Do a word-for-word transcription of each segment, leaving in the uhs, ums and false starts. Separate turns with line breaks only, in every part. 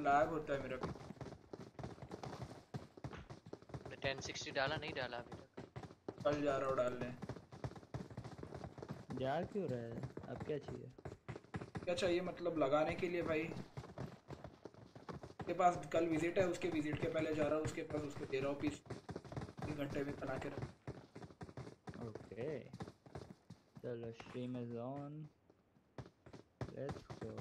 Lag होता है मेरा भी।
टेन सिक्सटी डाला नहीं डाला अभी तक?
कल जा रहा हूँ डालने।
जा क्यों रहा है? अब क्या चाहिए?
क्या चाहिए मतलब लगाने के लिए भाई। उसके पास कल विजिट है, उसके विजिट के पहले जा रहा हूँ उसके पास, उसको दे रहा हूँ पीस। तीन घंटे में बना के रख।
ओके चलो stream is on, let's go.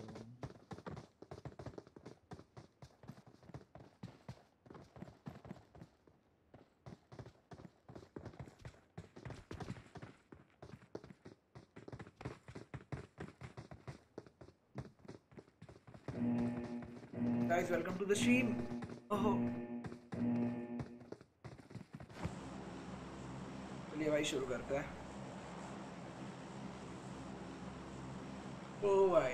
Guys, welcome to the stream. Oh. चलिए भाई शुरू करते हैं। ओ भाई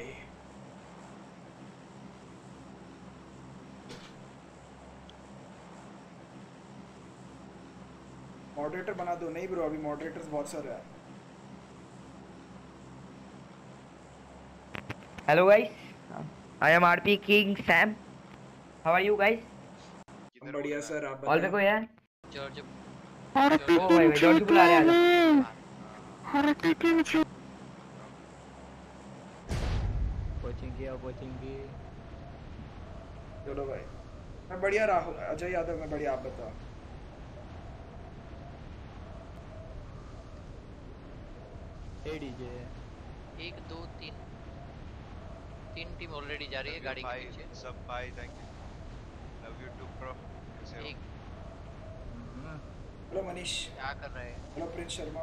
मॉडरेटर बना दो। नहीं ब्रो अभी मॉडरेटर्स बहुत सारे हैं।
Hello guys, I am R P King Sam. How are you guys?
बढ़िया सर आप
All पे
बताएं।
कोई है?
जॉर्ज
ओ भाई भाई जॉर्ज बुला रहे हैं।
कोचिंग किया कोचिंग की।
चलो भाई मैं बढ़िया राहुल अजय यादव मैं बढ़िया आप बताओ।
ए डीजे
एक दो तीन तीन टीम ऑलरेडी जा रही है गाड़ी के पीछे।
सब भाई thank you love you too bro.
एक
हेलो मनीष
क्या कर रहे हैं?
Hello Prince Sharma.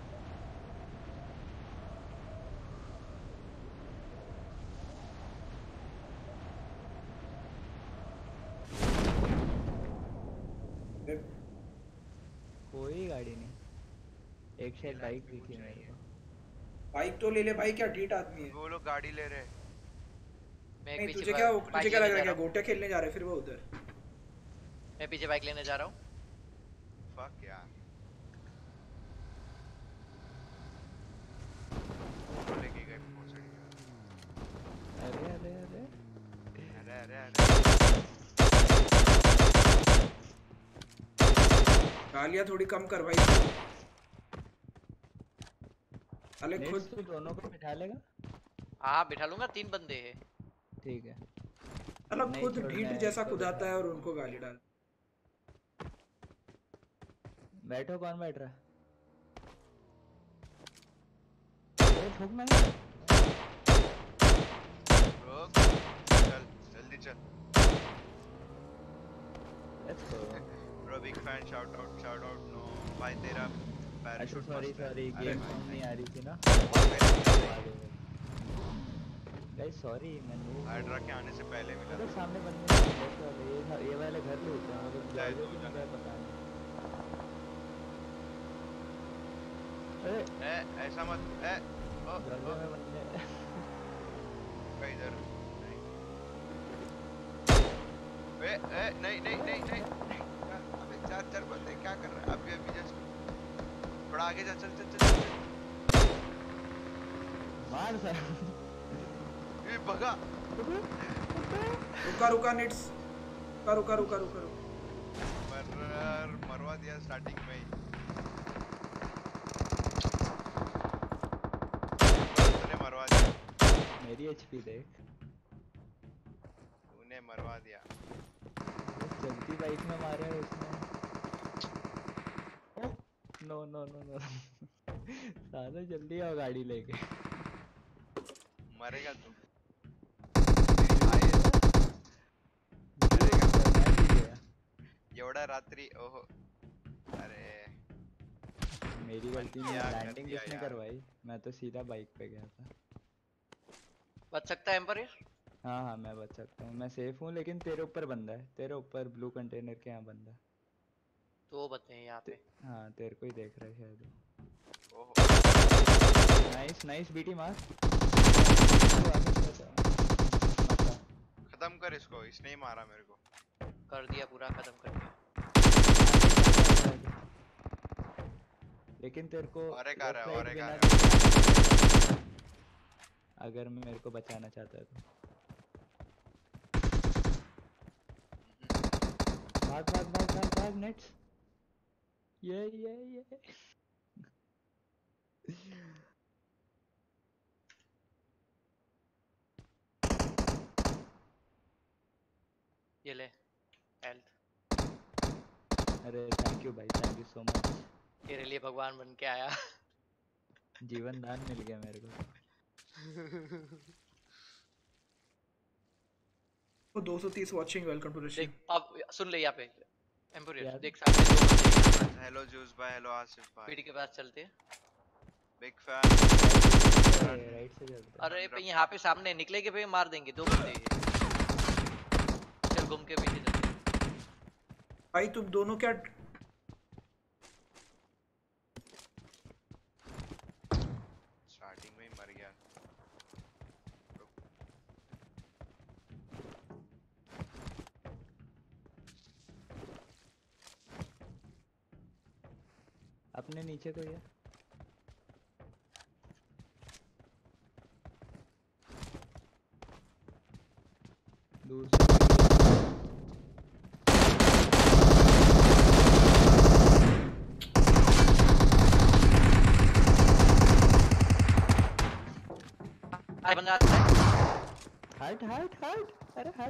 कोई गाड़ी नहीं, एक शायद बाइक दिखी मेरे को।
बाइक तो ले ले भाई, क्या ढीठ आदमी है।
वो लोग गाड़ी ले रहे हैं।
नहीं तुझे क्या तुझे क्या लग रहा है क्या गोटे खेलने जा रहे फिर वो उधर।
मैं पीछे बाइक लेने जा रहा हूँ।
फक यार वो लेके गए भोसड़ी।
अरे अरे अरे
अरे अरे अरे
गालियाँ थोड़ी कम कर भाई। अरे खुद
तू दोनों को बिठा लेगा?
हाँ बिठा लूंगा, तीन बंदे हैं।
ठीक है।
अलग खुद ढीठ जैसा खुदाता है और उनको गाली डाल।
बैठो कौन बैठ रहा है? ठोकना
रुक चल जल्दी चल।
Let's go
bro big fan shout out shout out no भाई तेरा पैराशूट।
सॉरी सॉरी गेम नहीं आ रही थी ना गाइस सॉरी मैं नो
हाइड्रा के आने से पहले मिला।
तो सामने बंदे ये ये वाले घर में होते हैं मतलब जाएगा कि नहीं पता नहीं। ए
ऐसा मत ए ओ
घर में बंदे
इधर नहीं ए ए नहीं नहीं नहीं नहीं अबे चार चार बंदे क्या कर रहे हैं अभी अभी जस्ट थोड़ा आगे जा चल चल चल
मार सर
ए भगा
रुका रुका नेट्स रुका रुका रुका रुका
मर मरवा दिया स्टार्टिंग में ही। तूने मरवा दिया
मेरी एचपी देख
तूने मरवा दिया।
चलती बाइक में मारे है उसने। नो नो नो नो साला जल्दी आओ गाड़ी लेके।
मरेगा तू एवढा रात्री ओहो अरे
मेरी गलती नहीं, लैंडिंग किसने करवाई? मैं तो सीधा बाइक पे गया था।
बच सकता है एम्पर?
हाँ हाँ मैं बच सकता हूँ, मैं सेफ हूँ लेकिन तेरे ऊपर बंदा है, तेरे ऊपर ब्लू कंटेनर के यहाँ बंदा है।
दो बंदे हैं यहाँ पे।
हाँ तेरे को ही देख रहा है शायद।
ओहो
नाइस नाइस बीटी मार।
खत्म कर इसको, इसने ही मारा मेरे को।
कर दिया पूरा खत्म कर दिया।
लेकिन तेरे को
और एक आ रहा है और एक आ रहा है।
अगर मैं मेरे को बचाना चाहता है तो भाग भाग भाग भाग भाग नेट्स। ये ये ये
ये ले हेल्थ।
अरे थैंक यू भाई, थैंक यू सो मच।
तेरे लिए भगवान बन के आया।
जीवन दान मिल गया मेरे को।
वो दो सौ तीस वाचिंग, वेलकम टू द
देख
स्ट्रीम।
अब सुन ले यहाँ पे एम्पोरियर
यार।
देख सामने दो बंदे।
हेलो जूस भाई, हेलो आसिफ भाई,
पीडी के पास चलते हैं।
Big fan.
राइट से चलते हैं।
अरे पे यहाँ पे सामने निकलेगे पे मार देंगे दो बंदे ये। चल घूम के पीछे चलते हैं।
भाई तुम दोनों क्या
स्टार्टिंग में ही मर गया।
अपने नीचे कोई है? दूर से
अरे बंदा
हट हट हट। अरे हट।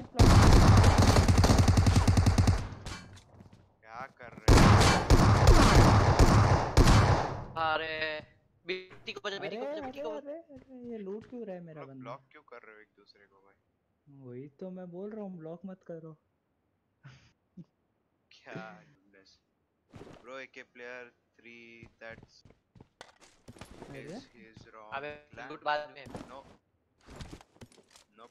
क्या कर रहे हो?
अरे बेटी को बजा, बेटी
अरे
को बजा, बेटी
अरे
को बजा।
अरे अरे ये लूट क्यों रहा है मेरा
लोग
बंदा?
ब्लॉक क्यों कर रहे हो एक दूसरे को भाई?
वही तो मैं बोल रहा हूँ, ब्लॉक मत करो।
क्या goodness. Bro, A K player three, that's
अरे
is his wrong.
अबे
Plan.
लूट बाद में।
No. Nope.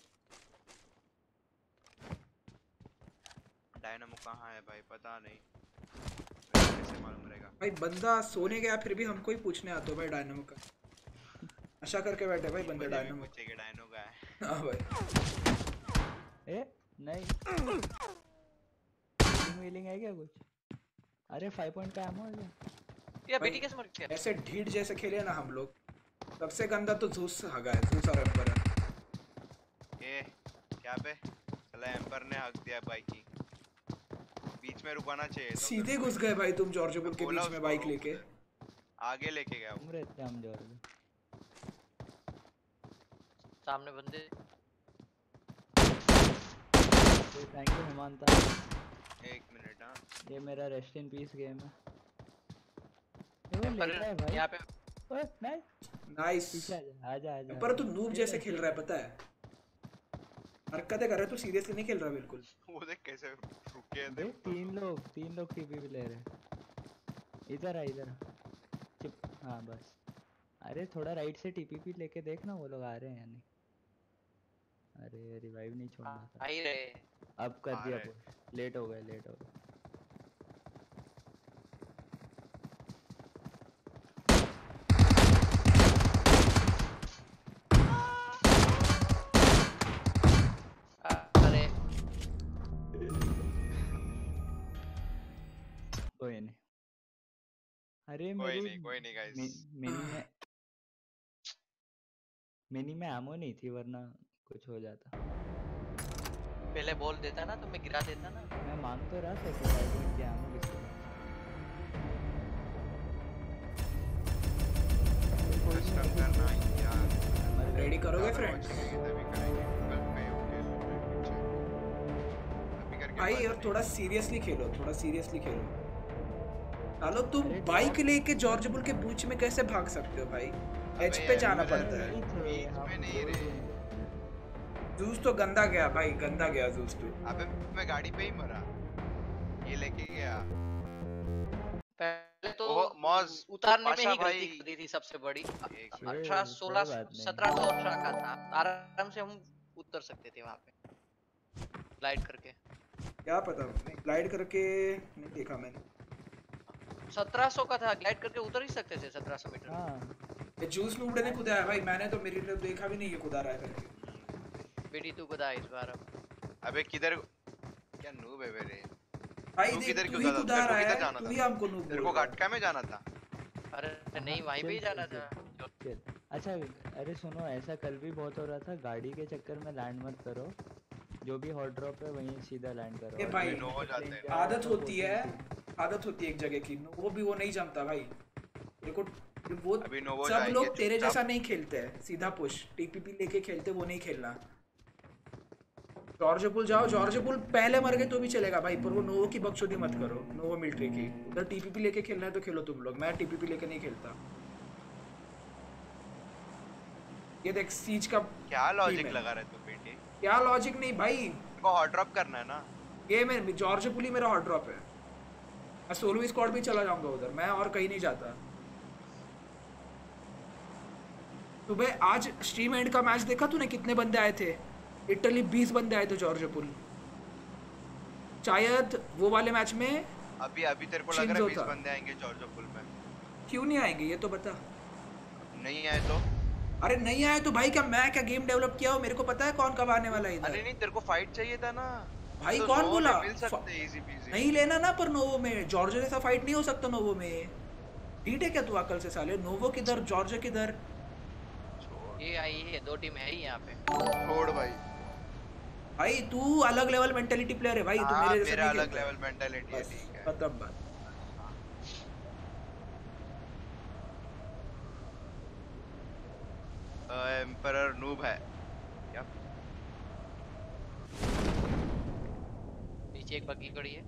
डायनामो कहाँ है भाई? पता नहीं। मुझे कैसे मालूम रहेगा?
भाई बंदा सोने गया फिर भी हमको ही पूछने आते हो भाई डायनामो का। नशा करके बैठे भाई बंदे डायनामो।
पूछेगा डायनो का है।
हाँ भाई।
ए नहीं हीलिंग है क्या कुछ? अरे फाइव पॉइंट का एमो है क्या?
ये बेटी कैसे मर गया?
ऐसे ढीठ जैसे खेले ना हम लोग। सबसे गंदा तो जूस हगा है, जूस और एम्पर है।
ए क्या पे? चला एम्पर ने हक दिया बाइक की। बीच में रुकाना चाहिए था।
सीधे घुस गए भाई तुम जॉर्ज बुल के
बोला
बीच में
उसको
बाइक
रोक
लेके।
दे। आगे लेके गया वो।
तुम रहते हम जॉर्ज।
सामने बंदे।
Thank you Himanta.
एक मिनट हाँ।
ये मेरा रेस्ट इन पीस गेम है। ये वो
पर
लेट रहा है भाई।
यहाँ पे
ओए नहीं
नाइस।
पीछे आजा आजा आजा।
पर तू नूब जैसे खेल रहा है पता है। हरकतें कर रहा है तू, सीरियसली नहीं खेल रहा बिल्कुल।
वो देख कैसे रुके थे।
देख तीन लोग तीन लोग टीपी भी ले रहे हैं। इधर आ इधर आ। चिप हाँ बस। अरे थोड़ा राइट से टीपीपी लेके देखना वो लोग आ रहे हैं या नहीं। अरे रिवाइव नहीं छोड़ना था।
आ ही रहे।
अब कर
आ
दिया
रहे।
पुश। लेट हो गए लेट हो गए।
अरे
कोई नहीं। अरे
कोई
मेरी
नहीं कोई नहीं गाइस।
मिनी में मिनी में एमो नहीं थी वरना कुछ हो जाता।
पहले बोल देता ना तो मैं गिरा देता ना।
मैं मांग तो रहा था कि फाइव पॉइंट की एमो किसको
कस्टम करना यार।
रेडी करोगे फ्रेंड्स? भाई और थोड़ा सीरियसली खेलो, थोड़ा सीरियसली खेलो। चलो तुम बाइक लेके जॉर्ज बुल के बीच में कैसे भाग सकते हो भाई? एच पे जाना पड़ता है।
बीच में नहीं रहे।
जूस तो गंदा गया भाई, गंदा गया जूस तो।
अबे मैं गाड़ी पे ही मरा। ये लेके गया।
पहले तो
मौज
उतारने में
पाशा
ही
भाई।
गलती कर दी थी सबसे बड़ी।
एक
अठारह सोलह सत्रह सौ अठारह का था। आराम से हम उतर सकते थे वहाँ पे ग्लाइड करके।
क्या पता, नहीं ग्लाइड करके नहीं देखा मैंने।
सत्रह सौ का था, ग्लाइड करके उतर ही सकते थे सत्रह सौ मीटर।
हाँ
ये जूस नूबड़े ने कुदा है भाई, मैंने तो मेरे लिए देखा भी नहीं ये कुदा रहा है करके।
बेटी तू कुदा इस बार अब।
अबे किधर क्या नूब है मेरे?
भाई
तू
देख
किधर
तू
क्यों
ही
जाना?
कुदा
तेरे को
रहा
किधर
है,
जाना
तू
था?
ही हमको नूब
तेरे
बोल
को
रहा है।
घाटका में जाना था।
अरे नहीं वहीं पे ही जाना था।
चल अच्छा। अरे सुनो ऐसा कल भी बहुत हो रहा था, गाड़ी के चक्कर में लैंड मत करो। जो भी हॉट ड्रॉप है वहीं सीधा लैंड करो।
ए भाई
नोवो जाते हैं।
आदत होती है, आदत होती है एक जगह की, वो भी वो नहीं जमता भाई। देखो वो
अभी नोवो
सब लोग
जाएंगे
तेरे
चुपचाप।
जैसा नहीं खेलते हैं, सीधा पुश टीपीपी लेके खेलते, वो नहीं खेलना। जॉर्ज पुल जाओ, जॉर्ज पुल पहले मर गए तो भी चलेगा भाई, पर वो नोवो की बकचोदी मत करो, नोवो मिलिट्री की। उधर टीपीपी लेके खेलना है तो खेलो तुम लोग, मैं टीपीपी लेके नहीं खेलता। ये देख सीज का
क्या लॉजिक लगा रहे तू बेटे?
क्या लॉजिक नहीं भाई,
को हॉट ड्रॉप करना है ना।
ये मैं जॉर्ज पुल ही मेरा हॉट ड्रॉप है, मैं सोलो स्क्वाड भी चला जाऊंगा उधर, मैं और कहीं नहीं जाता। सुबह आज स्ट्रीम एंड का मैच देखा तूने, कितने बंदे आए थे? लिटरली बीस बंदे आए थे जॉर्ज पुल। शायद वो वाले मैच में
अभी अभी तेरे को लग रहा है बीस बंदे आएंगे जॉर्ज पुल में?
क्यों नहीं आएंगे ये तो बता।
नहीं आए तो?
अरे नहीं आए तो भाई क्या मैं क्या गेम डेवलप किया हो, मेरे को पता है कौन कब आने वाला है इधर।
अरे नहीं तेरे को फाइट चाहिए था ना
भाई,
तो
कौन बोला?
मिल सकते हैं इजी पीजी।
नहीं लेना ना, पर नोवो में जॉर्ज जैसा फाइट नहीं हो सकता नोवो में। ठीक है क्या तू अकल से साले? नोवो किधर, जॉर्ज किधर?
ये आई है, दो टीम है ही यहाँ पे।
छोड़ भाई,
भाई तू अलग लेवल मेंटालिटी प्लेयर है भाई, तू मेरे जैसा
मेरा
नहीं
अलग
खेलता।
लेवल मेंटालिटी है, ठीक है
खत्म बात।
एम्परर नूब है क्या?
पीछे एक बग्गी खड़ी है।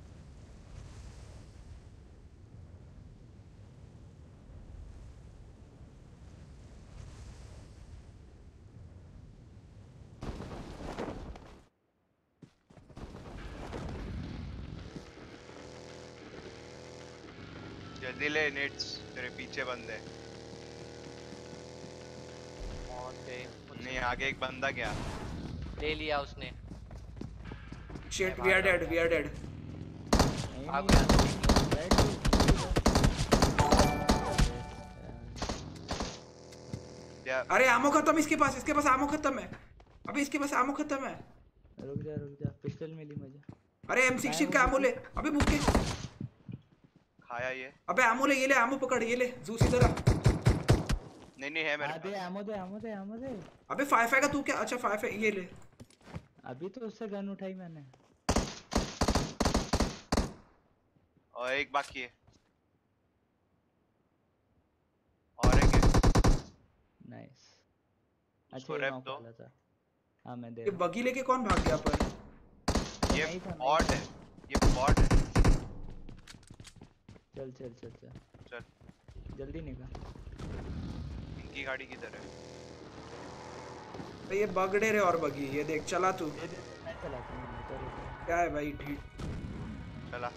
जल्दी ले नेट्स, तेरे पीछे बंदे। नहीं आगे एक बंदा गया,
ले लिया उसने।
Shit we are dead, we are dead.
भाग गया।
या
अरे आमो खत्म इसके पास, इसके पास आमो खत्म है। अबे इसके पास आमो खत्म है।
रुक जा रुक जा, पिस्टल मिली मुझे।
अरे एम सिक्सटीन का आमो ले। अबे मुक्के
खाया ये।
अबे आमो ले, ये ले आमो पकड़, ये ले जूस इधर आ।
नहीं नहीं है मेरे
दे आमो दे आमो दे आमो दे।
अबे फाइव है का तू क्या? अच्छा फाइव है, ये ले।
अभी तो उससे गन उठाई मैंने।
और एक बाकी है, और एक है।
नाइस।
उसको
अच्छा
रैप
ये
दो।
वाला था। हाँ मैं दे
ये बगी लेके कौन भाग गया पर?
ये
नहीं था, नहीं
बॉट है, ये बॉट है।
चल चल चल चल
चल
जल्दी निकल।
इनकी गाड़ी किधर है?
ये बगड़े रे और बगी, ये देख चला तू।
मैं चलाता हूँ, मैं तो रुक।
क्या है भाई ठीक।
चला।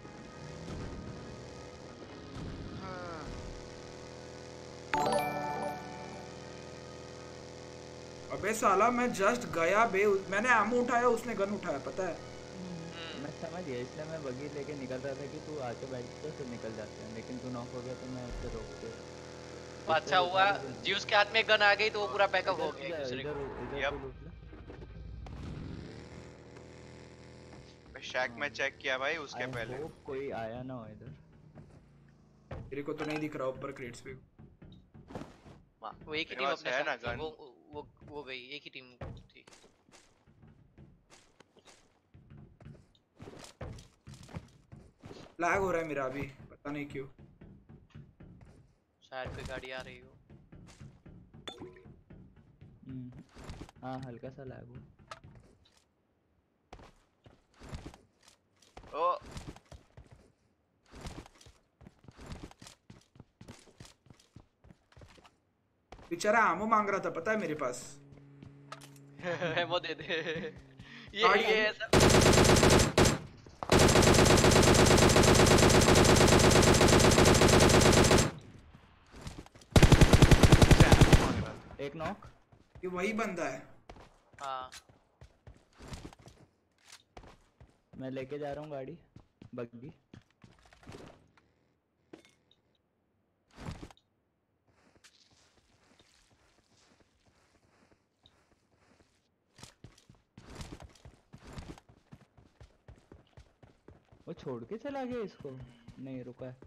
अबे साला मैं जस्ट गया बे, मैंने आमो उठाया, उसने गन उठाया, पता है?
मैं समझ गया, इसलिए मैं बगी लेके निकल रहा था कि तू आके बैठ के फिर निकल जाते हैं, लेकिन तू नॉक हो गया तो मैं उससे रोक के।
तो अच्छा हुआ ज्यूस के हाथ में गन आ गई तो वो पूरा पैकअप हो गया दूसरे को।
इधर इधर
Yep.
तू लूट ले।
मैं शैक में चेक किया भाई उसके
I
पहले।
hope कोई आया ना हो इधर।
तेरे को तो नहीं दिख रहा ऊपर क्रेट्स पे।
वो एक ही
मेरे
टीम
पास
अपने
है ना
साथ थी,
गन।
वो वो वो गई, एक ही टीम थी।
लैग हो रहा है मेरा अभी, पता नहीं क्यों।
शायद कोई गाड़ी आ रही हो।
हम्म, हाँ हल्का सा लैग हो।
ओ
बेचारा आमो मांग रहा था, पता है मेरे पास।
एमो दे दे। ये
गाड़ी
ये
है।
ऐसा
एक नॉक।
ये वही बंदा है।
हाँ
मैं लेके जा रहा हूँ गाड़ी, बग्गी। वो छोड़ के चला गया इसको? नहीं रुका है।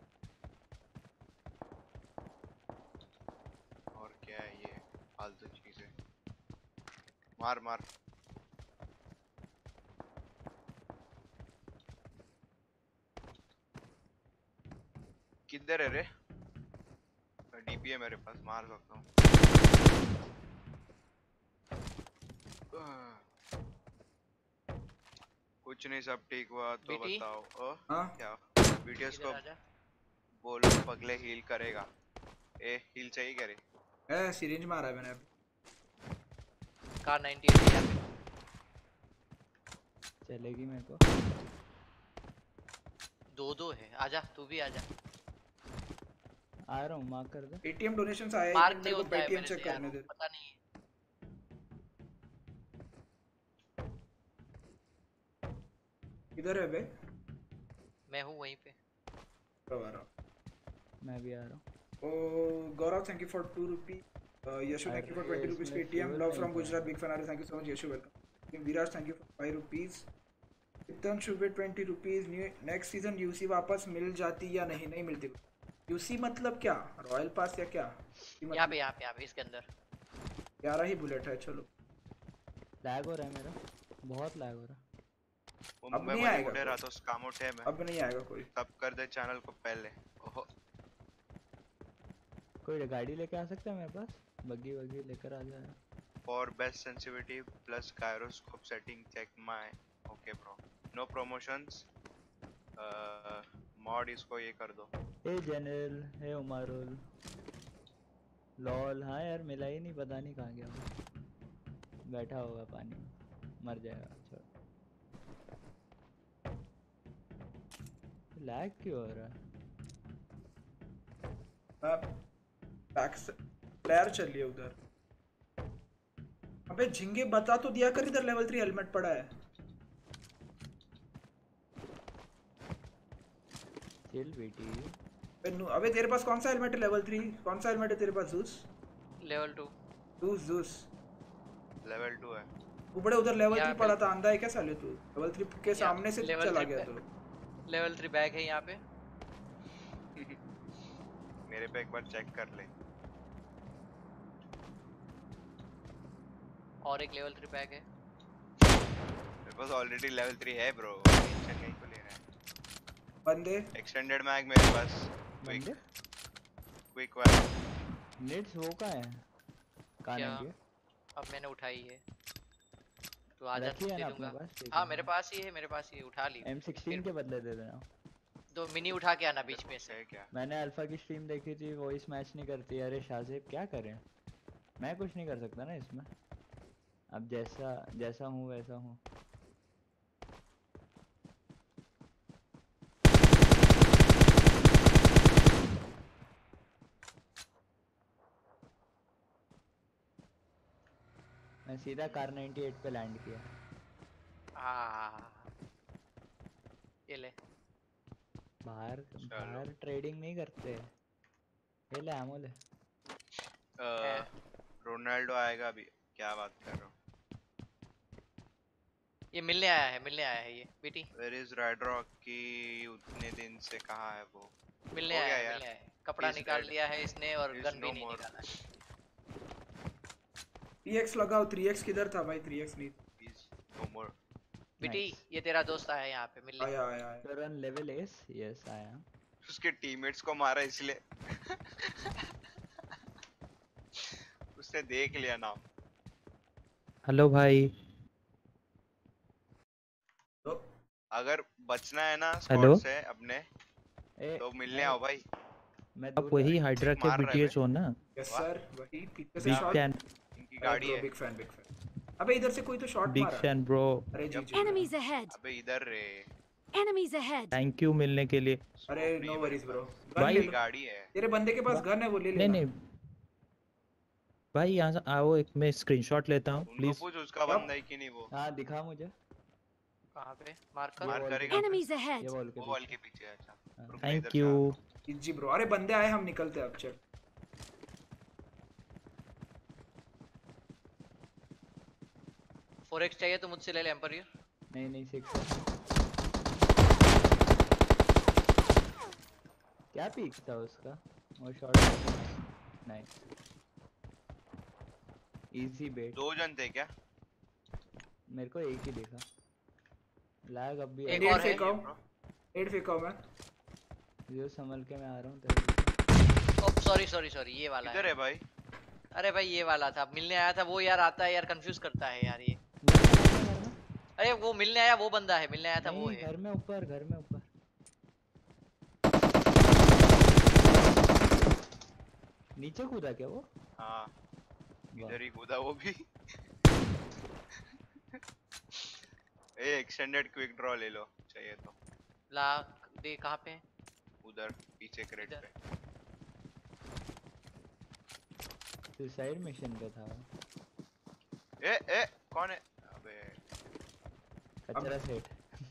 और क्या है ये फालतू चीजें? मार मार। किधर है रे? डीपी है मेरे पास, मार सकता हूँ। कुछ नहीं, सब ठीक हुआ तो
बीटी?
बताओ। ओ
हाँ
क्या वीडियोस
इधर
को
आजा।
बोलो पगले हील करेगा। ए हील चाहिए क्या रे?
ए सिरिंज मारा है मैंने अभी।
कार अट्ठानवे है यहाँ पे।
चलेगी मेरे को।
दो दो है, आजा तू भी आजा।
आ रहा हूँ, मार्क कर दे।
पेटीएम डोनेशंस आए, एक
मार्क
मिनट
नहीं
मेरे को
होता है
पेटीएम
मेरे
चेक
से यार,
करने दे।
पता नहीं।
किधर है बे?
मैं हूँ वहीं पे।
कब आ रहा?
मैं भी आ रहा हूँ।
ओ Gaurav thank you for two rupees. Yashu thank you for twenty rupees Paytm. Love from Gujarat big fan are thank you so much Yashu welcome. Viraj thank you for five rupees. इतन शुभे twenty rupees. Next season UC वापस मिल जाती या नहीं? नहीं मिलती। UC मतलब क्या? रॉयल पास या क्या?
यहाँ पे यहाँ पे यहाँ पे इसके अंदर
ग्यारह ही बुलेट है। चलो
लैग हो रहा है मेरा, बहुत लैग हो रहा है।
अब नहीं आएगा
उठे रहा तो स्कैम उठे मैं।
अब नहीं आएगा कोई।
सब कर दे चैनल को पहले। ओहो
कोई गाड़ी लेके आ सकता है मेरे पास? बग्गी वग्गी लेकर आ जाए।
For best sensitivity plus gyroscope setting check my okay bro no promotions uh, mod इसको ये कर दो।
ए जनरल है उमारुल लॉल। हाँ यार मिला ही नहीं, पता नहीं कहाँ गया वो। बैठा होगा पानी में, मर जाएगा। छोड़। लैग क्यों हो रहा है?
बैक प्लेयर चलिए उधर। अबे झिंगे बता तो दिया कर, इधर लेवल थ्री हेलमेट पड़ा है।
चिल बेटी।
अबे तेरे पास कौन सा हेलमेट है? लेवल थ्री कौन सा हेलमेट है तेरे पास? Juice
level two.
Juice juice
level two है।
वो बड़े उधर लेवल थ्री पड़ा था। अंधा है क्या साले तू? लेवल थ्री के सामने से चला गया तो।
लेवल थ्री बैग है यहाँ पे।
मेरे पे एक बार चेक कर ले।
और एक लेवल थ्री बैग है
मेरे पास ऑलरेडी लेवल थ्री है ब्रो, टेंशन कहीं को ले रहा है।
बंदे
एक्सटेंडेड मैग मेरे पास। क्विक क्विक वाला
नेट्स वो का है?
क्या? अब मैंने उठाई है तो आजा
रखी है
दे
ना
दूंगा।
अपने पास?
हाँ मेरे पास ही है, मेरे पास ही उठा ली।
एम सिक्सटीन के बदले दे देना।
तो मिनी उठा के आना बीच में से।
क्या?
मैंने अल्फा की स्ट्रीम देखी थी, वॉइस मैच नहीं करती। अरे शाहजेब क्या करें, मैं कुछ नहीं कर सकता ना इसमें। अब जैसा जैसा हूँ वैसा हूँ। मैं सीधा कार अट्ठानवे पे लैंड किया।
हाँ ये ले।
बाहर बाहर ट्रेडिंग नहीं करते। ये ले आमो ले।
रोनाल्डो आएगा अभी, क्या बात कर रहा हूँ।
ये मिलने आया है, मिलने आया है ये बेटी।
Where is Rydrock की उतने दिन से कहाँ है वो?
मिलने आया है, मिलने आया है। कपड़ा निकाल लिया है इसने और गन भी नहीं निकाला है।
थ्री एक्स लगाओ। थ्री एक्स किधर था भाई? थ्री एक्स नहीं।
No more.
बेटी ये तेरा दोस्त आया यहाँ पे मिलने।
आया आया आया।
रन लेवल एस यस आया।
उसके टीममेट्स को मारा इसलिए। उसने देख लिया नाम।
हेलो भाई।
तो अगर बचना है ना
हेलो
स्क्वाड से अपने तो मिलने आओ भाई।
मैं
आप वही हाइड्रा के बीटीएच हो ना?
यस सर वही। पीछे से
बिग
शॉट।
फैन।
इनकी गाड़ी है।
Big fan big fan. अबे इधर से कोई तो शॉट
बिग
मारा।
Fan bro.
अरे जी जी।
Enemies ahead.
अबे इधर रे।
Enemies ahead.
थैंक यू मिलने के लिए।
अरे नो वरीज ब्रो।
भाई
गाड़ी है।
तेरे बंदे के पास गन है, वो ले ले।
नहीं नहीं भाई यहाँ से आओ, एक मैं स्क्रीनशॉट लेता हूँ प्लीज।
पूछ उसका बंदा है कि नहीं वो।
हाँ दिखा मुझे।
कहाँ पे? मार्क कर।
मार्क करेगा।
Enemies ahead.
ये वॉल के
वो वॉल के पीछे है। अच्छा
थैंक यू
जी ब्रो। अरे बंदे आए, हम निकलते हैं अब। चल
फोर एक्स चाहिए तो मुझसे ले ले एम्पायर।
नहीं नहीं सिक्स। क्या पीक था उसका? वो शॉट नाइस इजी बेट।
दो जन थे क्या?
मेरे को एक ही दिखा। लैग अब भी
एक और है।
फेंकाओ। एड फेंकाओ मैं।
जो संभल के मैं आ रहा हूँ तेरे।
ओह सॉरी सॉरी सॉरी ये वाला
इधर है भाई।
अरे भाई ये वाला था, मिलने आया था वो यार, आता है यार कंफ्यूज करता है यार ये। अरे वो मिलने आया वो बंदा है, मिलने आया था वो
नहीं,
है।
घर में ऊपर, घर में ऊपर। नीचे कूदा क्या वो?
हाँ
वाह।
इधर ही कूदा वो भी। ए एक्सटेंडेड क्विक ड्रॉ ले लो चाहिए तो।
ला दे कहाँ पे है?
उधर पीछे क्रेट
इधर।
पे।
सुसाइड मिशन पे था।
ए ए कौन है? अबे
कचरा सेट।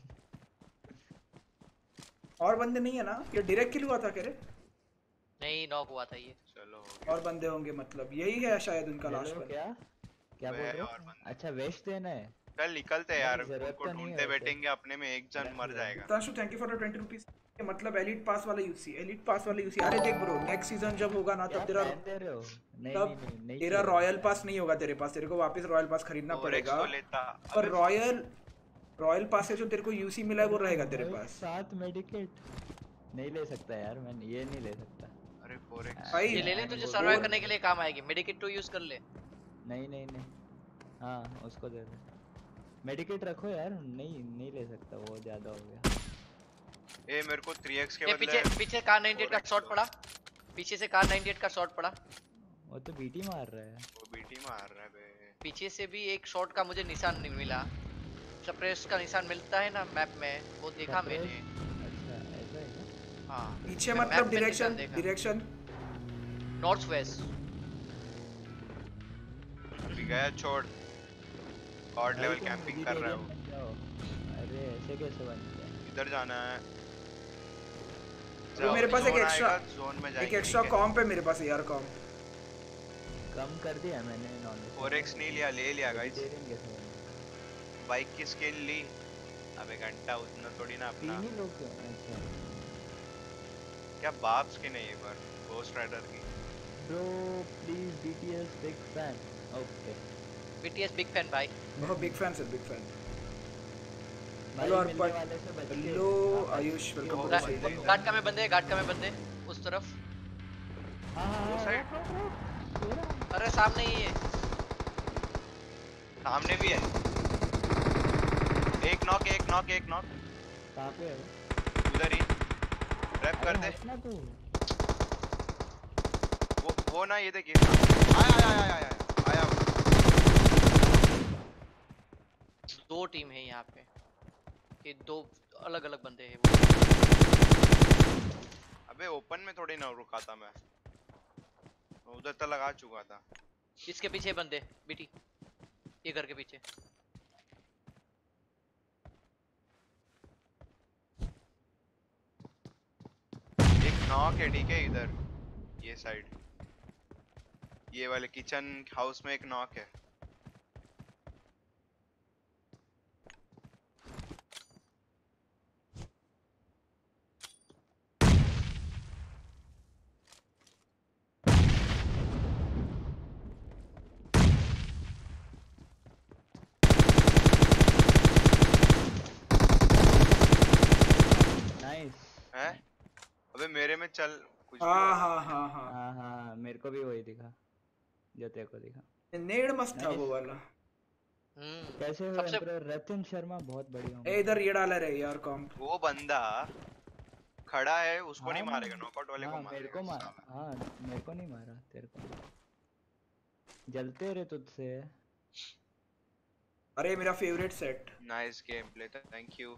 और बंदे नहीं है ना? ये डायरेक्ट किल हुआ था क्या रे?
नहीं नॉक हुआ था ये।
चलो हो गया।
और बंदे होंगे मतलब यही है शायद उनका
हेलो,
लास्ट बंदा।
क्या क्या बोल
वे
रहे
और
हो?
बंदे।
अच्छा वेस्ट देना है।
चल निकलते हैं
नहीं,
यार,
जरूरत
उनको
तो नहीं है
ढूंढते
वैसे।
बैठेंगे अपने में एक जन
रख
मर
लो।
जाएगा।
Tashu thank you for the twenty rupees. मतलब एलिट पास वाला यूसी, एलिट पास वाला यूसी। अरे देख ब्रो, नेक्स्ट सीजन जब होगा ना
क्या
तब तेरा
पैन दे रहे हो? नहीं
तब
नहीं नहीं नहीं
तेरा
चाहिए
रॉयल
पैन।
पास नहीं होगा तेरे पास, तेरे को वापस रॉयल पास खरीदना
फोर एक्स
पड़ेगा।
तो लेता।
पर
अबे
रॉयल रॉयल पास से जो तेरे को यूसी मिला है वो
अरे
रहेगा तेरे
भाई,
पास।
सात मेडिकेट नहीं ले सकता यार, मैं ये नहीं ले सकता।
अरे फोर एक्स
भाई
ये ले ले, तुझे
वो-
सर्वाइव
वो-
करने के लिए काम आएगी, मेडिकेट टू यूज कर ले।
नहीं नहीं नहीं, हाँ उसको दे दे। मेडिकेट रखो यार। नहीं नहीं ले सकता, वो ज्यादा हो गया।
ए मेरे को थ्री एक्स के
ये
बदले
पीछे पीछे कार नाइंटी एट का
फोर एक्स
शॉट
दो।
पड़ा, पीछे से कार नाइंटी एट का शॉट पड़ा।
वो तो बीटी मार रहा है।
वो बीटी मार रहा है बे।
पीछे से भी एक शॉट का मुझे निशान नहीं मिला। सप्रेस का निशान मिलता है ना मैप में, वो देखा
Suppress-
मैंने।
अच्छा ऐसा है क्या?
हाँ
पीछे
मैं
मतलब
map में
डायरेक्शन
निशान देखा।
Direction
north west.
अभी गया छोड़। कॉर्ड
भाई
लेवल
तुम
कैंपिंग
विजिट
कर रहा
एरिया
है वो।
में जाओ। अरे ऐसे कैसे बन गया?
इधर जाना है।
वो मेरे पास एक
जोन
एक्स्ट्रा
आएगा, जोन में
एक
जाएंगे।
एक्स्ट्रा
ठीक है?
कॉम्प है मेरे पास यार, कॉम्प।
कम कर दिया मैंने नॉन।
फोर एक्स नहीं लिया, ले लिया गाइस।
वेजिटेरियन कैसे बन?
बाइक की स्किन ली। अबे घंटा उतना थोड़ी ना अपना।
तीन ही लोग क्यों? अच्छा
क्या बाप स्किन है ये पर घोस्ट राइडर की।
Bro please BTS big fan. Okay
BTS big fan भाई।
बहुत बिग फैन से, बिग फैन।
भाई
हेलो
मिलने
अर्पण,
वाले से बच के।
हेलो
हाँ,
आयुष,
बच के
वेलकम
वो
टू द
गा-
सही
स्ट्रीम।
है।
घाट का में बंदे, घाट का में बंदे उस तरफ।
हाँ हाँ
वो
हाँ,
साइड।
रुक, रुक, रुक, ये रहा।
अरे सामने ही है।
सामने भी है। एक नॉक, एक नॉक, एक नॉक।
कहाँ पे है वो?
उधर ही रैप कर
अरे
दे।
हट ना तू।
वो वो ना ये देखिए। आया आया आया आया आया।
दो टीम है यहाँ पे, ये दो अलग अलग बंदे हैं वो।
अबे ओपन में थोड़ी ना रुका था मैं, मैं उधर तक लगा चुका था।
इसके पीछे बंदे बीटी, ये घर के पीछे।
एक नॉक है ठीक है इधर, ये साइड, ये वाले किचन हाउस में एक नॉक है।
नाइस।
हैं? अबे मेरे में चल कुछ भी
हाँ
हो।
हाँ हाँ हाँ,
हाँ हाँ मेरे को भी वही दिखा जो तेरे को दिखा।
नेड मस्त था
Nice.
वो वाला।
हम्म
कैसे हो
सबसे
एम्परर? रतन शर्मा बहुत बढ़िया हूँ।
ए इधर ये डाला रे यार कॉम्प।
वो बंदा खड़ा है, उसको नहीं
हाँ,
मारेगा, नॉकआउट वाले
हाँ,
को
मेरे को
मारेगा।
मार हाँ मेरे को नहीं मारा, तेरे को। जलते रे तुझसे।
अरे मेरा favourite set.
Nice game play, thank you.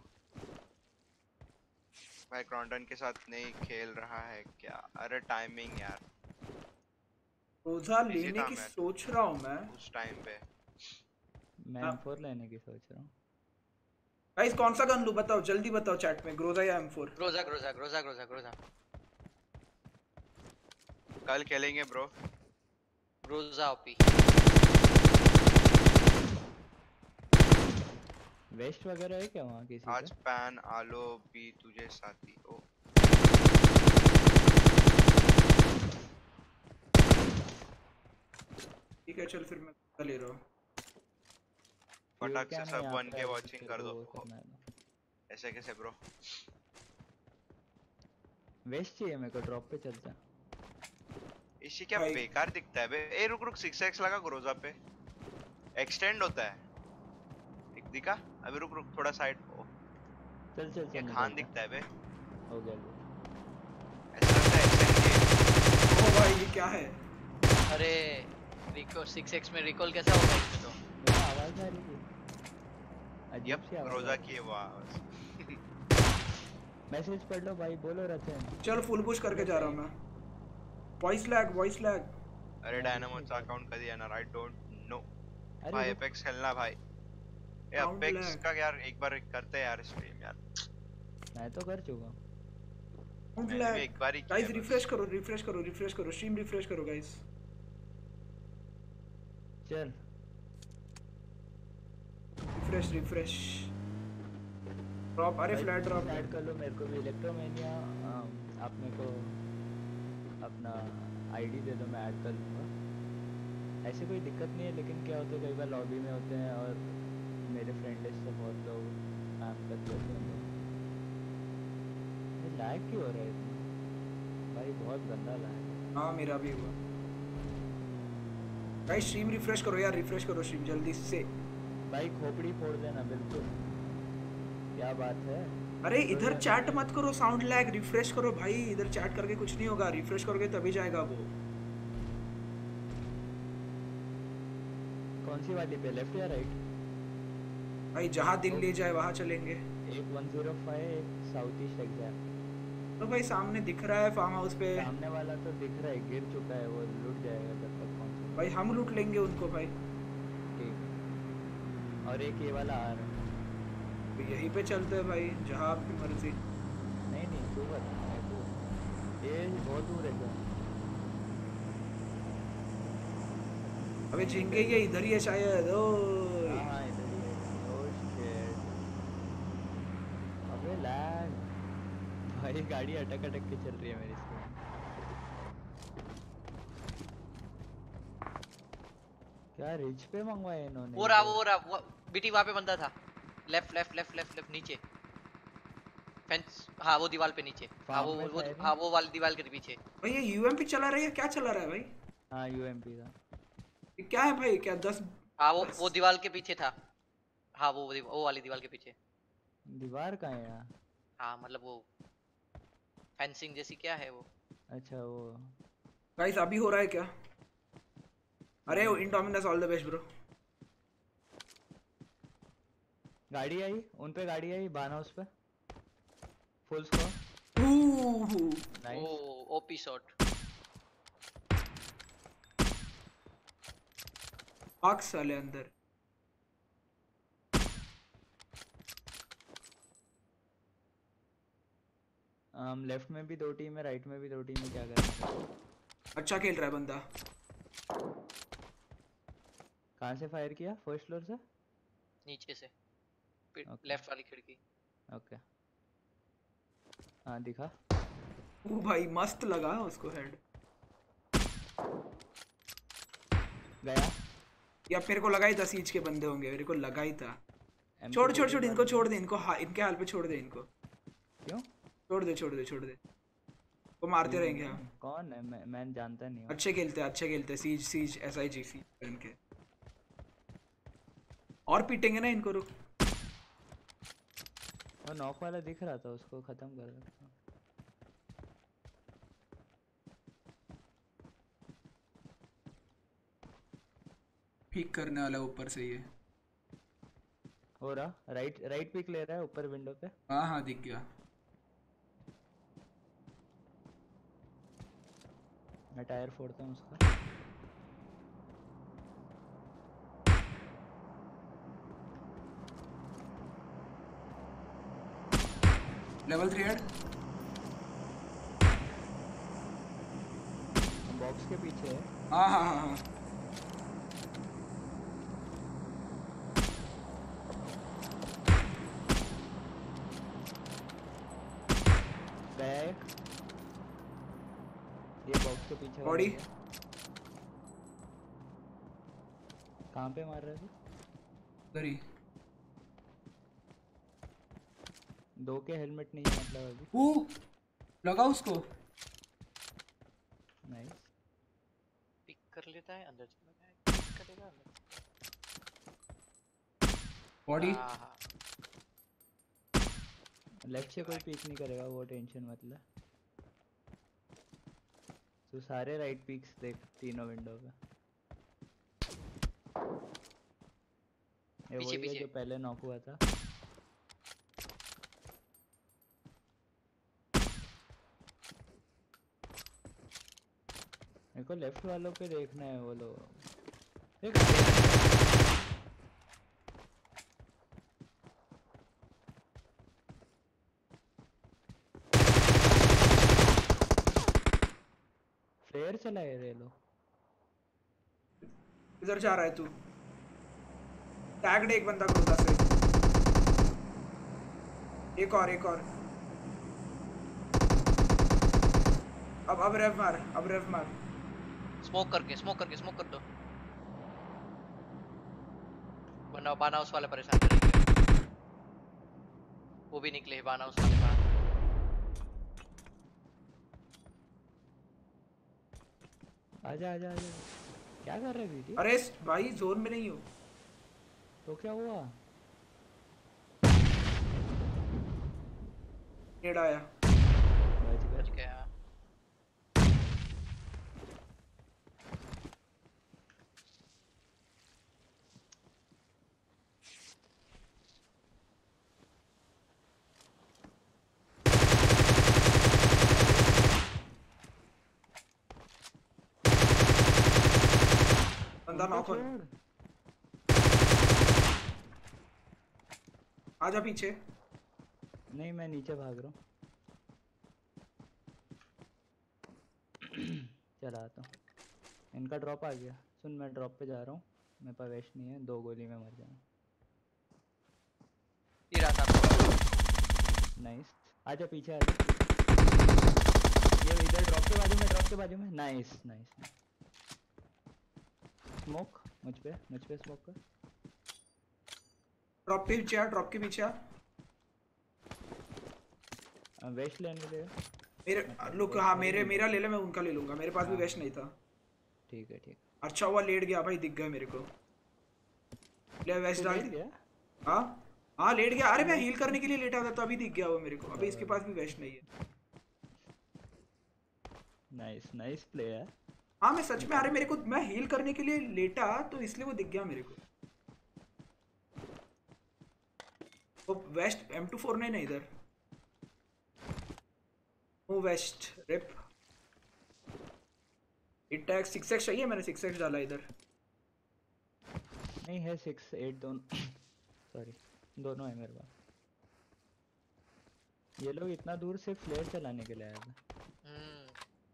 भाई क्रॉन्टन के साथ नहीं खेल रहा है क्या? अरे टाइमिंग यार,
रोजा
Busy
लेने
था
की
मैं।
सोच रहा हूँ मैं।
उस टाइम पे।
मैं
हाँ।
एम फोर लेने की सोच रहा हूँ।
गाइस कौन सा गन लूं बताओ, जल्दी बताओ चैट में, ग्रोजा या M four.
Groza Groza Groza Groza Groza
कल खेलेंगे ब्रो।
Groza OP.
वेस्ट वगैरह है क्या वहाँ किसी
आज पैन आलो भी तुझे साथी। ओ
ठीक है चल फिर मैं ग्रोजा ले रहा हूँ।
पे?
फटाक
क्या
से
नहीं,
सब
यहाँ
वन
पे
के
अभी
वॉचिंग
तेरे
कर
को
दो।
वो करना है तो।
ऐसे कैसे ब्रो?
वेस्ट चाहिए मेरे को, ड्रॉप पे चलता है।
इसी क्या
भाई।
बेकार दिखता है बे। ए रुक रुक सिक्स एक्स लगा ग्रोजा पे, एक्सटेंड होता है। एक दिखा अभी, रुक रुक थोड़ा साइड।
चल चल
क्या
चल
खान
निकलता
दिखता है बे,
हो गया लूट।
ऐसा लगता है एक्सटेंड
ओ भाई ये क्या है?
अरे रिकॉल सिक्स एक्स में रिकॉल कैसा होगा इसमें तो?
मेरा आवाज आ रही है, अजीब
यप
सी आवाज आ
ग्रोजा
रही
की है वो आवाज।
है। मैसेज पढ़ लो भाई, बोलो रतन।
चल फुल पुश करके जा रहा हूँ मैं। Voice lag voice lag.
अरे
हाँ,
डायनामो
ठीक
सा
है।
अकाउंट कर दिया ना, आई डोंट नो
अरे
भाई।
रुक,
एपेक्स खेलना भाई, ये
Sound
एपेक्स
lag.
का यार एक बार करते हैं यार स्ट्रीम यार।
मैं तो कर चुका हूँ।
साउंड
मैंने भी
लैग।
एक बार ही किया
गाइस
बस।
रिफ्रेश करो रिफ्रेश करो रिफ्रेश करो स्ट्रीम रिफ्रेश करो गाइस।
चल
रिफ्रेश रिफ्रेश। ड्रॉप, अरे
भाई
फ्लैट ड्रॉप
ऐड कर लो मेरे को भी इलेक्ट्रोमेनिया। आप मेरे को अपना आईडी दे दो, मैं ऐड कर लूँगा। ऐसे कोई दिक्कत नहीं है, लेकिन क्या होता है कई बार लॉबी में होते हैं और मेरे फ्रेंड से बहुत लोग काम करते हैं। ये लैग क्यों हो रहा है इतना भाई? बहुत गंदा लैग है।
हाँ मेरा भी हुआ। गाइस स्ट्रीम रिफ्रेश करो यार, रिफ्रेश करो स्ट्रीम जल्दी से।
भाई खोपड़ी फोड़ देना बिल्कुल, क्या बात है।
अरे इधर चैट मत करो, साउंड लैग। रिफ्रेश करो भाई, इधर चैट करके कुछ नहीं होगा, रिफ्रेश करोगे तभी जाएगा वो।
कौन सी वाली पे, लेफ्ट या राइट?
भाई जहाँ दिल ले जाए वहाँ चलेंगे।
एक वन ज़ीरो फाइव, एक साउथ ईस्ट एग्जैक्ट।
तो भाई सामने दिख रहा है फार्म हाउस पे।
सामने वाला तो दिख रहा है, गिर चुका है, वो लुट जाएगा जब तक पहुंचे।
भाई हम लूट लेंगे उनको भाई।
ठीक, और एक ये वाला आ रहा है।
तो यहीं पे चलते हैं भाई, जहाँ आपकी मर्जी।
नहीं नहीं तू बता, मैं तू, ये बहुत दूर है क्या?
अबे झिंगे ये इधर ही है शायद। ओ
हाँ हाँ इधर ही है। ओह शिट, अबे लैग भाई, गाड़ी अटक अटक के चल रही है मेरी स्क्रीन। क्या रिच पे मंगवाया इन्होंने?
वो रहा वो रहा वो बीटी वहाँ पे बंदा था। Left left left left left नीचे फेंस। हाँ वो दीवार पे नीचे। हाँ वो
फार्म में
वो
firing?
हाँ वो वाली दीवार के पीछे।
भाई ये यूएमपी चला रहा है, क्या चला रहा है भाई?
हाँ यूएमपी का।
ये क्या है भाई? क्या दस?
हाँ वो
दस-
वो दीवार के पीछे था। हाँ वो दीव- वो वाली दीवार के पीछे।
दीवार कहाँ है यहाँ?
हाँ मतलब वो फेंसिंग जैसी क्या है वो।
अच्छा वो।
गाइस अभी हो रहा है क्या? अरे Indominus all the best bro.
गाड़ी आई उन पे, गाड़ी आई बान हाउस पे, full score.
Oh
nice.
OP shot.
Box वाले अंदर।
um, लेफ्ट में भी दो टीम है, राइट में भी दो टीम है, क्या करना है?
अच्छा खेल रहा है बंदा।
कहाँ से फायर किया? फर्स्ट फ्लोर से?
नीचे से
Okay.
लेफ्ट वाली खिड़की।
ओके हाँ दिखा।
ओ भाई मस्त लगा उसको हेड।
गया
या मेरे को लगा ही था सीज के बंदे होंगे, मेरे को लगा ही था।
M K
छोड़ छोड़ छोड़
फोर्टी
इनको,
वाले।
छोड़ दे इनको, हाँ इनके हाल पे छोड़ दे इनको।
क्यों?
छोड़ दे छोड़ दे छोड़ दे, वो मारते रहेंगे। हाँ
कौन है? मैं मैं जानता नहीं हूँ।
अच्छे खेलते हैं अच्छे खेलते हैं। सीज सीज एस आई जी सी इनके। और पीटेंगे ना इनको, रुक।
वो नॉक वाला दिख रहा था, उसको खत्म कर रहा।
पीक करने वाला ऊपर से ये।
हो रहा राइट, राइट पिक ले रहा है ऊपर विंडो पे।
हाँ हाँ दिख गया।
मैं टायर फोड़ता हूँ उसका।
Level three head.
बॉक्स के पीछे है।
हाँ हाँ हाँ हाँ
गया एक, ये बॉक्स के पीछे वाला
बॉडी।
है। कहाँ पे मार रहा है तू?
उधर ही।
दो के हेलमेट नहीं है मतलब अभी।
ओ लगा उसको।
नाइस।
पिक कर लेता है, अंदर चला जाएगा, पिक करेगा अंदर।
बॉडी
हाँ हाँ
लेफ्ट से कोई पिक नहीं करेगा, वो टेंशन मत ले। तू सारे राइट पिक्स देख तीनों विंडो पे। ये
पीछे,
वही है
पीछे।
जो पहले नॉक हुआ था। मेरे को लेफ्ट वालों पे देखना है, वो लोग देख। फ्लेयर चलाए रे लोग।
इधर जा रहा है तू। टैग्ड एक बंदा क्रोधा से। एक और एक और। अब अब रेव मार, अब रेव मार।
स्मोक करके स्मोक करके स्मोक कर दो, वरना बाना उस वाले परेशान करेंगे। वो भी निकले बाना उस वाले बाहर।
आजा आजा आजा। क्या कर रहे वीडियो?
अरे भाई जोन में नहीं हो
तो क्या हुआ?
नेड आया।
बच गए।
बच गया।
बंदा नॉक हो। आजा पीछे।
नहीं मैं नीचे भाग रहा हूँ। चला आता हूँ। इनका ड्रॉप आ गया। सुन मैं ड्रॉप पे जा रहा हूँ, मेरे पास वेस्ट नहीं है, दो गोली में मर जाऊँ।
ये रहा था।
नाइस। आजा पीछे आजा। ये इधर ड्रॉप के बाजू में, ड्रॉप के बाजू में। Nice nice. स्मोक मुझ पे, मुझ पे स्मोक कर।
ड्रॉप के पीछे आ, ड्रॉप के पीछे आ।
वेस्ट लेने दे।
मेरे लुक, हाँ मेरे मेरा ले ले, मैं उनका ले लूंगा। मेरे पास भी वेस्ट नहीं था।
ठीक है ठीक।
अच्छा हुआ लेट गया भाई, दिख गया मेरे को। ले वेस्ट डाल दिया। हाँ हाँ लेट गया। अरे मैं हील करने के लिए लेटा था तो अभी दिख गया वो मेरे को। अभी इसके पास भी वेस्ट नहीं है।
नाइस नाइस प्ले है।
हाँ मैं सच में, अरे मेरे को, मैं हील करने के लिए लेटा तो इसलिए वो दिख गया मेरे को। वो वेस्ट एम टू फोर नहीं ना इधर। वो west rip attack six X चाहिए, मैंने सिक्स एक्स डाला इधर।
नहीं है सिक्स एट दोनों। सॉरी दोनों है मेरे पास। ये लोग इतना दूर से फ्लेयर चलाने के लिए आए थे।
हम्म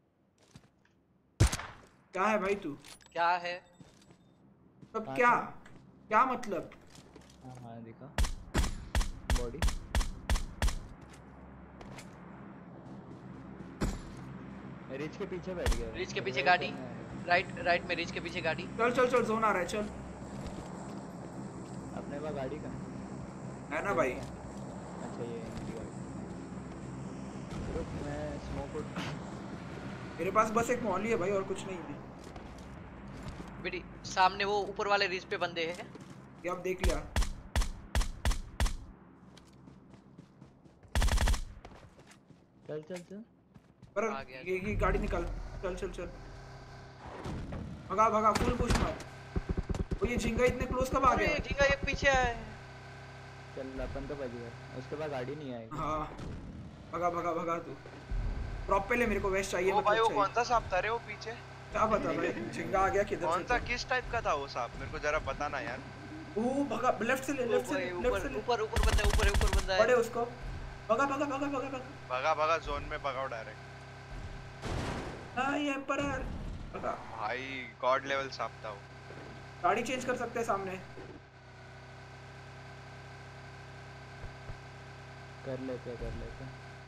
क्या है भाई तू?
क्या है
अब
कहाँ
क्या
से?
क्या मतलब?
हाँ हाँ दिखा बॉडी। रिच के पीछे बैठ गया।
रिच के पीछे गाड़ी, राइट राइट में रिच के पीछे गाड़ी।
चल चल चल जोन आ रहा है, चल।
अपने पास गाड़ी का
है ना भाई?
अच्छा ये इनकी गाड़ी। रुक मैं स्मोक आउट।
मेरे पास बस एक मॉली है भाई, और कुछ नहीं है।
बेटी सामने वो ऊपर वाले रिच पे बंदे हैं।
ये अब देख लिया।
चल चल चल।
पर
आ गया,
ये ये गाड़ी निकाल। चल चल चल भगा भगा, फुल पुश मार। वो ये झिंगा इतने क्लोज कब आ
अरे
गया?
झींगा एक पीछे है।
चल अपन तो बच गए, उसके बाद गाड़ी नहीं आएगी।
हाँ भगा भगा भगा तू। ड्रॉप पे ले, मेरे को वेस्ट चाहिए।
वो भाई वो
मतलब
कौन सा सांप था रे वो पीछे?
चाहिए। क्या पता भाई, झिंगा आ गया किधर
कौन
से
सा
तो।
किस टाइप का था वो सांप? मेरे को जरा बताना यार।
वो भगा, लेफ्ट से ले, लेफ्ट से ले, लेफ्ट
ऊपर
से ले।
ऊपर ऊपर बंदा है, ऊपर है, ऊपर बंदा
पड़े
है।
उसको। भगा भगा भगा भगा भगा।
भगा भगा जोन में भगाओ डायरेक्ट।
हाँ ये पर भगा।
भाई गॉड लेवल सांप था वो।
गाड़ी चेंज कर सकते हैं सामने।
कर लेते कर लेते।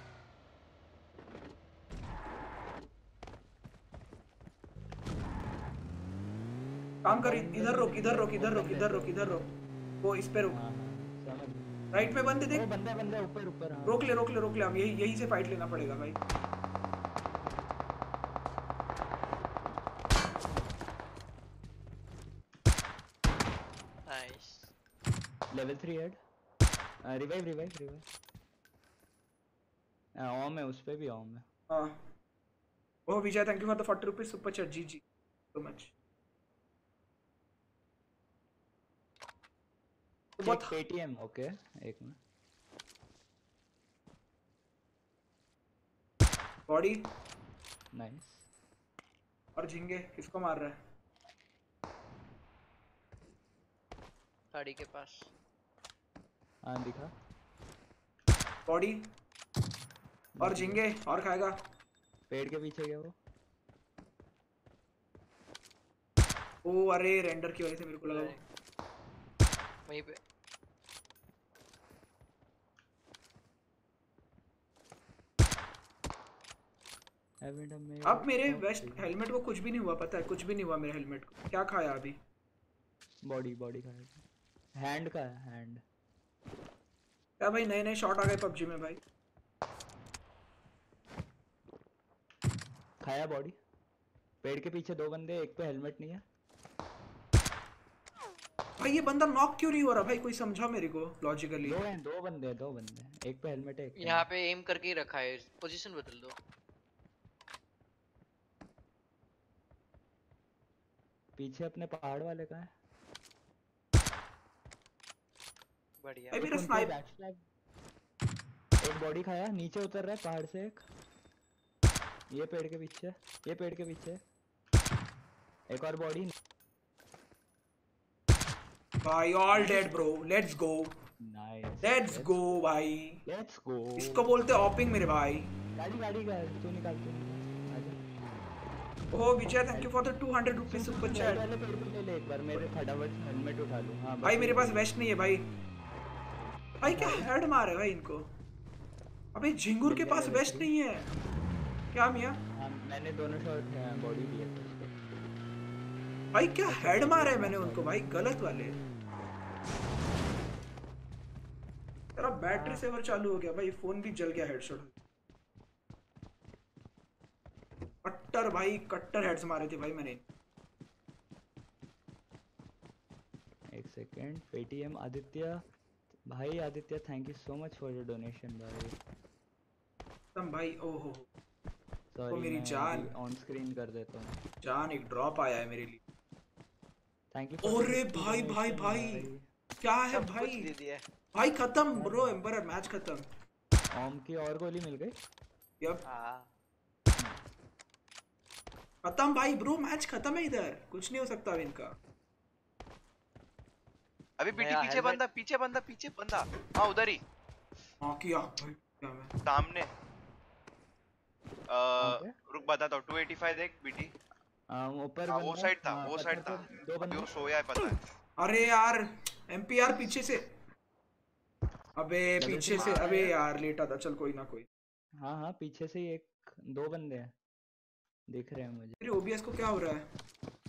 काम कर, इधर रोक इधर रोक इधर रोक इधर रोक इधर रोक। वो इस पे रोक।
हाँ हाँ समझ।
राइट में बंदे देख।
वो बंदा बंदा ऊपर ऊपर। हाँ
रोक ले रोक ले रोक ले, हम यही यही से फाइट लेना पड़ेगा भाई।
Level three head. Revive revive revive. ओम है, उस पे भी ओम है।
हाँ। Oh Vijay thank you for the forty rupees super chat. जी जी सो मच। तो बहुत
चेक पेटीएम। ओके एक मिनट।
Body
nice.
और झिंगे किसको मार रहा है?
गाड़ी के पास।
हाँ दिखा।
बॉडी और झिंगे और खाएगा।
पेड़ के पीछे गया वो।
ओ अरे रेंडर की वजह से मेरे को लगा वो।
वहीं पे।
अब मेरे वेस्ट हेलमेट को कुछ भी नहीं हुआ, पता है कुछ भी नहीं हुआ मेरे हेलमेट को। क्या खाया अभी?
बॉडी बॉडी खाया। हैंड का है हैंड।
क्या भाई नए नए शॉट आ गए पबजी में भाई।
खाया बॉडी। पेड़ के पीछे दो बंदे, एक पे हेलमेट नहीं है।
भाई ये बंदा नॉक क्यों नहीं हो रहा भाई? कोई समझा मेरे को लॉजिकली।
दो हैं, दो बंदे हैं, दो बंदे हैं। एक पे हेलमेट है, एक पे
यहाँ पे एम करके ही रखा है। पोजीशन बदल दो।
पीछे अपने पहाड़ वाले का है।
बढ़िया।
भाई मेरा स्नाइप।
एक बॉडी खाया, नीचे उतर रहा है पहाड़ से एक। ये पेड़ के पीछे, ये पेड़ के पीछे एक और बॉडी।
भाई all dead bro, let's go.
Nice
let's go भाई,
लेट्स गो।
इसको बोलते ऑपिंग मेरे भाई।
गाड़ी गाड़ी का तू निकाल तू निकाल। आजा।
Oh Vijay thank you for the two hundred rupees super chat.
वाले पेड़ पे ले ले एक बार, मेरे फटाफट हेलमेट उठा लूं। हां
भाई मेरे पास वेस्ट नहीं है भाई। भाई क्या हेड मार है भाई इनको। अबे झिंगुर के पास वेस्ट नहीं है क्या मियां?
हां मैंने दोनों शॉट बॉडी दिया था उसको।
भाई क्या हेड मारा है मैंने उनको भाई, गलत वाले। तेरा बैटरी सेवर चालू हो गया भाई, फोन भी जल गया हेडशॉट। कट्टर भाई कट्टर हेड्स मारे थे भाई मैंने।
एक सेकंड। पेटीएम आदित्य भाई, Aditya thank you so much for your donation भाई।
तुम भाई ओहो
सॉरी
मेरी जान
ऑन स्क्रीन कर देता हूँ।
जान एक ड्रॉप आया है मेरे लिए।
Thank you.
अरे भाई भाई भाई क्या है
सब
भाई?
कुछ दे दिया।
भाई खत्म ब्रो, एम्बरर मैच खत्म।
ओम की और गोली मिल गई।
यप
हाँ
खत्म भाई ब्रो, मैच खत्म है इधर, कुछ नहीं हो सकता अब इनका।
अभी पीछे
नया
पीछे
helmet-
बंदा पीछे बंदा पीछे बंदा। हाँ उधर ही
हाँ किया भाई क्या मैं
सामने।
कहाँ
अ,
पे?
रुक बताता हूँ। टू एटी फाइव देख बीटी।
हाँ, ऊपर
हाँ वो
बंदा।
साइड था
हाँ,
वो
पत्थर
साइड था।
पे दो
अभी
बंदे।
वो सोया है पता है।
अरे यार एमपीआर पीछे से। अबे
लेवल
पीछे
थ्री
से,
आया
अबे
है।
यार लेटा था। चल कोई ना कोई।
हाँ हाँ पीछे से ही एक दो बंदे हैं दिख रहे हैं मुझे।
तेरे ओबीएस को क्या हो रहा है?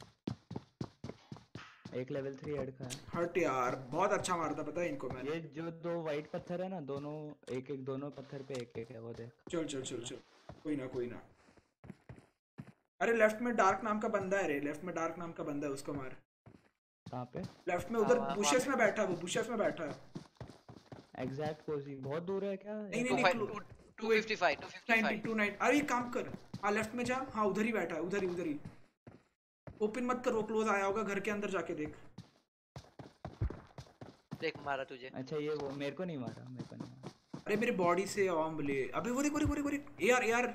एक लेवल थ्री हेड का है।
हट यार, बहुत अच्छा मारा था पता है इनको मैंने।
ये जो दो वाइट पत्थर है ना, दोनों एक एक दोनों पत्थर पे एक एक है, वो देख।
चल चल चल चल कोई ना कोई ना। अरे लेफ्ट में डार्क नाम का बंदा है रे, लेफ्ट में डार्क नाम का बंदा है, उसको मार।
कहाँ पे?
लेफ्ट में उधर
हाँ,
बुशेस
वहाँ
में बैठा है वो, बुशेस में बैठा है।
एग्जैक्ट पोजी बहुत दूर है क्या?
नहीं नहीं
टू
नहीं
फाइव
क्लो-
two fifty five two fifty
ninety
five.
Two nine. अरे एक काम कर, हाँ लेफ्ट में जा। हाँ उधर ही बैठा है, उधर ही उधर ही। ओपन मत कर, वो क्लोज आया होगा, घर के अंदर जाके देख।
देख मारा तुझे।
अच्छा ये वो मेरे को नहीं मारा, मेरे को नहीं मारा।
अरे मेरे बॉडी से ऑम्ब ले। अबे वो देख वो देख वो देख वो देख। यार यार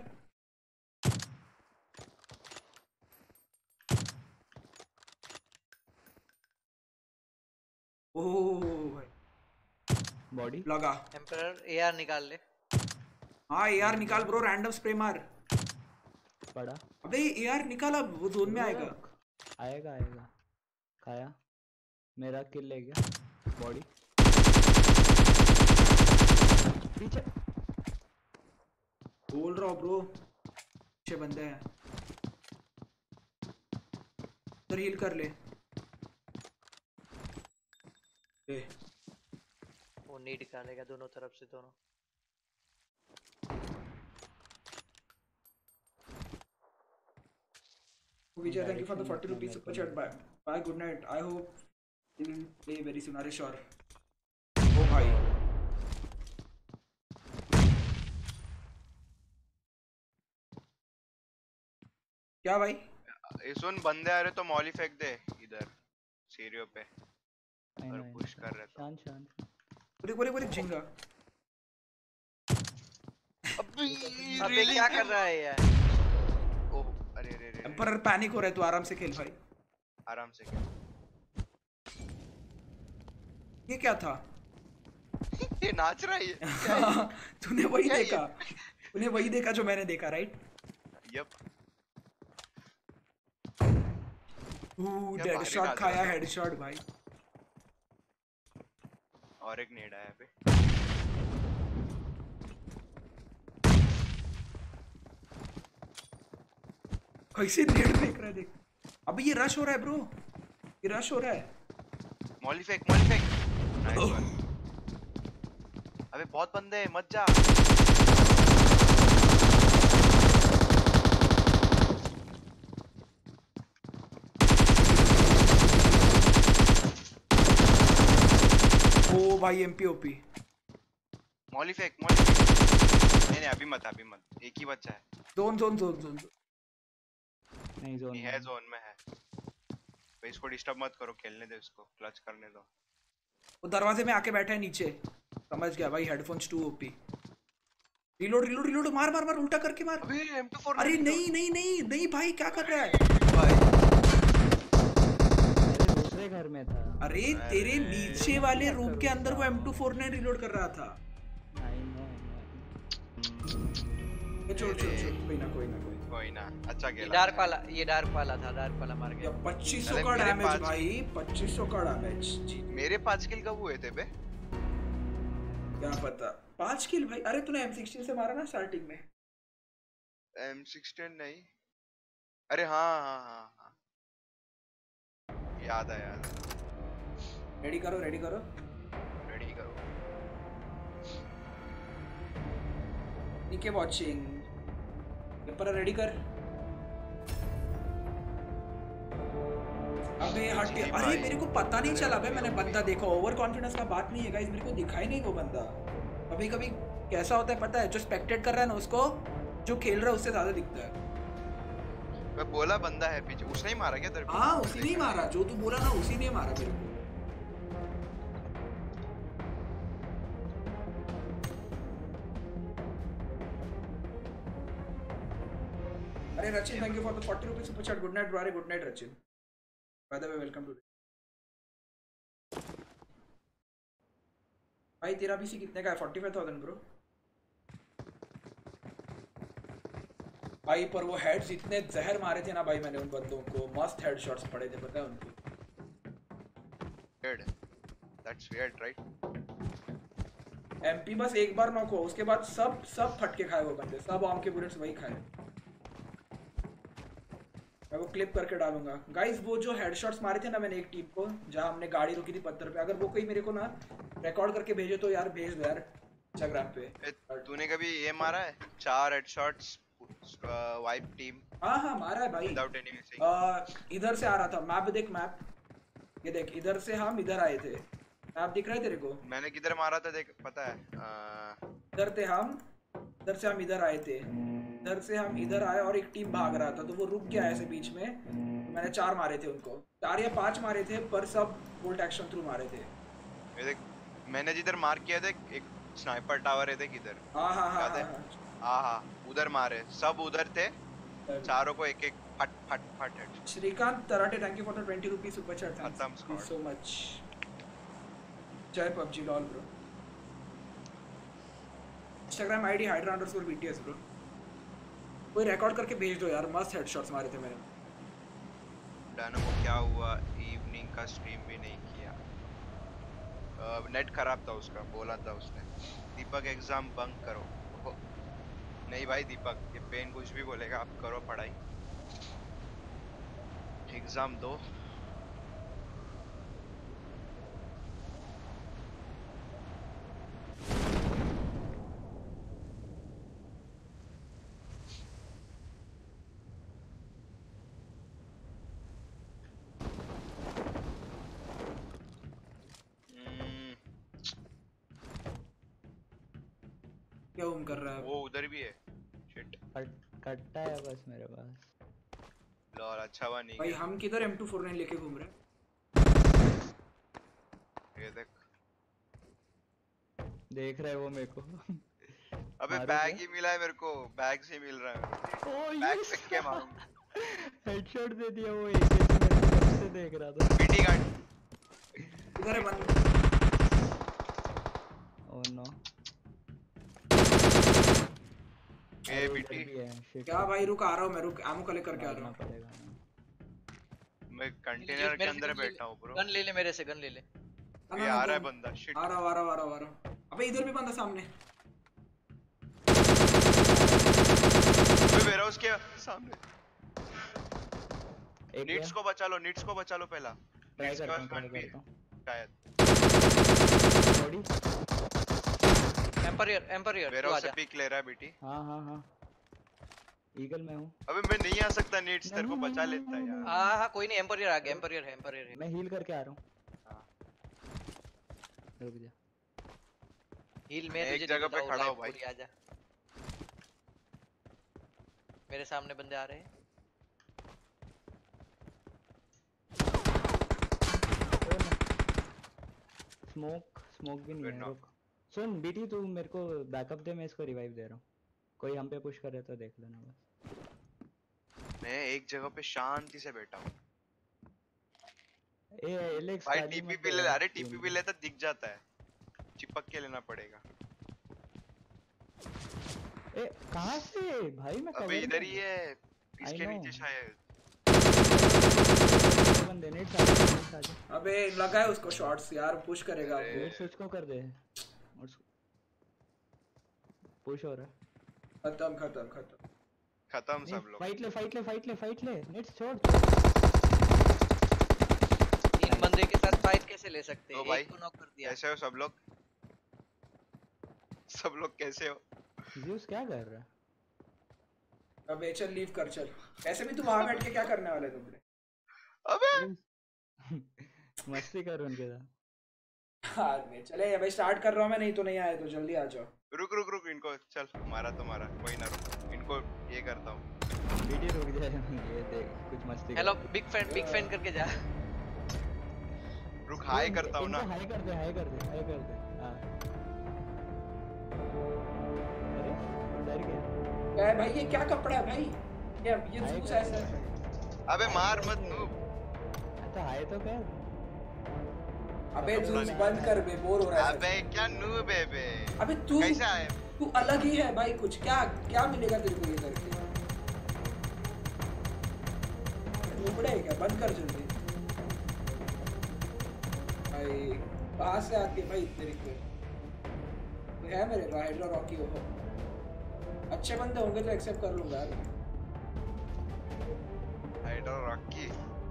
ओह भाई
बॉडी
लगा।
एम्परर एआर निकाल ले।
हाँ यार निकाल ब्रो, रैंडम स्प्रे मार।
पड़ा।
अबे यार निकाल, अब वो जोन में आएगा।
आएगा आएगा। खाया। मेरा किल ले गया। बॉडी पीछे।
बोल रहा हूँ ब्रो, पीछे बंदे हैं। उधर हील कर ले। ले
वो नीड निकालेगा दोनों तरफ से दोनों।
Vijay thank you for the forty rupees super chat. Bye bye, good night. I hope you will play very soon. अरे श्योर। भाई। क्या भाई?
ये सुन, बंदे आ रहे तो मॉली फेंक दे इधर सीरियो पे
I
और
know, I
पुश
know.
कर रहे तो।
शांत शांत।
पूरी पूरी पूरी झिंगा।
अबे
अबे क्या कर रहा है यार?
ओह अरे अरे अरे
एम्परर पैनिक हो रहा है, तू आराम से खेल भाई।
आराम से खेल।
ये क्या था?
ये नाच रहा है ये। क्या है ये?
तूने वही
क्या ये?
देखा? तूने वही देखा जो मैंने देखा, राइट?
यप। क्या
डेड
भारी
शॉट
नाच
खाया,
रहा था।
हेडशॉट भाई।
और एक नेड आया पे।
कैसे नेड फेंक रहा है देख। अबे ये रश हो रहा है ब्रो, ये रश हो रहा है।
मॉली फेंक मॉली फेंक। Nice one. अबे बहुत बंदे हैं, मत जा।
ओ भाई एमपी ओपी।
मॉली फेंक मॉली फेंक। नहीं नहीं अभी मत अभी मत, एक ही बच्चा है।
Zone zone zone zone.
नहीं जोन
नहीं है, जोन में है भाई। इसको डिस्टर्ब मत करो, खेलने दो इसको, क्लच करने दो।
वो दरवाजे में आके बैठा है नीचे। समझ गया भाई, headphones too OP. Reload reload reload, मार मार मार, उल्टा करके मार।
अबे एम टू फोर।
अरे नहीं नहीं नहीं नहीं भाई, क्या कर रहा है
भाई?
अरे दूसरे घर में था।
अरे तेरे नीचे वाले रूम के अंदर वो M two four nine reload कर रहा था।
I know, I know.
छोड़ छोड़ छोड़, कोई ना कोई ना कोई
कोई ना, अच्छा
ये
खेला।
डार्क वाला, ये डार्क वाला था, डार्क वाला मार गया।
पच्चीस सौ
अरे
का
मेरे
डैमेज
पास-
भाई, पच्चीस सौ का डैमेज। जी
मेरे पांच किल कब हुए थे बे?
क्या पता। पांच किल भाई? अरे तूने एम सिक्सटीन से मारा ना स्टार्टिंग में।
एम सिक्सटीन नहीं, अरे हाँ हाँ हाँ हाँ याद है याद है।
रेडी करो रेडी करो।
रेडी करो।
ठीक है, वॉचिंग पर रेडी कर। अबे हट।
जी
अरे
भाई।
मेरे को पता नहीं चला भाई, मैंने बंदा देखा। ओवर कॉन्फिडेंस का बात नहीं है गाइस, मेरे को दिखाई नहीं वो बंदा। कभी कभी कैसा होता है पता है, जो स्पेक्टेट कर रहा है ना उसको जो खेल रहा है उससे ज्यादा दिखता है।
मैं बोला बंदा है पीछे, उसने ही मारा क्या तेरे को?
हाँ उसी ने ही मारा, जो तू बोला ना उसी ने मारा मेरे को। अरे Rachin, thank you for the forty rupees super chat. Good night bro. अरे good night Rachin, by the way welcome to. भाई तेरा पीसी कितने का है? Forty five thousand bro. भाई पर वो हेड्स इतने जहर मारे थे ना भाई मैंने उन बंदों को, मस्त हेड शॉट्स पड़े थे पता है उनको।
Weird. That's weird, right?
MP बस एक बार नॉक हो, उसके बाद सब सब फटके खाए वो बंदे, सब आर्म के बुलेट्स वही खाए। मैं वो क्लिप करके डालूंगा गाइस। वो जो हेडशॉट्स मारे थे ना मैंने एक टीम को, जहां हमने गाड़ी रोकी थी पत्थर पे, अगर वो कोई मेरे को ना रिकॉर्ड करके भेजे तो यार भेज दो यार इंस्टाग्राम पे।
ए, तूने कभी ये मारा है? चार हेडशॉट्स वाइप टीम
हाँ हाँ मारा है भाई।
Without any missing.
आ, इधर से आ रहा था मैप, देख मैप, ये देख इधर से हम इधर आए थे। मैप दिख रहा है तेरे को?
मैंने किधर मारा था देख, पता है? आ,
इधर थे हम, इधर से हम इधर आए थे, इधर से हम इधर आए और एक टीम भाग रहा था तो वो रुक गया ऐसे बीच में। मैंने चार मारे थे उनको, चार या पांच मारे थे, पर सब बोल्ट एक्शन थ्रू मारे थे।
ये देख मैंने जिधर मार किया देख, एक स्नाइपर टावर है देख इधर।
हाँ हाँ हाँ
याद है?
हाँ
हाँ हाँ उधर मारे, सब उधर थे, चारों को एक एक फट फट फट head.
Shrikant Tarate, thank you for the twenty rupees super chat.
खत्म
thank you
squad।
So much. जय PUBG lol bro. Instagram ID Hydra underscore BTS bro. कोई रिकॉर्ड करके भेज दो यार, मस्त हेडशॉट्स मारे थे मैंने।
डायनो को क्या हुआ? इवनिंग का स्ट्रीम भी नहीं किया। नेट खराब था उसका, बोला था उसने। दीपक एग्जाम बंक करो। ओहो, नहीं भाई दीपक, ये पेन कुछ भी बोलेगा, आप करो पढ़ाई, एग्जाम दो।
क्या घूम कर रहा है
वो उधर भी है। शिट
कट कट्टा है बस मेरे पास।
लॉल अच्छा हुआ नहीं
भाई
गया।
हम किधर एम टू फोर्टी नाइन लेके घूम रहे हैं।
ये देख
देख रहा है वो मेरे को।
अबे
मारो
बैग
क्या?
ही मिला है मेरे को, बैग से मिल रहा है।
ओ
बैग
यस
फेंक के मारूंगा।
हेडशॉट दे दिया वो एक से मेरे को कब से देख रहा था।
बीटी गार्ड
इधर है बंद।
ओह नो
ए बीटी
क्या भाई रुक आ रहा हूँ मैं, रुक आमो कलेक्ट करके आ रहा
मारना
हूँ।
पड़ेगा ना।
मैं कंटेनर के
मेरे से
अंदर
गन ले
बैठा हूँ
ले।
ब्रो।
गन ले ले मेरे से, गन ले ले।
ये आ रहा है बंदा। शिट
आ रहा हूँ आ रहा हूँ आ रहा हूँ आ रहा हूँ। अबे इधर भी बंदा सामने।
अबे मेरा उसके सामने।
एक
नीड्स को बचा लो, नीड्स को बचा लो पहला।
ट्राई
नीड्स के
करता
पास
हूँ
गन
ट्राई
भी है
करता हूँ।
शायद।
बॉडी
एम्परियर एम्परियर
मेरा
तू
उसे
आजा।
पिक ले रहा है बीटी।
हाँ हाँ हाँ ईगल में हूँ।
अबे मैं नहीं आ सकता, नीड्स तेरे को बचा लेता है यार।
हाँ हाँ कोई नहीं, एम्परियर आ गया, एम्परियर है, एम्परियर है।
मैं हील करके आ रहा हूँ।
हाँ।
रुक जा।
हील में
मैं
तुझे
एक जगह पे खड़ा हूँ भाई।
पूरी आजा। मेरे सामने बंदे आ रहे हैं।
स्मोक स्मोक भी नहीं
Good
है।
knock.
रुक सुन बीटी तू मेरे को बैकअप दे, मैं इसको रिवाइव दे रहा हूँ। कोई हम पे पुश करे तो देख लेना बस।
मैं एक जगह पे शांति से बैठा हूँ
ए एलेक्स
भाई।
गाली
टीपी
मत
भी
दे
ले,
यार
अरे
टीम
टीपी
में।
भी लेता दिख जाता है, चिपक के लेना पड़ेगा।
ए कहाँ से भाई? मैं
अबे
cover
इधर
में
ही
हूँ।
है,
I
इसके
know.
नीचे शायद।
बंदे नेट साजा नेट साजा।
अबे लगा है उसको शॉट्स यार, पुश करेगा
अरे।
वो।
नेट स्विच को कर दे। और पुश हो रहा है।
खत्म खत्म खत्म।
खत्म
नहीं
सब लोग।
फाइट ले फाइट ले फाइट ले फाइट ले। नेट छोड़।
तीन बंदे के साथ फाइट कैसे ले सकते
तो
हैं?
भाई
एक को नॉक कर दिया।
कैसे हो सब लोग? सब लोग कैसे हो?
ज़्यूस क्या कर रहा है?
अबे चल लीव कर चल। ऐसे भी तू वहां बैठ के क्या करने वाले तुमने?
अबे
मस्ती कर उनके साथ।
हाँ मैं चले भाई, स्टार्ट कर रहा हूँ मैं, नहीं तो नहीं आए तो जल्दी आ जाओ।
रुक रुक रुक, इनको चल मारा तो मारा, कोई ना रुक, इनको ये करता हूँ।
बीटी रुक जाए। ये देख कुछ मस्ती
हेलो
कर।
बिग फैन, बिग फैन करके जा।
रुक हाई करता हूँ ना।
हाई कर दे हाई कर दे हाई कर दे। हाँ अरे डर गया।
ए भाई ये क्या कपड़ा है भाई? ये ये
हाई
जूस
कर
ऐसा
दे।
है।
अबे मार मत नूब।
अच्छा हाई तो कर।
अबे जूस बंद कर बे, बोर हो रहा है।
अबे क्या नूब है बे?
अबे तू
कैसे आए?
तू अलग ही है भाई, कुछ क्या क्या मिलेगा तेरे को ये करके? टुकड़े है क्या? बंद कर जल्दी भाई। कहाँ से आती है भाई इतने रिक्वेस्ट? ये है मेरे पास हाइड्रा रॉकी हो। अच्छे बंदे होंगे तो एक्सेप्ट कर लूंगा यार।
Hydra Rocky.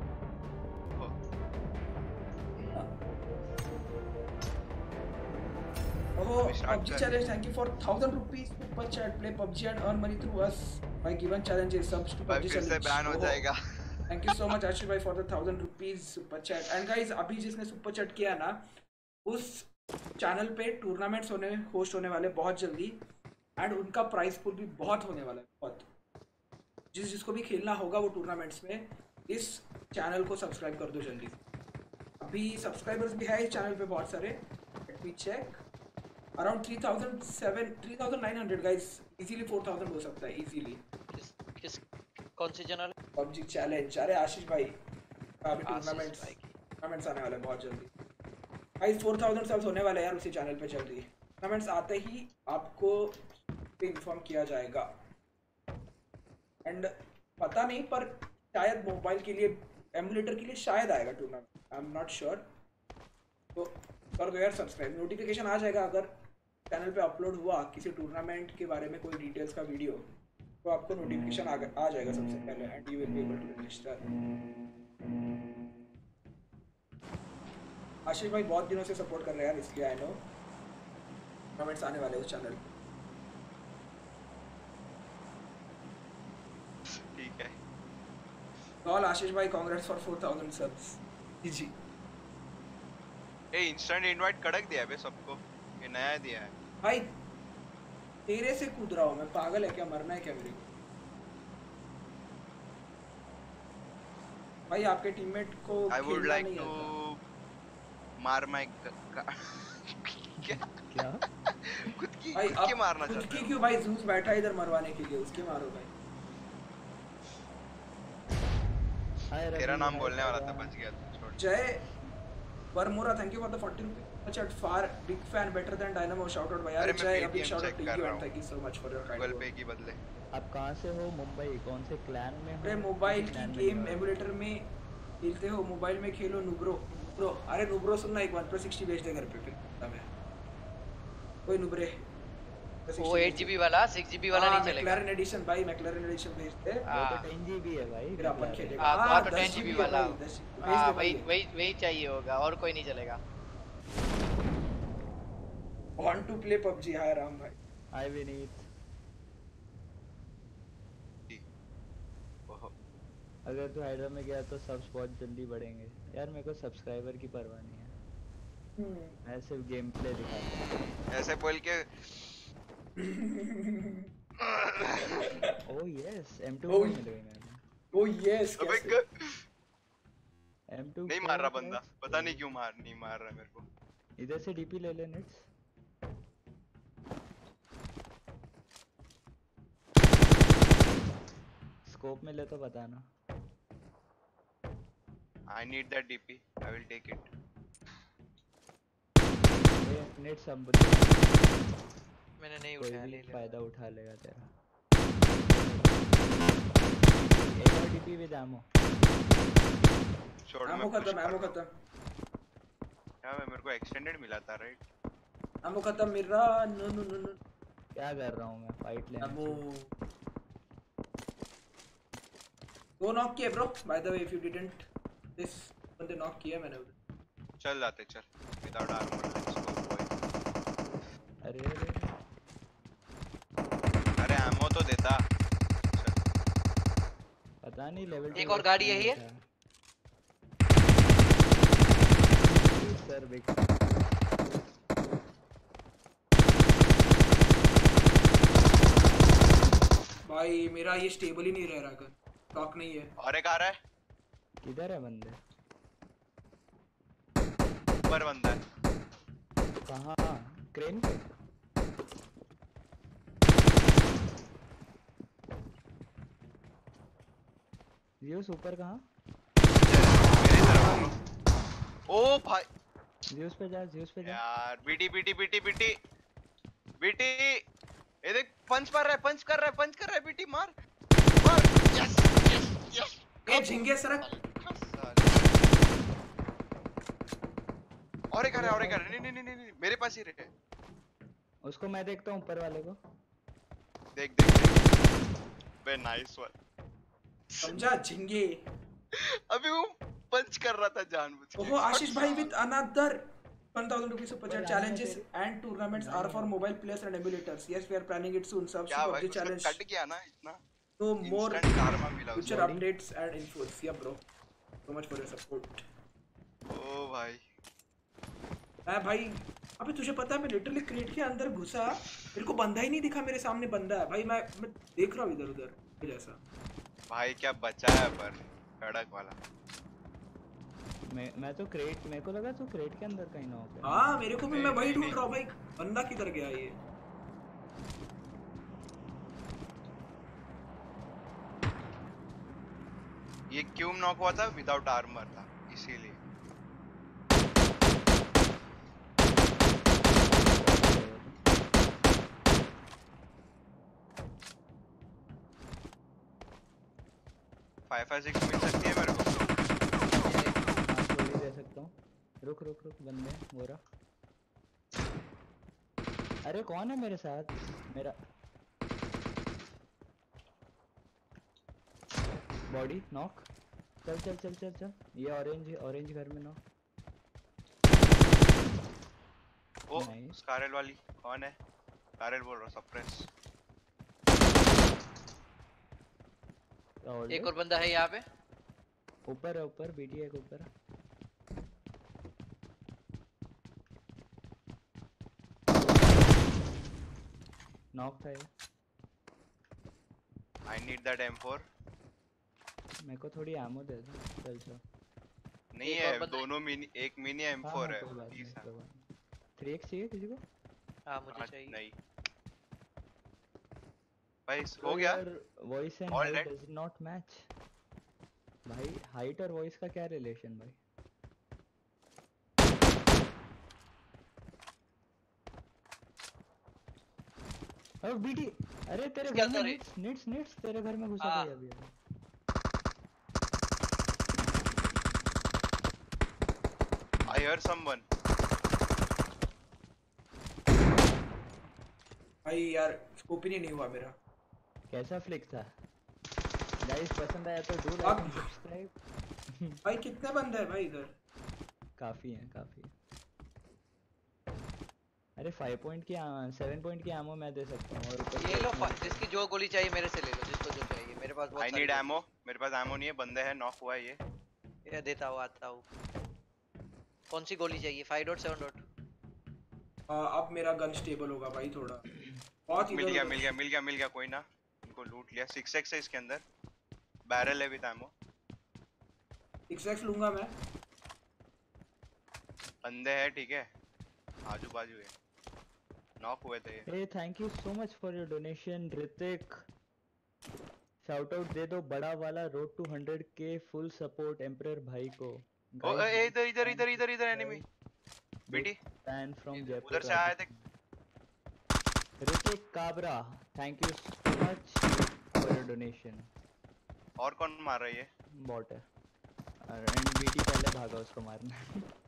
Oh,
start
PUBG
कर।
challenge. Thank you for thousand rupees super chat. Play PUBG and earn money through us. My given challenge is subs to
भाई
PUBG
फिर से
challenge.
बैन हो
Oh,
जाएगा।
Thank you so much Ashish भाई for the thousand rupees super chat. And guys अभी जिसने super chat किया ना, उस चैनल पे टूर्नामेंट्स होने होस्ट होने वाले बहुत जल्दी, एंड उनका प्राइस पुल भी बहुत होने वाला है बहुत। जिस जिसको भी खेलना होगा वो टूर्नामेंट्स में, इस चैनल को सब्सक्राइब कर दो जल्दी। अभी सब्सक्राइबर्स भी है इस चैनल पे बहुत सारे। Let me check. Around three thousand seven three thousand nine hundred guys. Easily four thousand हो सकता है इजीली।
किस किस कौन सी चैनल?
PUBG challenge. अरे आशीष भाई अभी
आशीष
टूर्नामेंट्स
भाई की।
टूर्नामेंट्स आने वाले हैं बहुत जल्दी गाइस। फोर थाउजेंड सब्स होने वाले हैं यार उसी चैनल पे जल्दी। टूर्नामेंट्स आते ही आपको इन्फॉर्म किया जाएगा। एंड पता नहीं पर शायद मोबाइल के लिए, एमुलेटर के लिए शायद आएगा tournament. I am not sure. तो कर दो यार सब्सक्राइब, नोटिफिकेशन आ जाएगा। अगर चैनल पे अपलोड हुआ किसी टूर्नामेंट के बारे में कोई डिटेल्स का वीडियो, तो आपको नोटिफिकेशन आ, आ जाएगा सबसे पहले, and you will be able to register. Ashish भाई बहुत दिनों से सपोर्ट कर रहे हैं यार, इसलिए आई नो टूर्नामेंट्स आने वाले उस चैनल।
ठीक है।
ऑल आशीष भाई congrats for four thousand subs. जी
ए इंस्टेंट इनवाइट कड़क दिया है बे सबको, ये नया दिया है।
भाई तेरे से कूद रहा हूँ मैं, पागल है क्या? मरना है क्या मेरे को? भाई आपके टीममेट को
आई वुड
खेलना
लाइक
नहीं
टू
आता।
मार माय क्या
क्या?
खुद की
भाई
खुद की
अब
मारना
खुद
चाहता
की
है
क्यों?
वो।
भाई जूस बैठा है इधर मरवाने के लिए, उसके मारो भाई।
हाय
तेरा
रवि,
नाम
हाय
बोलने वाला था,
फैजान।
बच गया तू, छोड़।
जय Varmora, thank you for the forty rupees chat. Far big fan, better than Dynamo. Shout out भाई।
अरे
अरे
मैं
जय, a big
Paytm
shout out
check
to
कर
you
रहा
and
हूँ
thank you so much for your kind
Google Pay
words.
की बदले।
आप कहाँ से हो? मुंबई? कौन से क्लैन में हो?
अरे
किसी
मोबाइल की
क्लैन में नहीं
गेम
हो?
एमुलेटर में खेलते हो? मोबाइल में खेलो नुब्रो। नुब्रो, अरे नुब्रो सुनना, एक वन प्लस सिक्सटी भेज दे घर पे फिर बता मैं। कोई नुब्रे
वो एट जीबी वाला, सिक्स जीबी वाला
हाँ
नहीं चलेगा।
मैक्लैरन एडिशन भाई, मैक्लैरन एडिशन भेज दे,
वो तो
हाँ
टेन जीबी है भाई
फिर अपन
मैकलैरन।
खेलेगा।
हाँ तो हाँ
हाँ
तो
दस
टेन जीबी
जीबी है
वाला।
भाई, दस जीबी भेज
हाँ
दे भाई
वही
ये।
वही वही चाहिए होगा, और कोई नहीं चलेगा।
Want to play PUBG? Hi Ram भाई।
हाय विनीत।
ओहो,
अगर तू हाइड्रा में गया तो सब्स बहुत जल्दी बढ़ेंगे। यार मेरे को सब्सक्राइबर की परवाह नहीं है,
हम्म।
मैं सिर्फ गेम प्ले दिखाता हूँ।
ऐसे बोल के
oh yes, M two
Oh,
four मिल गई मेरे
oh yes,
अबे
कैसे?
ग...
को। एम टू
नहीं मार रहा बंदा, पता नहीं क्यों मार नहीं मार रहा मेरे को।
इधर से डीपी ले ले नेट्स। स्कोप में ले तो बताना।
I need that D P. I will take it.
ये नेट सब
मैंने नहीं
कोई
उठाया,
भी
ले ले।
फायदा उठा लेगा तेरा। एक और डीपी विद एमो।
छोड़
एमो
मैं पुश
खत्म,
कर
एमो
रहा हूँ।
खत्म,
क्या मैं मेरे को एक्सटेंडेड मिला था राइट?
एमो खत्म मिल रहा। नो नो नो नो
क्या कर रहा हूँ मैं? फाइट लेने
एमो।
से।
दो नॉक किए bro, by the way if you didn't this, बंदे नॉक किए मैंने उधर।
चल जाते चल without armour let's go boy.
अरे अरे
अरे एमो तो देता। चल
पता नहीं लेवल
एक और गाड़ी यही है?
सर बिग
भाई मेरा ये स्टेबल ही नहीं रह रहा, कर टॉक नहीं है।
और एक आ रहा है,
किधर है बंदे?
ऊपर बंदा है।
कहाँ? क्रेन पे? जियोस ऊपर कहाँ?
मेरी तरफ। ओ भाई
जियोस पे जा, जियोस पे जा।
यार BT BT BT BT BT ये देख पंच मार रहा है, पंच कर रहा है, पंच कर रहा है, बीटी मार मार। यस यस यस
ए झिंगे सरक।
और एक आ रहा है, और एक आ रहा है। नहीं नहीं नहीं नहीं मेरे पास ही रहे।
उसको मैं देखता हूँ ऊपर वाले को।
देख देख देख बे नाइस वन।
समझा झिंगे।
अभी वो पंच कर रहा था जानबूझ के।
ओहो आशीष भाई with another one thousand rupees super chat।
कोई
Challenges
लाने
and tournaments are for mobile players and emulators. Yes, we are planning it soon. Subs
क्या
to
भाई
PUBG
उसका
challenge.
कट गया ना इतना।
No more
इंस्टेंट karma मिला
future
उसको।
updates and infos. Yeah bro. So much for your support.
ओ भाई
मैं भाई अबे तुझे पता है मैं लिटरली क्रेट के अंदर घुसा, मेरे को बंदा ही नहीं दिखा, मेरे सामने बंदा है भाई। मैं मैं देख रहा हूँ इधर उधर जैसा।
भाई क्या बचा है पर कड़क वाला।
मैं मैं तो क्रेट, मेरे को लगा तू क्रेट के अंदर कहीं ना हो।
हाँ मेरे को भी, मैं
नहीं,
वही
नहीं,
ढूंढ
नहीं।
रहा हूँ भाई, बंदा किधर गया ये।
ये क्यों नॉक हुआ था? विदाउट आर्मर था इसीलिए। फाइव फाइव सिक्स मिल सकती है मेरे को।
हाँ गोली दे सकता हूँ। रुक रुक रुक बंदे हो रहा। अरे कौन है मेरे साथ? मेरा बॉडी नॉक। चल चल चल चल चल। ये ऑरेंज ऑरेंज घर में नॉक।
ओ
Nice.
स्कारल वाली कौन है? स्कारल बोल रहा सप्रेस।
एक और बंदा है यहाँ पे।
ऊपर है, ऊपर बीटी है ऊपर। नॉक था ये।
I need that M four.
मेरे को थोड़ी एमो दे दो चल चल।
नहीं
एक
है
और बंदा-
दोनों मिनी, एक मिनी एम
हाँ
फोर
हाँ
है।
कोई बात नहीं
तीस है।
कोई बात नहीं। थ्री एक्स चाहिए किसी को?
हाँ मुझे
आज
चाहिए।
नहीं भाई
तो
हो गया।
यार voice and
All
height
right.
Does not match. भाई हाइट और वॉइस का क्या रिलेशन भाई? अब बीटी अरे तेरे
इसके
घर में
अंदर ही।
निट्स निट्स निट्स तेरे घर में घुसा
हाँ।
भाई अभी अभी।
I hear someone.
भाई यार स्कोप ही नहीं हुआ मेरा।
कैसा फ्लिक था? गाइस पसंद आया तो डू
अब-
लाइक एंड सब्सक्राइब।
भाई कितने बंदे हैं भाई इधर?
काफी है काफी है। अरे फाइव पॉइंट की सेवन पॉइंट की एमो मैं दे सकता हूँ और ऊपर
ये
से
लो
इतना-
जिसकी जो गोली चाहिए मेरे से ले लो, जिसको जो चाहिए। मेरे पास बहुत
आई
सारी
नीड
गोली
एमो। मेरे पास एमो नहीं है, बंदे हैं, नॉक हुआ है ये।
है। ये देता हूँ, आता हूँ। कौन सी गोली चाहिए? Five dot seven dot?
आ, अब मेरा गन स्टेबल होगा भाई थोड़ा। बहुत
मिल
इधर
गया
उधर-
मिल गया मिल गया मिल गया कोई ना। इनको लूट लिया। सिक्स एक्स है इसके अंदर। बैरल है विद एमो।
सिक्स एक्स लूंगा मैं।
बंदे हैं ठीक है, आजू बाजू है, नॉक हुए थे ये।
Hey thank you so much for your donation Hrithik. Shout out दे दो बड़ा वाला रोड टू हंड्रेड के फुल सपोर्ट एम्परर भाई को।
ओ ए, ए, इधर इधर इधर इधर इधर एनिमी। बेटी
फैन फ्रॉम जयपुर
उधर से आए थे।
Hrithik Kabra thank you so much for your donation.
और कौन मार रहा है ये?
बॉट है एंड बीटी पहले भागा उसको मारना।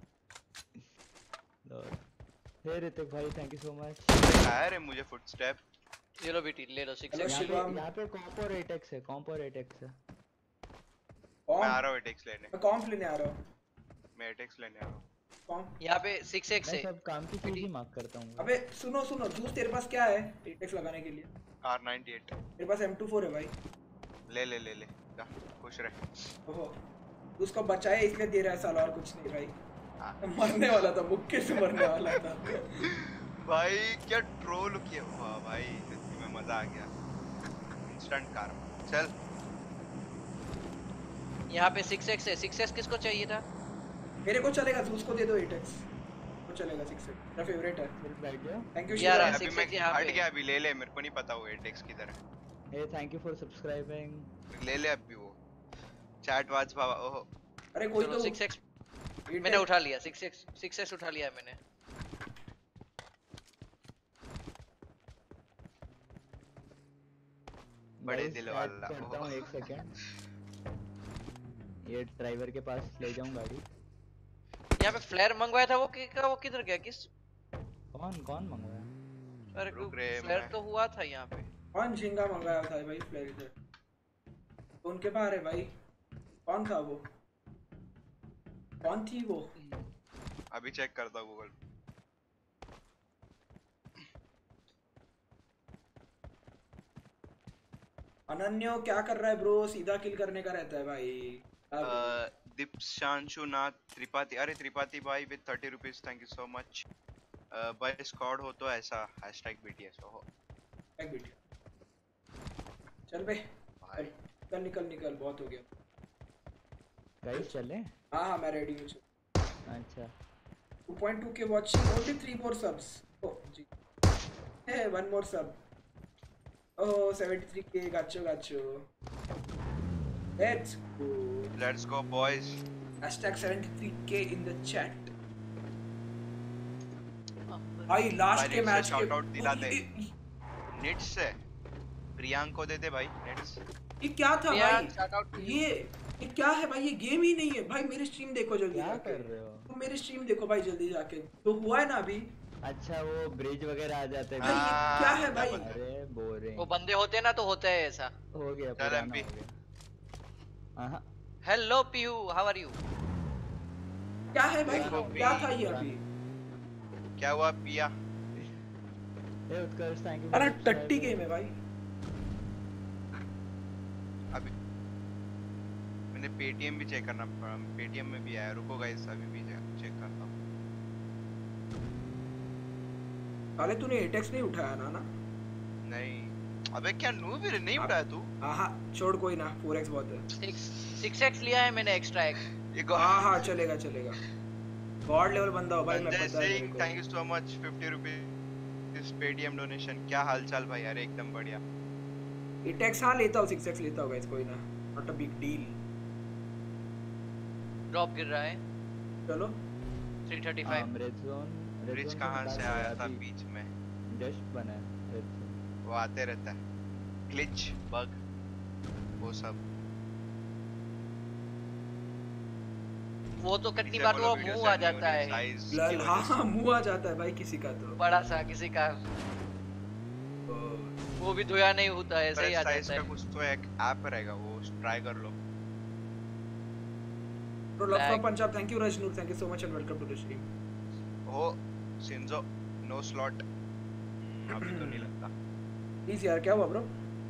लॉर्ड हे ऋतिक भाई थैंक यू सो मच।
आया रे मुझे फुटस्टेप।
ये लो बेटी, ले लो सिक्स
हेलो
एक्स।
यहाँ पे
शिवम।
यहाँ पे कॉम्प और एटेक्स है कॉम्प और एटेक्स है।
मैं आ
कॉम्प
रहा हूँ एटेक्स लेने।
मैं कॉम्प लेने आ रहा हूँ।
मैं एटेक्स लेने आ रहा हूँ।
कॉम्प।
यहाँ पे सिक्स एक्स
मैं
है।
सब काम की चीज ही मार्क करता हूँ।
अबे सुनो सुनो जूस तेरे पास क्या है एटेक्स लगाने के लिए?
R ninety eight.
मेरे पास एम टू फोर है भाई।
ले ले ले ले जा, खुश रह।
ओहो उसको बचाए इसलिए दे रहा है साला, और कुछ नहीं भाई।
हाँ।
मैं मरने वाला था, मुक्के से मरने वाला था।
भाई क्या ट्रोल किया। वाह भाई सच्ची में मजा आ गया। इंस्टेंट कार चल।
यहाँ पे सिक्स एक्स है। सिक्स एक्स किसको चाहिए था?
मेरे को चलेगा, जूस को दे दो एटेक्स। वो चलेगा सिक्स एक्स, मेरा फेवरेट है।
फिर बैठ जाओ।
थैंक यू
यार,
शिवम।
six
अभी मैं
X यहाँ
हट
पे।
गया, अभी ले ले, मेरे को नहीं पता वो एटेक्स किधर है।
Hey thank you for subscribing.
ले ले अभी वो चैट वाच बाबा। ओहो
अरे कोई
चलो
तो
सिक्स एक्स
एटेक्स-
मैंने उठा लिया। सिक्स एक्स सिक्स एक्स उठा लिया है मैंने।
बड़े
Guys,
दिल
chat
वाला।
करता हूँ
ओहो।
एक सेकंड। ये ड्राइवर के पास ले जाऊँ गाड़ी।
यहाँ पे फ्लेयर मंगवाया था, वो कि, का, वो किधर गया? किस
कौन कौन मंगवाया?
अरे
रुक रे,
फ्लेयर
मैं-
तो हुआ था यहाँ पे।
कौन झिंगा मंगाया था भाई फ्लेयर इधर? तो उनके पास है भाई। कौन था वो? कौन थी वो?
अभी चेक करता गूगल।
अनन्यो क्या कर रहा है ब्रो? सीधा किल करने का रहता है भाई। अब
दीपशांशु नाथ त्रिपाठी। अरे त्रिपाठी भाई with thirty rupees, thank you so much. भाई स्क्वाड हो तो ऐसा हैशटैग बीटीएस हो।
एक मिनट। चल बे
भाई
निकल निकल निकल, बहुत हो गया।
गाइस चले?
हाँ हाँ मैं रेडी हूँ।
अच्छा
टू पॉइंट टू के watching, only three more subs. Oh जी, hey one more sub. Oh seventy-three k, gacho gacho. Let's go.
Let's go boys.
Hashtag seventy-three k in the chat. भाई last
भाई
के
next से
match
shout out दिला दे।
के
nits से प्रियांक को दे दे भाई निट्स।
ये क्या था
प्रियांक, shout out
भाई?
to you.
ये ये क्या है भाई? ये गेम ही नहीं है भाई। मेरी स्ट्रीम देखो जल्दी
क्या
जाके।
कर रहे हो?
तुम मेरी स्ट्रीम देखो भाई जल्दी जाके। तो हुआ है ना अभी?
अच्छा वो ब्रिज वगैरह आ जाते हैं।
भाई ये क्या है भाई?
अरे बोरिंग
वो बंदे होते हैं ना तो होता है ऐसा।
हो गया
चल
पुराना
एमपी।
हो गया। हाँ
hello Piyu, how are you?
क्या है भाई?
देखो
क्या
भी।
था ये अभी?
क्या हुआ Piya?
Hey Utkarsh thank you.
अरे टट्टी गेम है भाई।
अभी मैंने पेटीएम भी चेक करना पड़ा। पेटीएम में भी आया, रुको गाइस अभी भी चेक करता हूँ।
साले तूने एटेक्स नहीं उठाया ना ना?
नहीं अबे क्या नूब ही नहीं उठाया तू?
हाँ छोड़ कोई ना, फोर एक्स बहुत है।
सिक्स एक्स लिया है मैंने एक्स्ट्रा एक।
हाँ हाँ चलेगा चलेगा। गॉड लेवल बंदा हो भाई, मैं
संजय
पता है मेरे
सिंह
को।
Thank you so much fifty rupees Paytm donation. क्या हालचाल भाई? अरे एकदम बढ़िया।
एट एक्स हाँ लेता हूँ, सिक्स एक्स लेता हूँ गाइस, कोई ना, not a big deal.
Drop गिर रहा है।
चलो
three thirty five.
Red zone red
bridge
zone
कहाँ से आया था बीच में?
जस्ट बना है रेड जोन।
वो आते रहता है, ग्लिच बग वो सब।
वो तो कितनी बार वो मुंह आ जाता है।
लल हाँ हाँ मुंह आ जाता है भाई किसी का तो।
बड़ा सा किसी का वो भी धोया नहीं होता है, ऐसे ही आ जाता है।
कुछ तो एक ऐप रहेगा, वो ट्राई कर लो।
Bro, love from Punjab, thank you Rajnoor, thank you so much and welcome to the stream.
हो सिंजो नो स्लॉट अभी तो नहीं लगता।
प्लीज यार क्या हुआ ब्रो?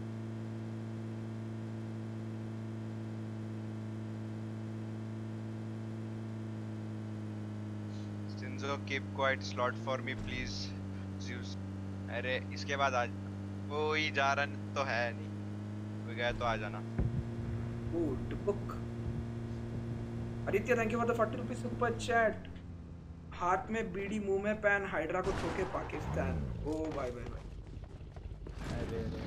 सिंजो keep quite slot for me please Zeus. अरे इसके बाद आज कोई जा रहा तो है नहीं, कोई गया तो आ जाना।
Good book. Aditya thank you for the forty rupees super chat. हाथ में बीड़ी मुंह में पैन, हाइड्रा को ठोके पाकिस्तान। ओ भाई भाई भाई।
अरे अरे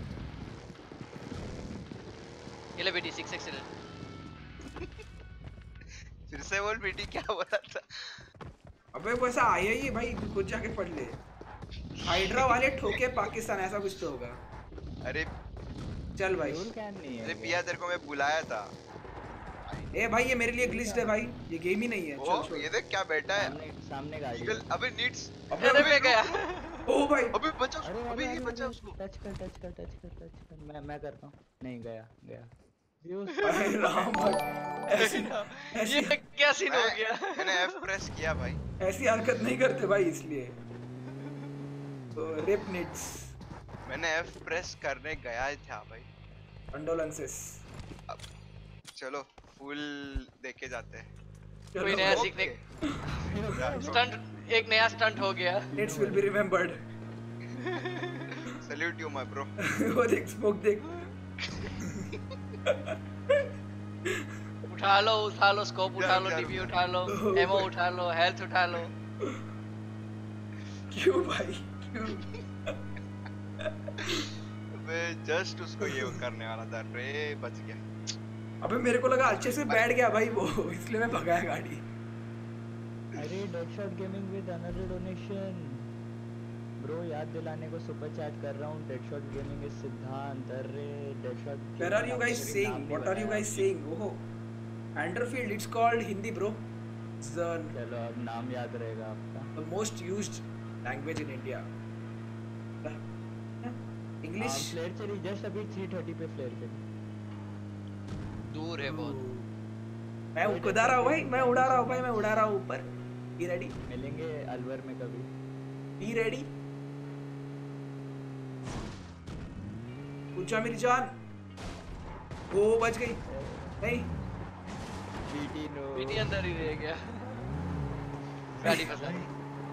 ये ले बेटी सिक्स एक्स ले।
फिर से बोल बेटी क्या बोला था?
अबे वो ऐसा आया ही भाई, खुद जाके पढ़ ले। हाइड्रा वाले ठोके पाकिस्तान, ऐसा कुछ तो होगा।
अरे
चल भाई।
अरे पिया तेरे को मैं बुलाया था।
ए भाई ये मेरे लिए ग्लिच्ड है भाई, ये गेम ही नहीं है।
चल छोड़। ये देख क्या बैठा है
सामने सामने गाड़ी।
अबे नीड्स।
अबे अबे
गया।
ओ भाई
अबे बचा
अरे
अबे ये बचा उसको।
टच कर टच कर टच कर टच कर। मैं मैं करता हूं। नहीं गया गया।
अरे राम भाई ऐसी
ये क्या सीन हो गया?
मैंने एफ प्रेस किया भाई।
ऐसी हरकत नहीं करते भाई इसलिए। तो रिप निट्स।
मैंने एफ प्रेस करने गया था भाई।
कंडोलेंसेस।
चलो फुल देखे जाते हैं।
कोई नया सीखने स्टंट, एक नया स्टंट हो गया।
Nids will be remembered.
Salute you my bro.
वो देख स्मोक देख।
उठा लो उठा लो स्कोप उठा लो, डीपी उठा लो, एमओ उठा लो, हेल्थ उठा लो।
क्यों भाई क्यों?
मैं जस्ट उसको ये करने वाला था, रे बच गया।
अबे मेरे को लगा अच्छे से बैठ गया भाई वो, इसलिए मैं भगाया गाड़ी।
अरे Deadshot gaming with another donation bro, याद दिलाने को सुपर चैट कर रहा हूं। Deadshot gaming is Siddhant. अरे Deadshot
Where are you guys saying? What are you guys saying? ओहो Enderfield, it's called Hindi bro.
चलो अब नाम याद रहेगा आपका।
The most used language in India. English.
Flare चली जस्ट अभी थ्री थर्टी पे फ्लेयर चली।
दूर है बहुत।
मैं उड़ा रहा हूँ भाई, मैं उड़ा रहा हूँ भाई, मैं उड़ा रहा हूँ ऊपर। Be ready.
मिलेंगे अलवर में कभी।
Be ready. पूछा मेरी जान। ओ बच गई। नहीं।
BT no.
बीटी अंदर ही रह गया। गाड़ी फंसा दी।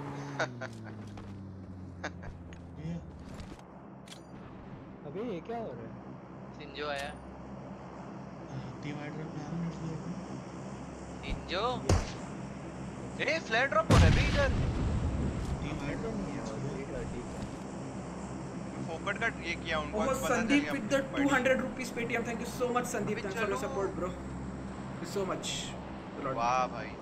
अबे ये क्या हो रहा है?
सिंजो आया।
टीम हाइड्रा में आ रहा
सिंजो ए फ्लैट ड्रॉप हो रहा है बे इधर।
टीम हाइड्रा नहीं है
फोकट का ये किया उनको
ओह
पता चल
संदीप
गया
with the two hundred rupees Paytm, thank you so much Sandeep, thanks for your support bro, thank you so much.
वाह भाई।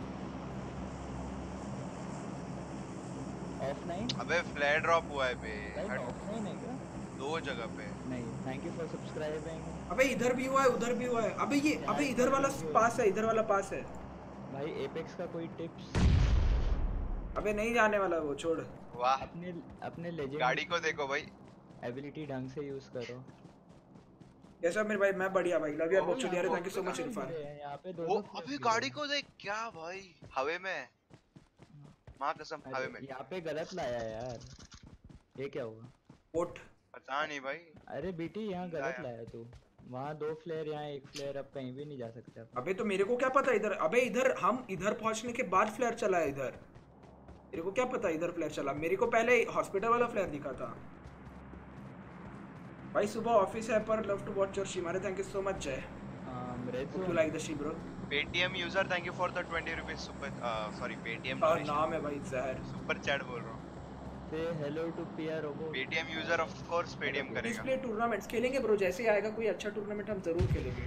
ऑफलाइन।
अबे फ्लैट ड्रॉप हुआ है बे।
ऑफलाइन है क्या?
दो जगह पे।
नहीं थैंक यू फॉर सब्सक्राइबिंग।
अबे इधर भी हुआ है उधर भी हुआ है। अबे ये अबे इधर वाला पास है, इधर वाला पास है
भाई। एपेक्स का कोई टिप्स?
अबे नहीं जाने वाला वो, छोड़।
वाह
अपने अपने लेजेंड
गाड़ी को देखो भाई,
एबिलिटी ढंग से यूज करो।
कैसा मेरे भाई? मैं बढ़िया भाई, लव यू बहुत छोटी यार, thank you so much Irfan.
यहां पे दो
वो अभी गाड़ी को देख क्या भाई, हवे में, मां कसम हवे में।
यहां पे गलत लाया यार, ये क्या हुआ?
वोट
पता नहीं भाई।
अरे बेटी यहां गलत लाया तू, वहां दो फ्लेयर यहां एक फ्लेयर, अब कहीं भी नहीं जा सकते।
अबे तो मेरे को क्या पता इधर, अबे इधर हम इधर पहुंचने के बाद फ्लेयर चला है इधर, मेरे को क्या पता इधर फ्लेयर चला, मेरे को पहले हॉस्पिटल वाला फ्लेयर दिखा था। भाई सुबह ऑफिस है पर love to watch your stream. अरे thank you so much Jay.
um red
hope you
zone
like the stream bro.
Paytm user thank you for the twenty rupees super sorry Paytm
और
donation.
नाम है भाई जहर।
Super chat बोल रहा हूँ।
say hello to Pia Robo।
Paytm user of course Paytm
Hello,
करेगा।
Display tournaments खेलेंगे ब्रो, जैसे ही आएगा कोई अच्छा टूर्नामेंट हम जरूर खेलेंगे।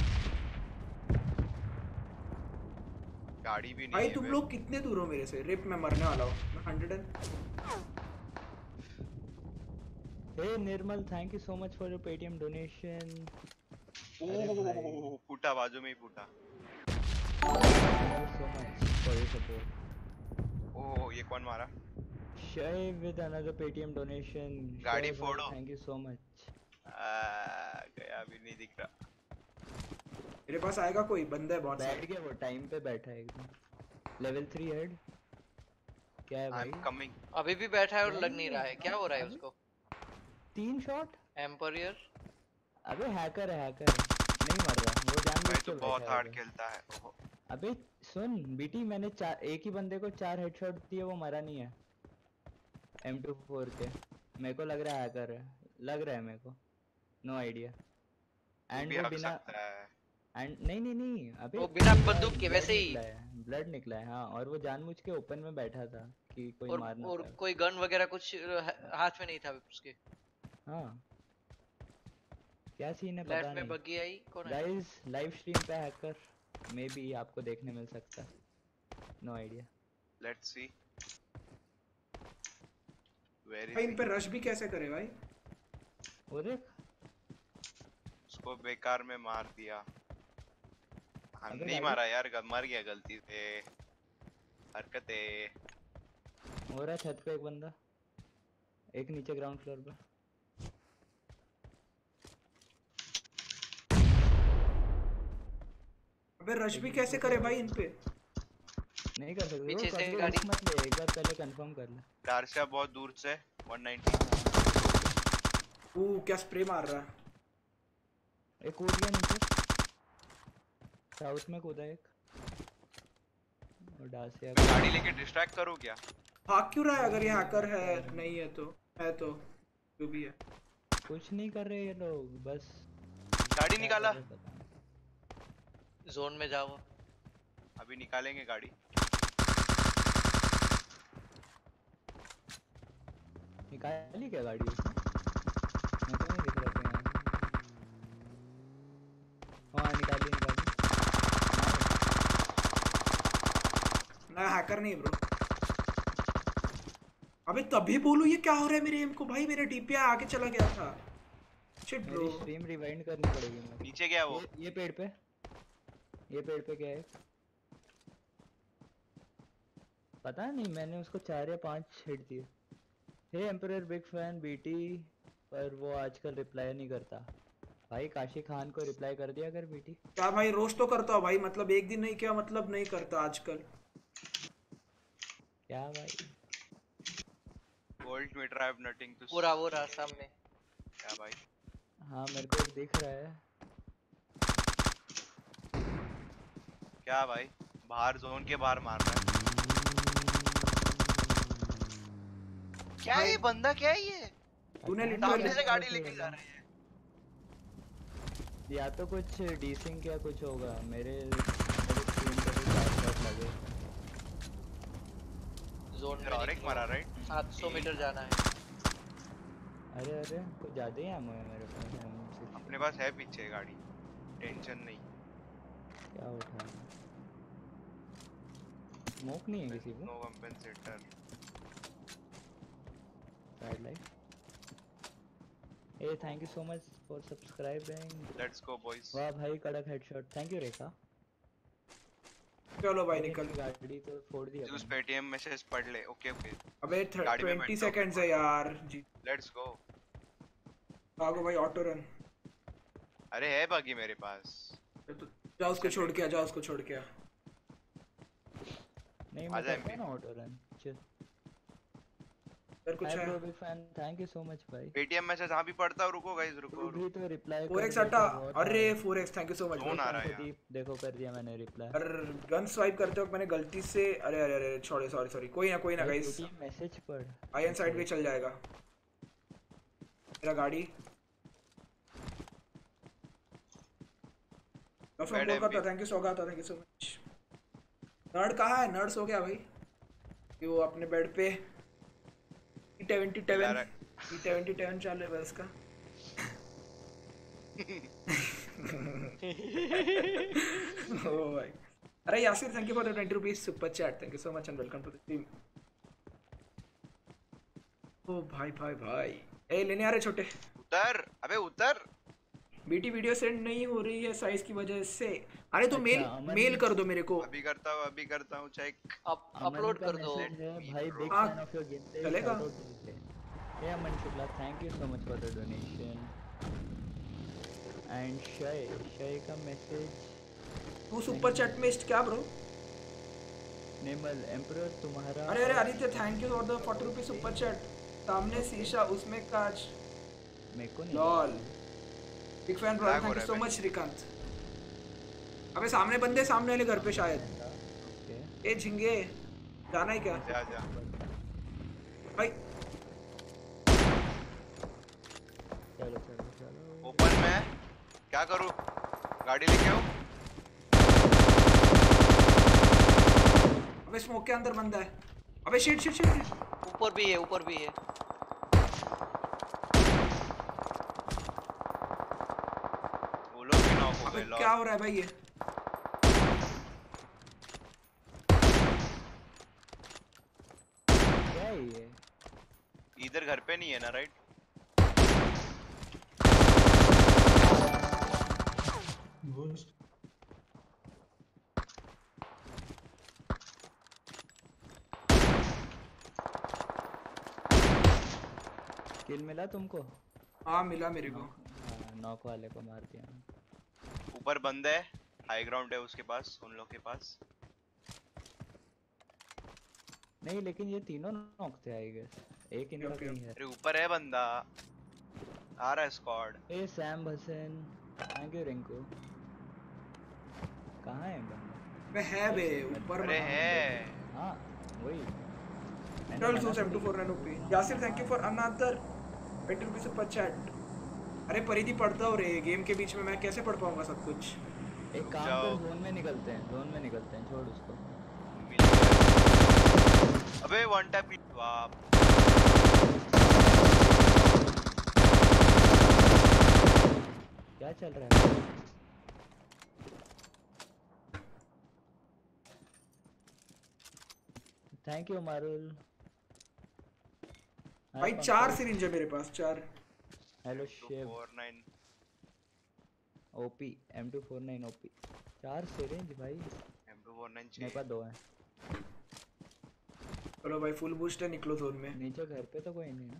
गाड़ी भी नहीं
भाई
है
तुम
बे।
लोग कितने दूर हो मेरे से? रिप मैं मरने वाला हूँ। मैं hundred and
hey Nirmal thank you so much for your Paytm donation। अरे भाई
ओह फूटा बाजू में ही फूटा।
thank you so much for your support।
ओह ये कौन मारा?
Shay with another Paytm donation।
गाड़ी
Shay भाई,
फोड़ो।
thank you so much।
आ, गया भी नहीं दिख रहा।
मेरे पास आएगा कोई बंदा है बहुत
बैठ
सारे।
गया वो टाइम पे बैठा है एकदम। लेवल थ्री हेड क्या है
आई
भाई?
Am coming.
अभी भी बैठा है और
क्या
लग नहीं
है?
रहा है, क्या हो रहा है
अबे?
उसको?
तीन शॉट?
एम्परियर
अबे हैकर है हैकर है। नहीं मर रहा वो जानबूझ
भाई
के
तो
बैठा
बहुत
है
हार्ड
उधर।
खेलता है। ओहो
अबे सुन बीटी मैंने चार एक ही बंदे को चार हेडशॉट दिए वो मरा नहीं है एम टू फोर के। मेरे को लग रहा है हैकर है, लग रहा है मेरे को, नो आइडिया।
तू
एंड
भी
वो
हक
बिना
सकता है।
एंड नहीं नहीं नहीं अबे
वो बिना
पूरा
बंदूक के
ब्लड
वैसे ही।
निकला है, ब्लड निकला है हाँ। और वो जानबूझ के ओपन में बैठा था कि कोई
और
मार ना
और
पाए।
कोई गन वगैरह कुछ हाथ में नहीं था उसके।
हाँ क्या सीन है पता
लेफ्ट में
नहीं।
बग्गी आई, कौन है?
गाइस लाइव स्ट्रीम पे हैकर मे बी आपको देखने मिल सकता है, no idea.
Let's see where
भाई
इज
इन पे रश भी कैसे करे भाई?
वो देख
उसको बेकार में मार दिया। हम
अबे
नहीं
गाड़ी-
मारा यार, ग- मर गया गलती से। हरकतें।
हो रहा है छत पे एक बंदा, एक नीचे ग्राउंड फ्लोर पे।
अबे रश भी कैसे करे भाई इन पे?
नहीं कर सकते
पीछे
वो,
से
अभी
गाड़ी-
risk मत ले, एक बार पहले कंफर्म कर ले।
डार्सिया बहुत दूर से वन नाइंटी।
ओ क्या स्प्रे मार रहा है।
एक कूद गया नीचे, साउथ में कूदा एक। और डासिया
मैं गाड़ी लेके डिस्ट्रैक्ट करूं क्या?
भाग क्यों रहा है? अगर ये हैकर है नहीं है तो है तो जो भी है।
कुछ नहीं कर रहे ये लोग, बस
गाड़ी
क्या
निकाला।
कर रहे पता नहीं।
जोन में जाओ।
अभी निकालेंगे गाड़ी।
निकाली क्या गाड़ी उसने? मैं तो नहीं दिख रहा कहीं। हाँ निकाली निकाली।
ना हैकर नहीं ब्रो। अबे तभी बोलूं ये क्या हो रहा है मेरे एम को भाई? मेरा डीपीआई आगे चला गया था। Shit bro.
मेरी स्ट्रीम रिवाइंड करनी पड़ेगी मुझे।
नीचे गया वो।
ये, ये पेड़ पे, ये पेड़ पे क्या है पता नहीं। मैंने उसको चार या पांच हिट दिए। Hey Emperor big fan BT, पर वो आजकल रिप्लाई नहीं करता। भाई काशी खान को रिप्लाई कर दिया कर बीटी।
क्या भाई रोज तो करता हूँ भाई, मतलब एक दिन नहीं क्या मतलब नहीं करता आजकल।
क्या भाई
gold meter I have nothing to.
पूरा वो रहा सामने।
क्या भाई?
हाँ मेरे को एक दिख रहा है।
क्या भाई? बाहर जोन के बाहर मार रहा है। क्या है ये बंदा? क्या है ये?
तूने
पता नहीं
लिटरली
सामने से
क्या
गाड़ी
है
लेके
ये।
जा रहे हैं।
या तो कुछ डीसिंग क्या कुछ होगा। मेरे मेरे स्क्रीन पे भी चार शॉट लगे।
जोन में
और एक मारा राइट।
सात सौ मीटर जाना है।
अरे अरे कुछ ज्यादा ही एमो है मेरे पास। एम सिक्स
अपने पास है पीछे गाड़ी, टेंशन नहीं।
क्या उठा है? स्मोक नहीं है किसी को?
No compensator.
Side light. A thank you so much for subscribing.
Let's go boys.
वाह भाई कड़क हेडशॉट, थैंक यू रेखा।
चलो भाई
अरे
निकल।
गाड़ी तो फोड़ दी
जूस
अपन।
पेटीएम मैसेज पढ़ ले। ओके ओके
अबे
गाड़ी में
ट्वेंटी
बैठो,
सेकंड्स
बैठो।
है यार जी।
Let's go.
भागो भाई ऑटो रन।
अरे है बाकी मेरे पास।
तो जाओ उसको छोड़ के आ, जाओ उसको छोड़ के आ।
नहीं मैं
आजा
करता हूँ
एमपी।
ना ऑटो रन। चल
इधर कुछ
हाय
है।
Bro big fan, thank you so much भाई।
पेटीएम मैसेज हाँ भी पढ़ता हूँ। रुको गाइस रुको
तू भी तो रिप्लाई
फोर
कर
एक्स
देता
हटा।
बहुत
अरे
बार।
Four x thank you so much.
Zone आ रहा है यार।
संदीप देखो कर दिया मैंने रिप्लाई।
अरे गन स्वाइप करते वक्त मैंने गलती से अरे अरे अरे सॉरी सॉरी सॉरी कोई ना कोई ना
भाई
गाइस।
पेटीएम मैसेज पढ़।
आई एन साइड भी चल जाएगा मेरा गाड़ी। Love from Kolkata, thank you Saugata, thank you so much. Nerd कहाँ है? नर्ड सो गया भाई कि वो अपने बेड पे E seventy seven E seventy seven चालू है बस का। ओ भाई, अरे Yasir thank you for the twenty rupees super chat, thank you so much and welcome to the stream. ओ भाई भाई भाई, ए लेने आ रहे छोटे।
उतर, अबे उतर।
बीटी वीडियो सेंड नहीं हो रही है साइज की वजह से। अरे तो मेल मेल कर दो मेरे को।
अभी करता हूँ, अभी करता हूँ चेक।
अप अपलोड कर दो
भाई। Big fan of your gameplay.
चलेगा।
Hey Aman Shukla, thank you so much for the donation. And शय शय का मैसेज।
तू सुपर चैट में क्या ब्रो?
नेमल एम्परर तुम्हारा।
अरे अरे Aditya thank you for the forty rupees super chat. सामने शीशा उसमें कांच।
मेरे को नहीं
lol big fan bro, thank you so much Shrikant. अबे सामने बंदे, सामने वाले घर पे शायद। ए झिंगे जाना है क्या?
जा जा
भाई
चलो चलो चलो।
ओपन में क्या करूं? गाड़ी लेके आओ।
अबे स्मोक के अंदर बंदा है। अबे शिट शिट शिट,
ऊपर भी है, ऊपर भी है।
वो लोग भी नॉक हो गए।
अबे क्या हो रहा है भाई? ये
क्या है ये?
इधर घर पे नहीं है ना, राइट?
घोस्ट
किल मिला तुमको?
हाँ मिला मेरे को।
हाँ, नॉक वाले को मार दिया।
ऊपर बंदा है, हाई ग्राउंड है उसके पास, उन लोग के पास।
नहीं लेकिन ये तीनों नॉक थे आई गेस। एक इनका कहीं है।
अरे ऊपर है बंदा, आ रहा है स्क्वाड।
ए सैम भसन, थैंक यू रिंकू। कहाँ है बंदा?
मैं है बे ऊपर।
अरे है।
हाँ वही।
चल two seven two four nine OP. Yasir thank you for another twenty rupees super chat. अरे परिधि पढ़ता हो रे, गेम के बीच में मैं कैसे पढ़ पाऊंगा सब कुछ?
एक काम कर, जोन में निकलते हैं, जोन में निकलते हैं, छोड़ उसको।
अबे वन टैप वाप।
क्या चल रहा है? थैंक यू मारुल।
भाई चार सिरिंज है मेरे पास, चार।
हेलो शेव।
Four nine
OP M two four nine OP. चार सिरिंज भाई।
एम टू फोर नाइन
मेरे पास दो हैं।
चलो भाई फुल बूस्ट है, निकलो जोन में।
नीचे घर पे तो कोई नहीं ना?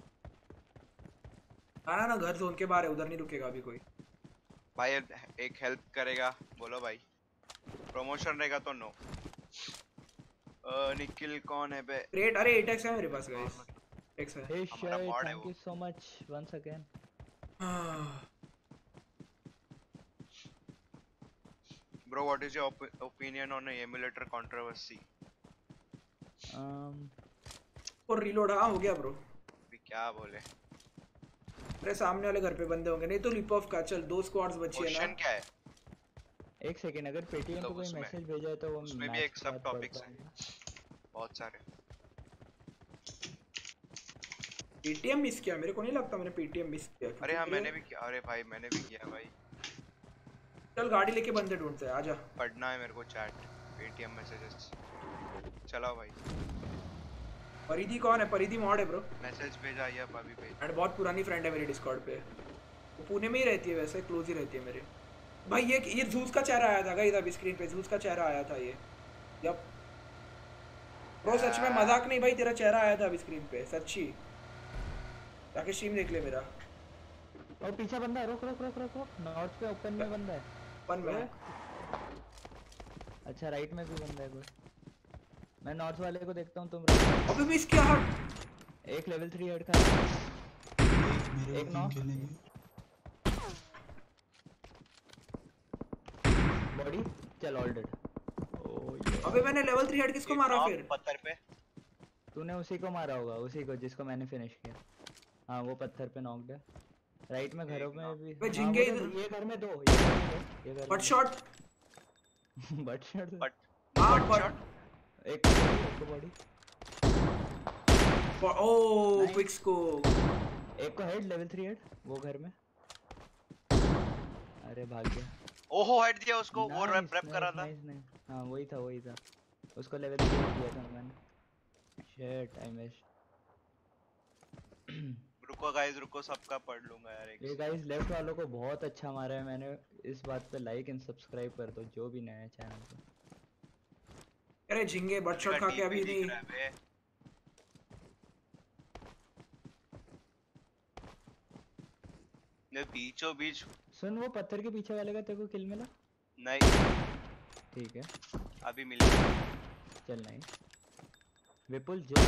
आना ना, घर जोन के बाहर है, उधर नहीं रुकेगा अभी कोई।
भाई एक हेल्प करेगा बोलो भाई। प्रमोशन रहेगा तो नो। निखिल कौन है बे?
रेट अरे एट एक्स है मेरे पास गाइस। एक्स है।
हे
हमारा
शाय,
mod है
थैंक
वो।
You so much once again.
Bro, what is your op opinion on emulator controversy?
um
और रीलोड हाँ हो गया ब्रो।
भी क्या बोले?
अरे सामने वाले घर पे बंदे होंगे, नहीं तो लिप ऑफ का। चल दो स्क्वाड्स बची है
क्वेश्चन
ना।
क्या है?
एक सेकंड, अगर पेटीएम
तो
पे कोई
उसमें-
मैसेज भेजा है तो वो
उसमें भी
match
एक सब
के बाद
topics
पढ़ता
हैं।
हूँ।
बहुत सारे।
पेटीएम मिस किया? मेरे को नहीं लगता मैंने पेटीएम मिस किया।
अरे हाँ
मेरे-
मैंने भी किया। अरे भाई मैंने भी किया भाई।
चल गाड़ी लेके बंदे ढूंढते हैं, आजा।
पढ़ना है मेरे को चैट, पेटीएम मैसेजेस। चलाओ भाई।
परिधि कौन है? परिधि मॉड है ब्रो।
मैसेज भेजा या अभी भेज।
एंड बहुत पुरानी फ्रेंड है मेरी डिस्कॉर्ड पे। वो पुणे में ही रहती है, वैसे क्लोज ही रहती है मेरे। भाई ये ये जूस का चेहरा आया था गाइस, अभी स्क्रीन पे जूस का चेहरा आया था ये। यप ब्रो, सच में मजाक नहीं भाई, तेरा चेहरा आया था अभी स्क्रीन पे, सच्ची। जाके स्ट्रीम देख ले मेरा।
और पीछे बंदा है, रोक रोक रोक रोक रोक। नॉर्थ पे ओपन में बंदा है।
वन में।
अच्छा राइट में भी बंदा है कोई। मैं नॉर्थ वाले को देखता हूँ, तुम
अबे मिस किया हट।
एक लेवल थ्री हेड खा।
मेरे
एक
को
नॉक।
खेलेंगे।
बॉडी चल ऑल डेड। ओ ये
अबे मैंने लेवल थ्री हेड किसको मारा
नॉक
फिर?
पत्थर पे।
तूने उसी को मारा होगा, उसी को जिसको मैंने फिनिश किया। हाँ वो पत्थर पे नॉक्ड है। राइट में घरों
देखना।
में भी।
बे
हाँ,
झिंगे
वो
इधर।
तो ये घर में दो, ये घर में दो, ये घर
बट
में
शॉट।
दो। Butt shot.
बट
हाँ
बट
बट।
शॉट।
एक बॉडी, एक को बॉडी।
ओ
Nice.
Quick scope.
एक को हेड, लेवल थ्री हेड वो घर में। अरे भाग गया।
ओहो हेड दिया उसको, वो रैप
नाइस
रैप कर रहा
नाइस
था।
Nice nice. हाँ वही था वही था, उसको लेवल थ्री हेड दिया था मैंने। Shit I miss.
रुको गाइस रुको, सबका पढ़ लूंगा यार एक
ये
से।
गाइस लेफ्ट वालों को बहुत अच्छा मारा है मैंने। इस बात पे लाइक एंड सब्सक्राइब कर दो जो भी नया है चैनल पे।
अरे झिंगे बट
मेरा
शॉट खा के
डीपी
अभी
दिख
नहीं।
रहा है बे। ये बीचों बीच।
सुन, वो पत्थर के पीछे वाले का तेरे को किल मिला?
नहीं
ठीक है,
अभी मिली।
चल नाइस। विपुल जे।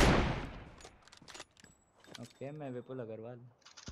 ओके मैं विपुल अग्रवाल।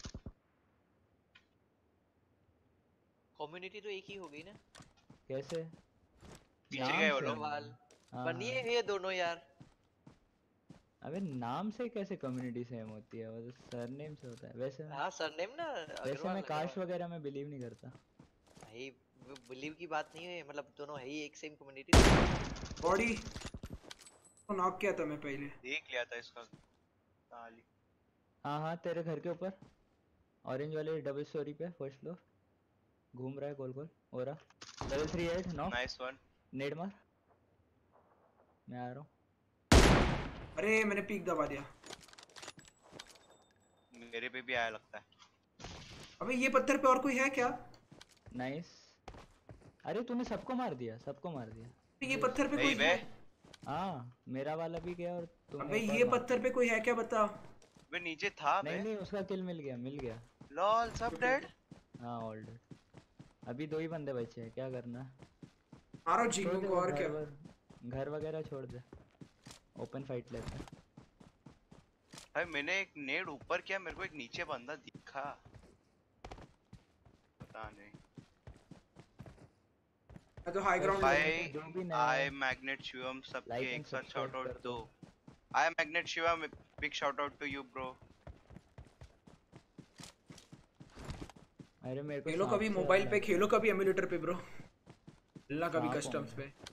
कम्युनिटी तो एक ही हो गई ना।
कैसे?
पीछे
नाम
गए वो
से
लोग।
अग्रवाल
हाँ
बनिए
हाँ।
ये दोनों यार।
अबे नाम से कैसे कम्युनिटी सेम होती है, वो तो सरनेम से होता है वैसे।
हाँ सरनेम ना
वैसे मैं
अग्रवाल
कास्ट
अग्रवाल।
वगैरह में बिलीव नहीं करता।
भाई बिलीव की बात नहीं है, मतलब दोनों है ही एक सेम कम्युनिटी।
बॉडी तो नॉक किया था मैं पहले।
देख लिया था इसका ताली।
हाँ हाँ तेरे घर के ऊपर, ऑरेंज वाले डबल स्टोरी पे फर्स्ट फ्लोर घूम रहा है गोल गोल। हो रहा level three at knock.
Nice one.
नेड मार, मैं आ रहा हूँ।
अरे मैंने पीक दबा दिया।
मेरे पे भी आया लगता है।
अबे ये पत्थर पे और कोई है क्या?
नाइस। अरे तूने सबको मार दिया, सबको मार दिया।
ये पत्थर पे
नहीं
कोई
बे।
है?
हाँ मेरा वाला भी गया और तूने
अबे
एक और
ये
मार
पत्थर पे कोई है क्या बता।
वे नीचे था
दिया।
बे।
नहीं नहीं उसका किल मिल गया, मिल गया।
लॉल सब डेड।
हाँ ऑल डेड। अभी दो ही बंदे बचे हैं, क्या करना है?
मारो
छोड़
झिंगों
दे
को
वो
और
घर
क्या।
वर, घर वगैरह छोड़ दे, ओपन फाइट लेते हैं।
भाई मैंने एक नेड ऊपर किया, मेरे को एक नीचे बंदा दिखा। पता नहीं।
मैं तो हाई ग्राउंड
भाई
ले।
जो भी नया
आई
है
मैग्नेट शिवम सबके
लाइक एंड
एक साथ
सब्सक्राइब
शाउट आउट
कर
दो।
दो।
I magnet Shivam big shout out to you bro.
अरे मेरे को
खेलो
सांप
कभी
से
मोबाइल
डर
पे,
लग रहा
खेलो कभी एमुलेटर पे ब्रो। मिलना कभी
सांप
कस्टम्स
होंगे।
पे।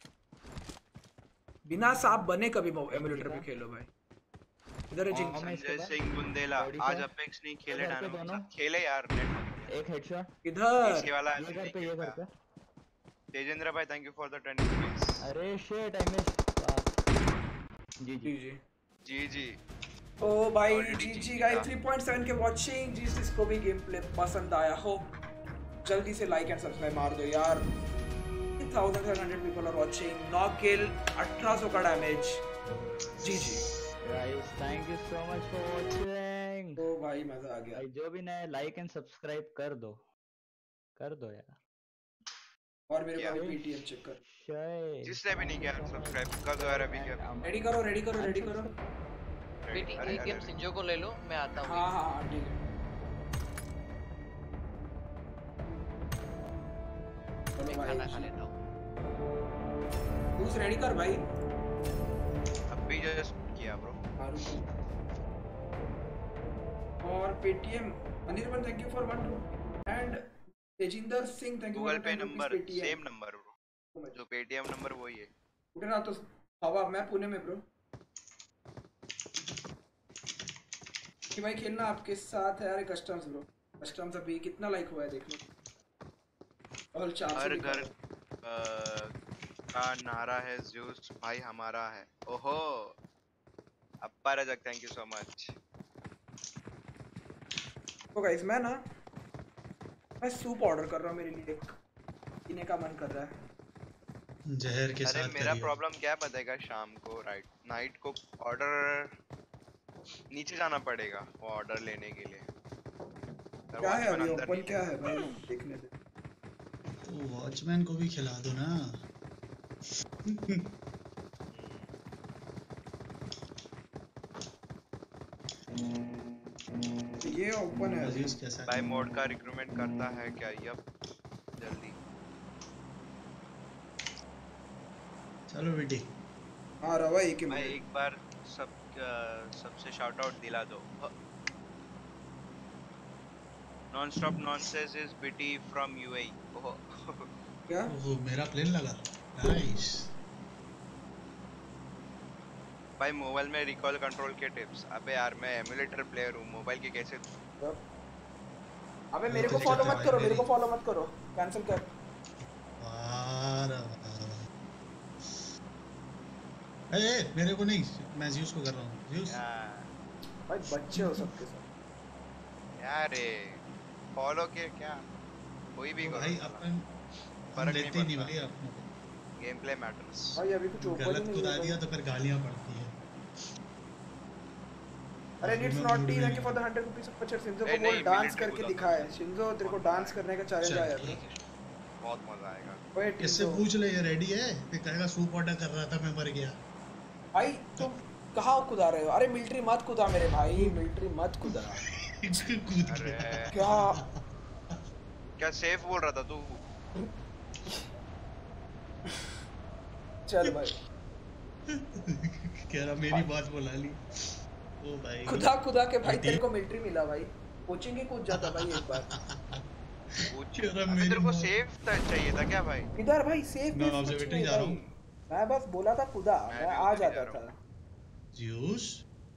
बिना सांप बने कभी
एक
एमुलेटर पे
दिखा।
खेलो भाई। इधर है
हाँ,
जिंग।
मैं इसके
संजय
बाद
सिंह बुंदेला
बॉडी
आज
से
अपेक्स नहीं
ये
खेले,
घर पे
डायनो के
दोनों,
साथ खेले यार। नेट
एक हेडशॉट।
इधर
पीछे वाला
ये
ऐसे
घर
नहीं
पे,
खेल
ये घर
पाया।
पे।
तेजेंद्र भाई thank you for the twenty rupees.
अरे shit I miss. G G.
G G.
G G.
ओ भाई
Already
जी
जीत
जी
लिया।
Guys three point seven K watching. जिस जिसको भी गेम प्ले पसंद आया हो जल्दी से लाइक एंड सब्सक्राइब मार दो यार। Thousand seven hundred people are watching. नौ किल, अठारह सौ का damage. G G.
Guys thank you so much for watching.
ओ भाई मजा आ गया।
भाई जो भी नया लाइक एंड सब्सक्राइब कर दो, कर दो यार।
और मेरे को
क्या?
अभी पीटीएम चेक कर।
शय
जिसने भी नहीं किया सब्सक्राइब कर दो यार अभी के अभी।
रेडी करो रेडी करो रेडी करो।
बेटी
अरे अरे
एटीएम सिंजो को ले लो, मैं आता हूँ।
हाँ हाँ हाँ ठीक है। चलो
मैं
भाई
खाना खा लेता हूँ।
दूस रेडी कर भाई।
अभी जस्ट किया ब्रो।
हाँ, रुको। और Paytm Anirban thank you for one rupee and Tejinder Singh thank you
Google
for
pay
ten rupees
number
Paytm.
Same number bro, जो पेटीएम नंबर वही है।
उठना तो हवा, मैं पुणे में ब्रो। कि भाई खेलना आपके साथ है। अरे कस्टम्स ब्रो, कस्टम्स अभी कितना लाइक हुआ है देख लो। और चार सौ
हर
दिखा
घर
रहा है।
अ, का नारा है ज़्यूस भाई हमारा है। ओहो Appa Rajak thank you so much.
तो गाइस मैं ना मैं सूप ऑर्डर कर रहा हूँ, मेरे लिए एक पीने का मन कर रहा है।
जहर के
अरे
साथ
मेरा
करियो।
प्रॉब्लम क्या बताएगा, शाम को राइट नाइट को ऑर्डर नीचे जाना पड़ेगा वो ऑर्डर लेने के लिए।
क्या है अभी
अंदर
ओपन,
नहीं
क्या है भाई देखने दे।
तो वॉचमैन को भी खिला दो ना।
ये ओपन है अभी।
अजीज कैसा
भाई
है?
मोड का रिक्रूटमेंट करता है क्या यप जल्दी।
चलो बेटी।
हाँ रवा एक ही
भाई
मिनट।
एक बार सब अ, सबसे शाउट आउट दिला दो। Non-stop nonsense is Bitty from U A E. ओहो
क्या
ओहो मेरा प्लेन लगा नाइस
भाई मोबाइल में रिकॉल कंट्रोल के टिप्स। अबे यार मैं एमुलेटर प्लेयर हूँ, मोबाइल के कैसे दूँ?
अबे मेरे को
गलती
फॉलो
करते
मत
भाई
करो, मेरे
मेरी
को फॉलो मत करो, कैंसिल कर।
वाह रे वाह। ए ए, मेरे को नहीं, मैं ज्यूस को कर रहा हूँ ज्यूस।
यार
भाई बच्चे हो सबके सब।
यार रे फॉलो के क्या कोई भी
तो
करो
भाई
साला,
अपन हम
फर्क नहीं
लेते ही नहीं
पड़ता।
भाई अपनों को।
Gameplay matters.
भाई अभी कुछ ओपन ही
गलत
नहीं
कुदा
है
दिया
भाई।
तो फिर गालियां पड़ती है।
अरे
अभी
इट्स
मैं
नॉट
मूड
टी,
में
थैंक यू
नहीं
फॉर द
हूँ।
हंड्रेड रुपीस पर शिंजो
नहीं
को बोल
नहीं
डांस
मिलिट्री
करके
कूदा था
दिखाए।
मैं,
शिंजो तेरे को
बहुत मजा
डांस
आएगा।
करने का चैलेंज
चल
आया था।
ठीक है।
बहुत मजा आएगा।
ओए
इससे
टिंजो
पूछ ले ये रेडी है, फिर कहेगा सूप ऑर्डर कर रहा था मैं मर गया।
भाई तुम कहाँ कूदा रहे हो? अरे मिलिट्री मत कूदा मेरे भाई, मिलिट्री मत कूदा।
कूद
अरे
गया।
क्या
क्या सेफ बोल रहा था तू?
चल भाई
कह रहा मेरी बात बुला ली। ओ भाई
खुदा खुदा के भाई
अटी।
तेरे को मिलिट्री मिला भाई, कोचिंग ही कूद जाता भाई एक बार।
पूछ
कह रहा
अबे
मेरी
तेरे को
मौत।
सेफ चाहिए था क्या भाई?
इधर भाई सेफ
मैं
भी
आपसे
कुछ
मिलिट्री
नहीं
जा रहा
भाई,
हूँ।
मैं बस बोला था खुदा,
मैं
मैं
भी
आ
उधर ही जा
जाता
रहा
था।
ज्यूस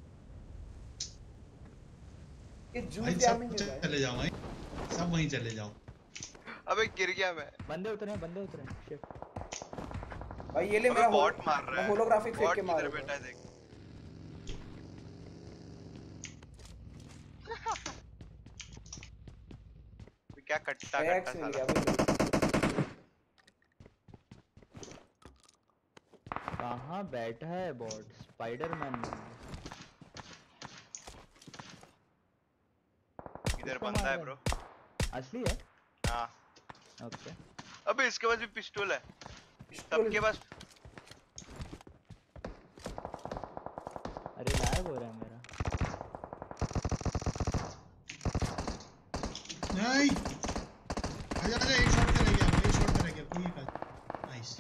ये
भाई
जूस
सब
गैमिंग है भाई।
चले जाओ भाई, सब वहीं चले जाओ।
अबे गिर गया मैं।
बंदे उतरे हैं, बंदे उतरे हैं, शिट।
भाई ये ले
अबे
मेरा
बॉट मार रहा
मैं
है।
होलोग्राफिक फेंक
बॉट
के
किधर
मारूंगा।
बैठा है देख। क्या कट्टा कट्टा
टैक्स मिल
साला।
गया भाई।
कहाँ बैठा है बॉट? स्पाइडरमैन में।
इधर
किसको
बंदा
मार
है
रहा
ब्रो।
है? असली है?
हाँ
ओके।
अबे इसके पास भी पिस्टल है,
पिस्टल
सबके पास।
अरे लैग हो रहा है मेरा।
नहीं आजा आजा, एक शॉट पे रह गया, एक शॉट पे रह गया, कोई एक नाइस।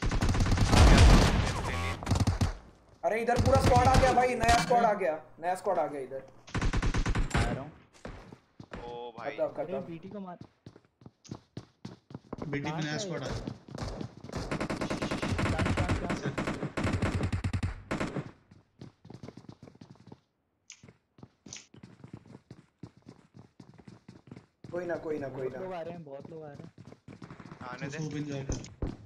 अरे इधर पूरा स्क्वाड आ गया भाई, नया स्क्वाड आ गया, नया स्क्वाड आ गया इधर।
आ रहा हूँ।
ओ भाई
खत्म
अरे
खत्म।
बीटी को मार।
बेटी
कहाँ
पे नया
से
स्क्वाड
है
आ
ये?
गया।
कहाँ कहाँ कहाँ?
कोई ना कोई ना कोई
बहुत
ना।
लोग आ रहे हैं, बहुत लोग आ रहे हैं।
आने
तो
दे।
सूप एंजॉय कर।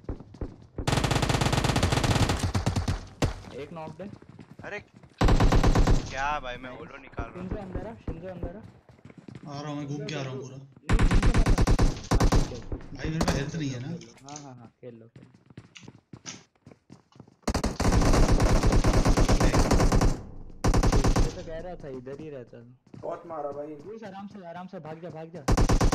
एक नॉक दे।
अरे क्या भाई मैं होलो निकाल रहा
शिंजो अंदर आ, शिंजो अंदर आ।
आ रहा हूँ मैं, घूम के आ रहा हूँ पूरा।
नहीं घूम के मत आ। हाँ ठीक है।
भाई मेरे पास हेल्थ नहीं है ना।
खेल लो, हाँ हाँ हाँ खेल लो खेल लो। ये तो कह रहा था इधर ही रहता था।
बहुत मारा भाई।
यूस आराम से आराम से भाग जा भाग जा।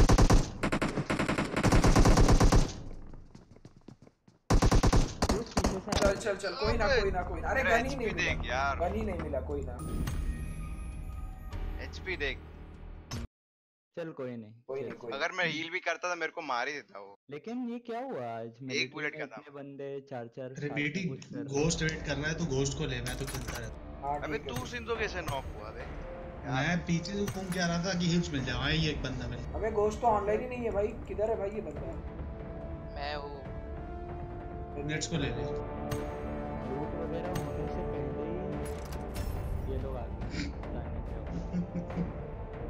यूस पीछे से आ
चल
रहा है।
चल चल, कोई ना कोई ना कोई ना। अरे
मेरा
गन ही नहीं
एचपी
मिला,
देख यार,
गन ही नहीं मिला, कोई ना
एचपी देख।
चल कोई नहीं
कोई
चल।
नहीं कोई
अगर मैं हील भी करता था मेरे को मार ही देता वो।
लेकिन ये क्या हुआ आज मिलिट्री
बुलेट
में
का
इतने
था।
बंदे चार चार
अरे
साथ
बेटी
में कुछ कर रहे हैं।
घोस्ट वेट कर रहा है तो घोस्ट को ले, मैं तो खेलता रहता।
हाँ
अबे
ठीक है।
तू सिंधु कैसे नॉक हुआ बे?
मैं पीछे से घूम के आ रहा था कि हिल्स मिल जाए, वहीं एक बंदा मिल।
अबे गोश्त तो ऑनलाइन ही नहीं है भाई, किधर है भाई ये बंदा?
मैं हूँ।
नेट्स को ले ले।
लूट वगैरह होने से पहले ही ये लोग आ गए जाने के बाद।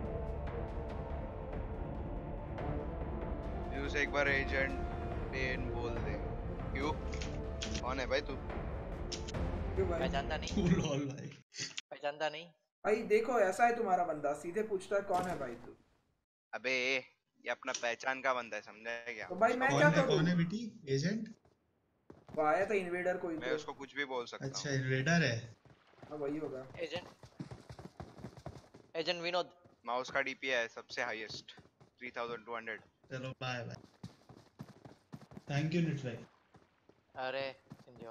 यूज एक बार एजेंट टेन बोल दे। क्यों कौन है भाई तू?
क्यों भाई?
पहचानता नहीं,
लॉल भाई।
पहचानता नहीं।
भाई देखो ऐसा है तुम्हारा बंदा, सीधे पूछता है कौन है भाई तू।
अबे ये अपना पहचान का बंदा है, समझा है क्या?
तो भाई मैं
कौन
क्या
है
करूँ?
कौन है बेटी? एजेंट?
वो आया था इन्वेडर कोई
मैं
तो।
उसको कुछ भी बोल सकता
अच्छा
हूँ।
इन्वेडर है।
हाँ वही होगा।
Agent agent Vinod.
माउस का डीपी है सबसे highest three thousand two hundred.
चलो बाय बाय, थैंक यू निट भाई।
अरे सिंजो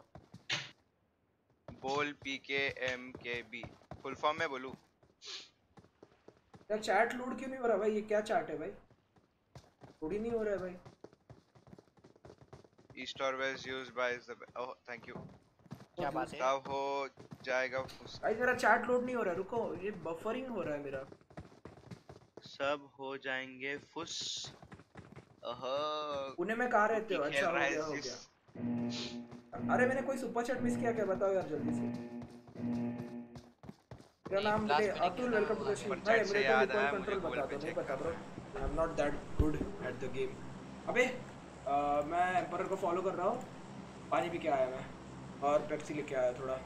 बोल PK M K B full form में बोलूं?
यार चैट लोड क्यों नहीं हो रहा भाई? ये क्या चैट है भाई? लोड ही नहीं हो रहा है भाई।
ईस्ट और west used by the oh thank you.
क्या बात है?
तब हो जाएगा उस
भाई मेरा चैट लोड नहीं हो रहा है, रुको, ये बफरिंग हो रहा है मेरा।
सब हो जाएंगे फुस। अहा,
पुणे में कहाँ रहते
कुकी
हो?
खेल
अच्छा, हो
रहा है
गया हो
जिस
गया। अरे मैंने कोई सुपर चैट मिस किया क्या? बताओ यार जल्दी से। तेरा
नहीं,
नाम ले
लास्ट में नहीं
अतुल,
किया था
वेलकम टू द
वो
स्ट्रीम।
आगे।
भाई
चैट से
एमुलेटर
याद
रिकॉल
आया, मुझे
कंट्रोल
गूगल
बता
पे
दो। नहीं
चेक
पता ब्रो,
करना है।
I am not that good at the game. अबे अ, मैं एम्परर को फॉलो कर रहा हूँ। पानी पी के आया मैं, और पेप्सी लेके आया थोड़ा।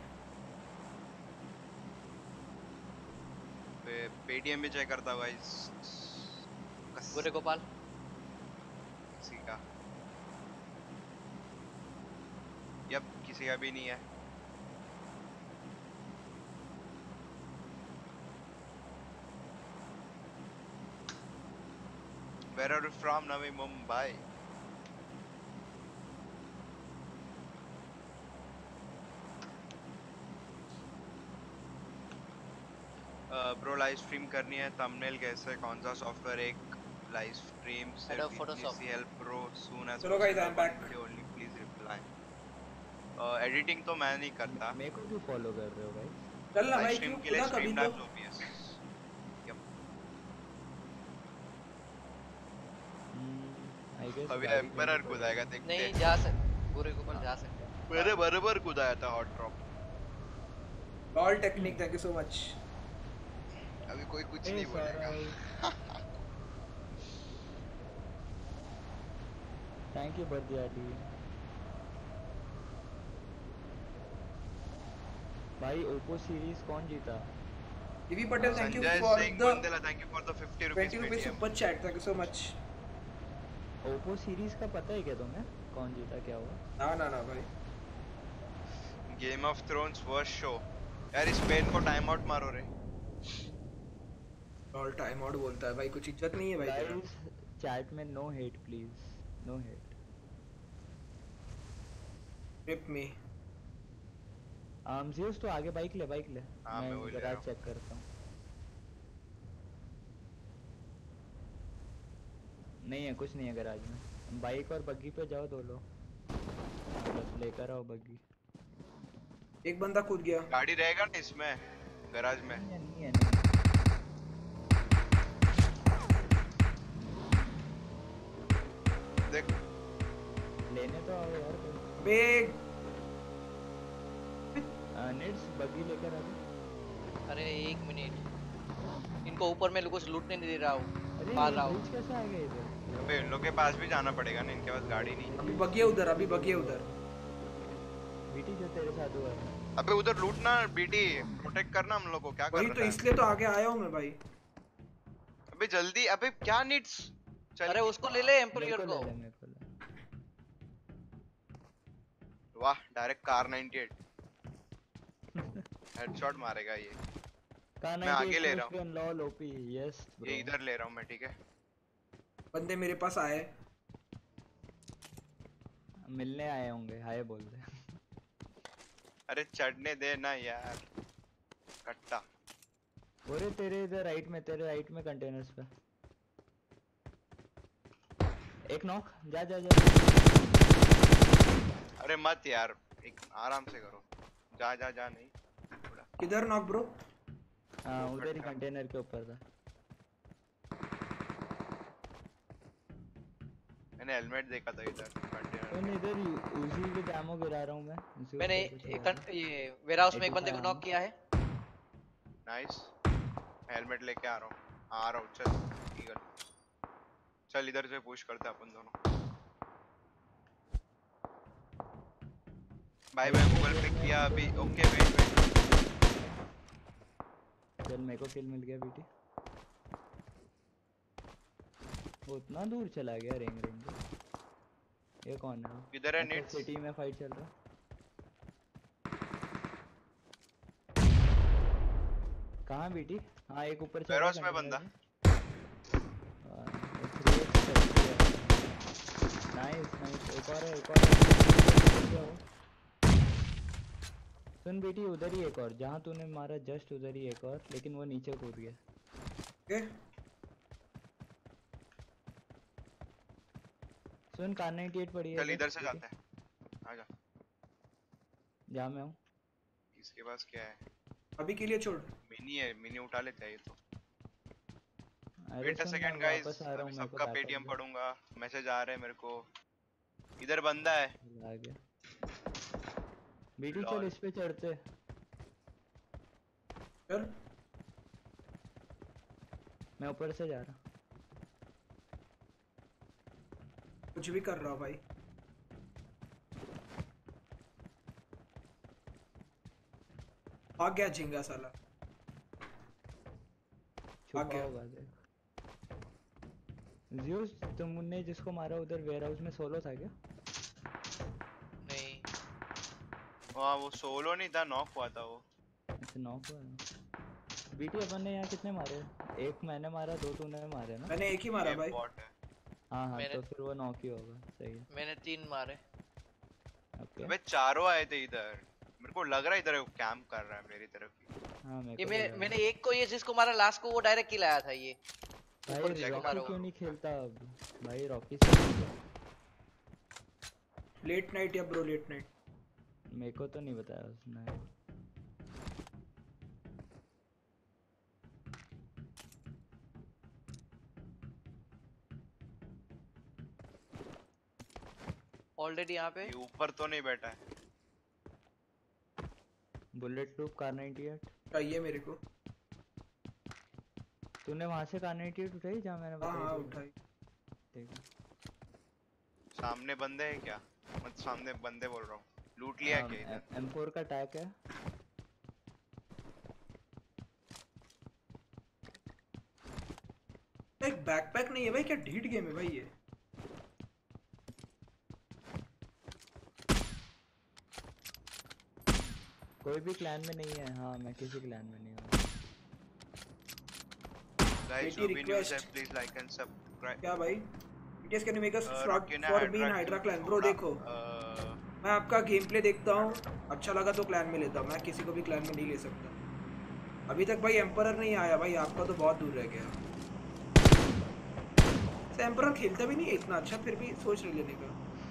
पे पेटीएम भी चेक करता हुआ इस कस
गोरे गोपाल
किसी का, यप किसी का भी नहीं है। Where are you from? Navi Mumbai. Bro live stream करनी है, थंबनेल कैसे, कौन सा सॉफ्टवेयर? एक लाइव स्ट्रीम सिर्फ
Adobe Photoshop.
ETC help bro soon as
चलो guys, I
possible,
am
one
back.
Video only please reply. Editing तो मैं नहीं
मे-
करता,
मेरे को क्यों फॉलो कर रहे हो गाइस?
चल ना
लाइव
भाई,
स्ट्रीम
क्यों
के लिए
कूदा कभी
स्ट्रीम
तो।
Labs OBS. Yup
I guess
अभी
गाड़ी लेनी
एम्परर
पड़ेगी।
कूदाएगा, देखते
नहीं
हैं।
जा सकते, गोरे गोपाल जा सकते हैं।
मेरे बराबर कूदाया था hot drop.
Lol technique, thank you so much.
अभी कोई कुछ
ए
नहीं बोलेगा।
सौरव, थैंक यू बर्दियाली। भाई ओप्पो सीरीज कौन जीता?
TV Patel, thank you
Sanjay
for
Singh
the
Bundela, thank you for the fifty rupees
twenty rupees
Paytm.
Super chat, thank you so much.
Oppo series का पता है क्या तुम्हें? कौन जीता, क्या हुआ?
ना ना ना भाई,
Game of Thrones worst show. यार इस पेन को टाइम आउट मारो रे।
लॉल टाइम आउट बोलता है भाई, कुछ इज्जत नहीं है भाई तेरा।
गाइस चैट में no hate please, no hate.
RIP me.
आमजीस तो आगे बाइक ले, बाइक ले।
हाँ
मैं
मैं वही ले रहा
गराज
हूँ।
चेक करता हूँ। नहीं है, कुछ नहीं है गराज में। बाइक और बग्गी पे जाओ दो लोग। हाँ, बस लेकर आओ बग्गी।
एक बंदा कूद गया।
गाड़ी रहेगा ना इसमें गैराज में?
नहीं है, नहीं है, नहीं है।
देख
लेने तो आओ यार कोई।
बे
नेट्स बग्गी लेकर आ जाओ।
अरे एक मिनट, इनको ऊपर में कुछ लूटने नहीं दे रहा हूँ,
अरे
मार
ये
रहा हूँ।
ब्रिज कैसे आ गया इधर?
अबे इन लोग के पास भी जाना पड़ेगा ना, इनके पास गाड़ी नहीं।
अभी बगिए उधर, अभी बगिए उधर।
बीटी जो तेरे साथ हुआ है।
अबे उधर लूटना बीटी, प्रोटेक्ट करना हम लोग को। क्या कर
वही तो,
रहा है?
इसलिए तो आगे आया हूँ मैं भाई।
अबे जल्दी, अबे क्या नीड्स? चल
अरे उसको ले ले,
मेरे
एम्परियर
को
को।
ले ले, मेरे को ले।
वाह, direct car ninety eight headshot मारेगा ये।
मैं
आगे ले रहा हूँ।
Lol OP yes bro.
ये इधर ले रहा हूँ मैं, ठीक है?
बंदे मेरे पास आए।
मिलने आए होंगे, हाय बोल दे।
अरे चढ़ने दे ना यार, कट्टा।
अरे तेरे इधर राइट में, तेरे राइट में कंटेनर्स पे एक नॉक। जा जा जा।
अरे मत यार, एक आराम से करो। जा जा जा नहीं थोड़ा।
किधर नॉक ब्रो?
हाँ उधर ही कंटेनर के ऊपर था।
मैंने हेलमेट देखा था इधर कंटेनर
तो
में।
इधर उजी के जामो गिरा रहा हूँ मैं। उसी
मैंने
ऊपर कुछ
एक
हुआ
कं- ये वेयरहाउस में एक बंदे को
eighty-five
नॉक किया है।
नाइस, हेलमेट लेके आ रहा हूँ, आ रहा हूँ। चल ईगल, चल इधर से पुश करते हैं अपन दोनों। भाई मैं गूगल पे किया अभी। ओके वेट वेट,
चल मेरे को किल मिल गया बेटी। वो उतना दूर चला गया रेंग रेंज। ये कौन है?
इधर है नीड्स।
सिटी में फाइट चल रहा। कहाँ बेटी? हाँ एक ऊपर चल रहा
वेयरहाउस में बंदा।
नाइस नाइस, एक और है, एक और है। सुन बेटी, उधर ही एक और, जहाँ तूने मारा जस्ट उधर ही एक और, लेकिन वो नीचे कूद गया।
के?
सुन कार नाइंटी एट पड़ी है।
चल इधर से जाते हैं, आजा।
जा मैं हूँ।
इसके पास क्या है?
अभी के लिए छोड़।
मिनी है, मिनी उठा लेते हैं ये तो।
अरे
वेट अ
सुन,
सेकंड
मैं
गाइस,
वापस आ रहा
अभी
हूँ, मेरे को
सबका
बैकअप
पेटीएम
दे।
पढ़ूंगा। मैसेज आ रहे हैं मेरे को। इधर बंदा है।
आ गया। बीटी चल
लॉल।
इस पे चढ़ते।
चल
मैं ऊपर से जा रहा।
कुछ भी कर रहा हूँ भाई। भाग गया झिंगा साला।
छुपा
गया।
होगा देख। ज़्यूस, तुमने जिसको मारा उधर वेयर हाउस में सोलो था क्या?
नहीं
वहाँ वो सोलो नहीं था, नॉक हुआ था वो।
अच्छा नॉक हुआ है। बीटी अपन ने यहाँ कितने मारे? एक मैंने मारा, दो तूने मारे ना?
मैंने एक ही मारा
ये
भाई।
बॉट है।
हाँ हाँ,
मैंने
तो फिर वो नॉक ही होगा। सही है।
मैंने तीन मारे।
ओके।
अबे चारों आए थे इधर। मेरे को लग रहा है इधर कैंप कर रहा है मेरी तरफ ही।
हाँ मेरे
ये
को
मैं
भी लगा।
मैंने एक को, ये जिसको मारा लास्ट को, वो डायरेक्ट किल आया था ये। ऊपर
भाई
जिसको
रॉकी
मारा
क्यों
वो।
नहीं खेलता अब? भाई रॉकी से
लेट नाइट या ब्रो लेट नाइट?
मेरे को तो नहीं बताया उसने।
ऑलरेडी यहाँ पे
ये ऊपर तो नहीं बैठा है।
Bulletproof car ninety eight
चाहिए मेरे को।
तूने वहां से कार नाइंटी एट उठाई जहाँ मैंने
हाँ हाँ
बताई थी?
उठाई।
ठीक है।
सामने बंदे हैं क्या? मत सामने बंदे बोल रहा हूँ। लूट लिया क्या इधर?
एम फोर का टैग है।
एक बैकपैक नहीं है भाई, क्या ढीठ गेम है भाई ये।
कोई भी क्लैन में नहीं है। हाँ मैं किसी क्लैन में नहीं हूँ।
गाइस
बेटी
जो भी न्यूज़ है
request।
Please like and subscribe.
क्या भाई? BTS can you make us
Uh,
fraud
Rocky ने
फॉर
Hydra
बीइंग हाइड्रा
क्यों
क्लैन? ब्रो
छोड़ा?
देखो,
Uh,
मैं आपका गेम प्ले देखता हूँ, अच्छा लगा तो क्लैन में लेता हूँ। मैं किसी को भी क्लैन में नहीं ले सकता। अभी तक भाई एम्परर नहीं आया भाई, आपका तो बहुत दूर रह गया। एम्परर खेलता भी नहीं है इतना अच्छा, फिर भी सोच रहे लेने का।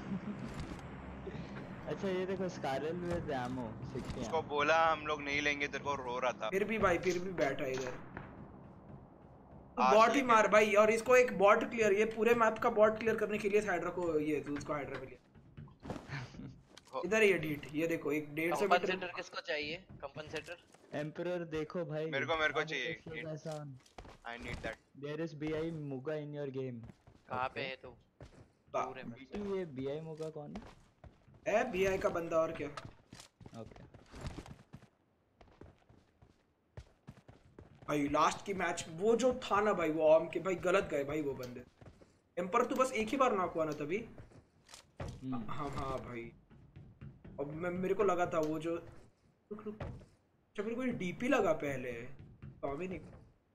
अच्छा ये देखो, स्कारल विद एमो सिक्सटी।
उसको बोला हम लोग नहीं लेंगे, तेरे को रो रहा था।
फिर भी भाई, फिर भी बैठा है इधर। तो
आज
बॉट ही
लेके
मार भाई, और इसको एक बॉट क्लियर, ये पूरे मैप का बॉट क्लियर करने के लिए हाइड्रा को, ये जूस को हाइड्रा मिले। इधर ही है ढीठ, ये देखो एक डेढ़ सौ मीटर।
कंपनसेटर किसको चाहिए? कंपनसेटर
एम्परर देखो भाई।
मेरे को मेरे को
How
चाहिए।
it is आसान।
I need that.
There is B I Muga in your game.
कहाँ पे है तू? दूर है मेरे से।
बीटी ये B I Muga कौन है?
है बीआई का बंदा, और क्या।
ओके।
भाई लास्ट की मैच वो जो था ना भाई, वो आर्म के भाई गलत गए भाई वो बंदे। एम्पर तू बस एक ही बार नॉक हुआ ना तभी। हाँ हाँ भाई, अब मैं, मेरे को लगा था वो जो, रुक रुक, अच्छा मेरे को डीपी लगा पहले, तो अभी नहीं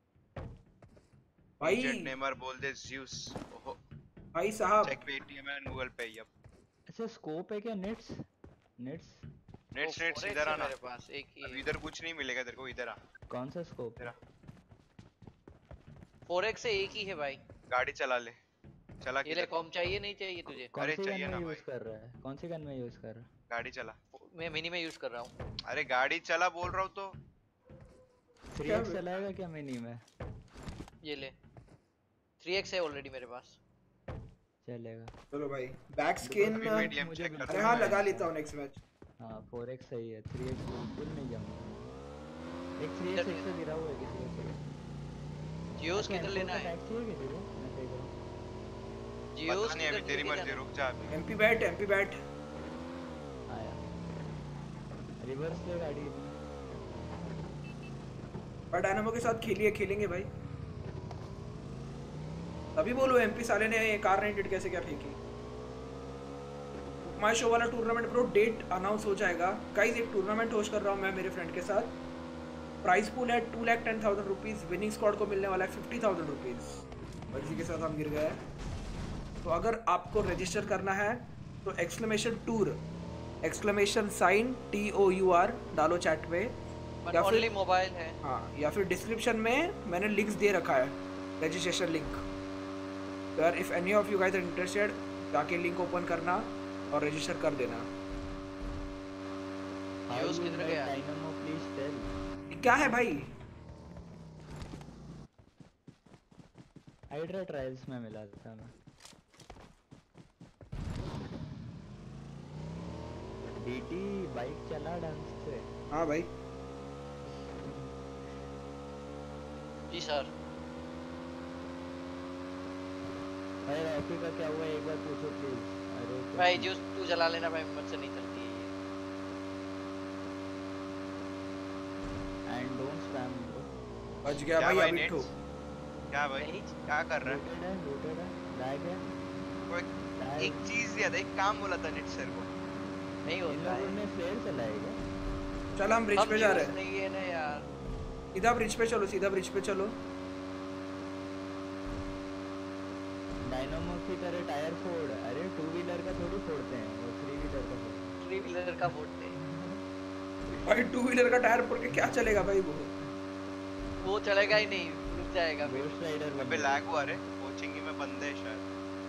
भाई।
जेट नेमर बोल दे ज़्यूस। ओहो
भाई साहब
चेक पेटीएम एंड गूगल पे। अब
अच्छा स्कोप है क्या? नेट्स नेट्स
नेट्स
वो
नेट्स
four X
इधर
है
आना।
मेरे पास एक ही
अब
है।
इधर कुछ नहीं मिलेगा तेरे को, इधर आ।
कौन सा स्कोप?
तेरा
फोर एक्स से एक ही है भाई।
गाड़ी चला ले। चला
ये ले,
किधर?
कॉम चाहिए नहीं चाहिए तुझे?
कौन
अरे
सी गन
चाहिए
में
ना
यूज
भाई।
कर रहा है? कौन सी गन में यूज कर रहा है?
गाड़ी चला।
मैं मिनी में यूज कर रहा हूँ।
अरे गाड़ी चला बोल रहा हूँ तो।
थ्री एक्स चलाएगा क्या मिनी में?
ये ले, थ्री एक्स है ऑलरेडी मेरे पास।
चलेगा।
चलो भाई, बैक स्किन
मीडियम
मुझे
चेक
बिल्कुल
कर।
अरे हाँ लगा लेता हूँ नेक्स्ट मैच।
हाँ फोर एक्स सही है। थ्री एक्स बिल्कुल नहीं जमता। एक थ्री एक्स एक से गिरा हुआ है किसी को।
जियोस किधर लेना है?
टैग चाहिए किसी को? मैं देख रहा हूँ।
जियोस
पता नहीं, अभी तेरी मर्जी, रुक जा अभी।
एमपी बैट, एमपी बैट
आया। रिवर्स ले गाड़ी।
और डायनामो के साथ खेलिए, खेलेंगे भाई। तभी बोलो एमपी साले ने कार नाइंटी कैसे क्या फेंकी। माय शो वाला टूर्नामेंट ब्रो डेट अनाउंस हो जाएगा गाइस। एक टूर्नामेंट होस्ट कर रहा हूँ मैं मेरे फ्रेंड के साथ। प्राइस पूल है two lakh ten thousand rupees. Winning squad को मिलने वाला है फिफ्टी थाउजेंड रुपीज़। और इसी के साथ हम गिर गए। तो अगर आपको रजिस्टर करना है तो exclamation tour, exclamation sign T O U R डालो चैट में,
बट
या
ओनली
फिर
मोबाइल है।
हाँ, या फिर डिस्क्रिप्शन में मैंने लिंक्स दे रखा है, रजिस्ट्रेशन लिंक। यार if any of you guys are interested, जाके लिंक ओपन करना और रजिस्टर कर देना।
जियोस किधर गया?
Dynamo please tell.
क्या है भाई?
हाइड्रा ट्रायल्स में मिला था मैं। डीटी बाइक चला ढंग से।
हाँ भाई
जी सर।
भाई रॉकी का क्या हुआ एक बार पूछो प्लीज। अरे
भाई जो तू चला लेना भाई, मुझसे नहीं चलती है
एंड डोंट स्पैम ब्रो।
बच गया
क्या
भाई
भाई
अभी
नेट्स?
ठो।
क्या भाई
नहीं।
क्या कर रहा है?
लूटेड है लूटेड है लैग है
कोई
लैग।
एक चीज दिया था, एक काम बोला था नेट सर को।
नहीं
इन
होता
लोगों
है।
ने फ्लेयर चलाएगा।
चल हम ब्रिज
हम
पे जा
यूज
रहे हैं।
नहीं है ना यार।
सीधा ब्रिज पे चलो, सीधा ब्रिज पे चलो।
डायनामो की तरह टायर फोड़। अरे टू व्हीलर का थोड़ी फोड़ते हैं, वो थ्री व्हीलर का फोड़ते हैं।
थ्री व्हीलर का फोड़ते हैं।
भाई टू व्हीलर का टायर फोड़ के क्या चलेगा भाई वो?
वो चलेगा ही नहीं, रुक जाएगा फिर।
गोस्ट राइडर
अबे लैग हुआ रे, कोचिंग में बंदे हैं शायद।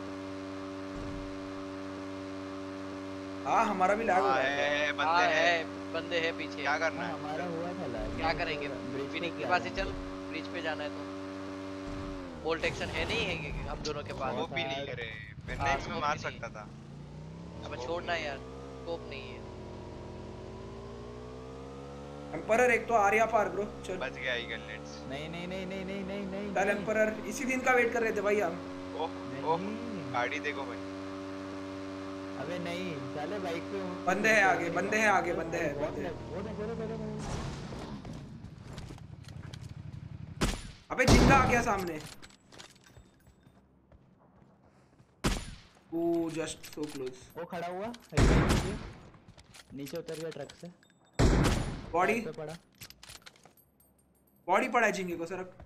हाँ हमारा भी लैग हो
हाँ
रहा है।
है,
हाँ
बंदे
है,
हैं।
बंदे हैं पीछे।
क्या करना
हाँ
है?
हमारा हुआ था लैग।
क्या करेंगे?
ब्रिज
फिनिक्स के पास ही चल, ब्रिज पे जाना है तो। बोल्ट एक्शन है नहीं है कि हम दोनों के पास?
वो भी नहीं करे,
हाँ,
मैंने इसमें
scope
मार
भी नहीं।
सकता था।
अब
Scope
छोड़ना
नहीं।
यार, स्कोप नहीं है।
एम्परर एक तो आर्या पार ब्रो, चल
बच गया ईगल नेट्स।
नहीं नहीं नहीं नहीं नहीं नहीं नहीं
चल
नहीं।
एम्परर, इसी दिन का वेट कर रहे थे भाई हम।
ओह ओह
नहीं।
गाड़ी देखो भाई।
अबे नहीं साले बाइक पे हूँ।
बंदे हैं आगे, बंदे हैं आगे, बंदे हैं,
बहुत
बंदे हैं।
लग- वो देखो देखो देखो देखो।
अबे जिंदा आ गया सामने। ओ जस्ट सो क्लोज।
वो खड़ा हुआ हेडलाइट नीचे नीचे उतर गया ट्रक से।
बॉडी
पे पड़ा।
बॉडी पड़ा है जिंगे को सर।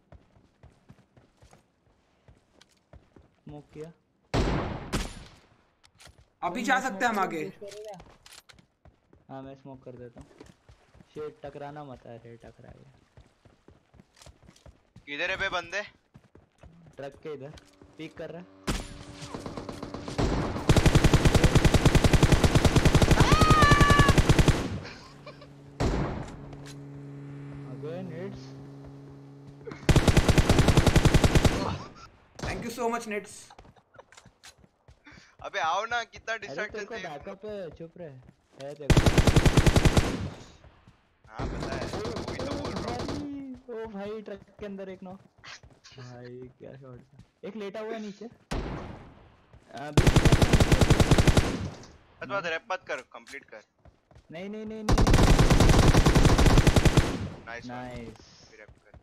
स्मोक किया।
अभी जा सकते हैं हम आगे।
हाँ मैं स्मोक कर देता हूँ। शेट टकराना मत। अरे टकरा गया।
किधर है बे बंदे?
ट्रक के इधर पीक कर रहा है। Again hits.
Thank you so much nets.
अबे आओ ना, कितना
अरे
डिस्ट्रैक्ट
तेरे को
करते हैं।
बैकअप है, चुप रहे। है तेरे को।
हाँ पता है, वही तो बोल रहा हूँ।
भाई, ओ भाई ट्रक के अंदर एक नॉक। भाई क्या शॉट था। एक लेटा हुआ है नीचे। आ, बीच में नीचे।
बस रैप मत कर, कंप्लीट कर।
नहीं नहीं नहीं नहीं।
Nice
nice.
रैप कर।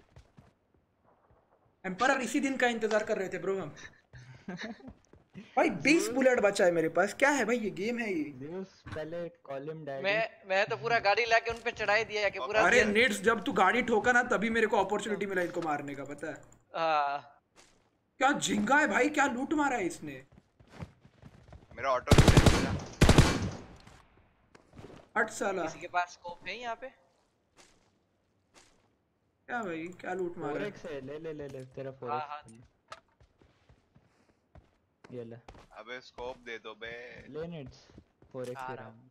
एम्परर इसी दिन का इंतजार कर रहे थे ब्रो हम। भाई बीस बुलेट बचा है मेरे पास। क्या है भाई ये गेम है ये?
Zeus, पहले कॉलम डैडी।
मैं मैं तो पूरा गाड़ी लाके उन पे चढ़ाई दिया कि पूरा।
अरे नेट्स जब तू गाड़ी ठोका ना तभी मेरे को अपॉर्चुनिटी मिला इनको मारने का, पता है?
हाँ।
क्या झिंगा है भाई, क्या लूट मारा है इसने।
मेरा ऑटो मेरा
हट साला।
किसी के पास स्कोप है यहाँ पे?
क्या भाई क्या लूट मारा
फोर
है?
एक्स है। ले ले ले ले तेरा फोर
हाँ,
एक्स। ये ले
अबे स्कोप दे दो बे।
ले नेट्स। फोर एक्स
आ
दे
रहा
रहा हूँ।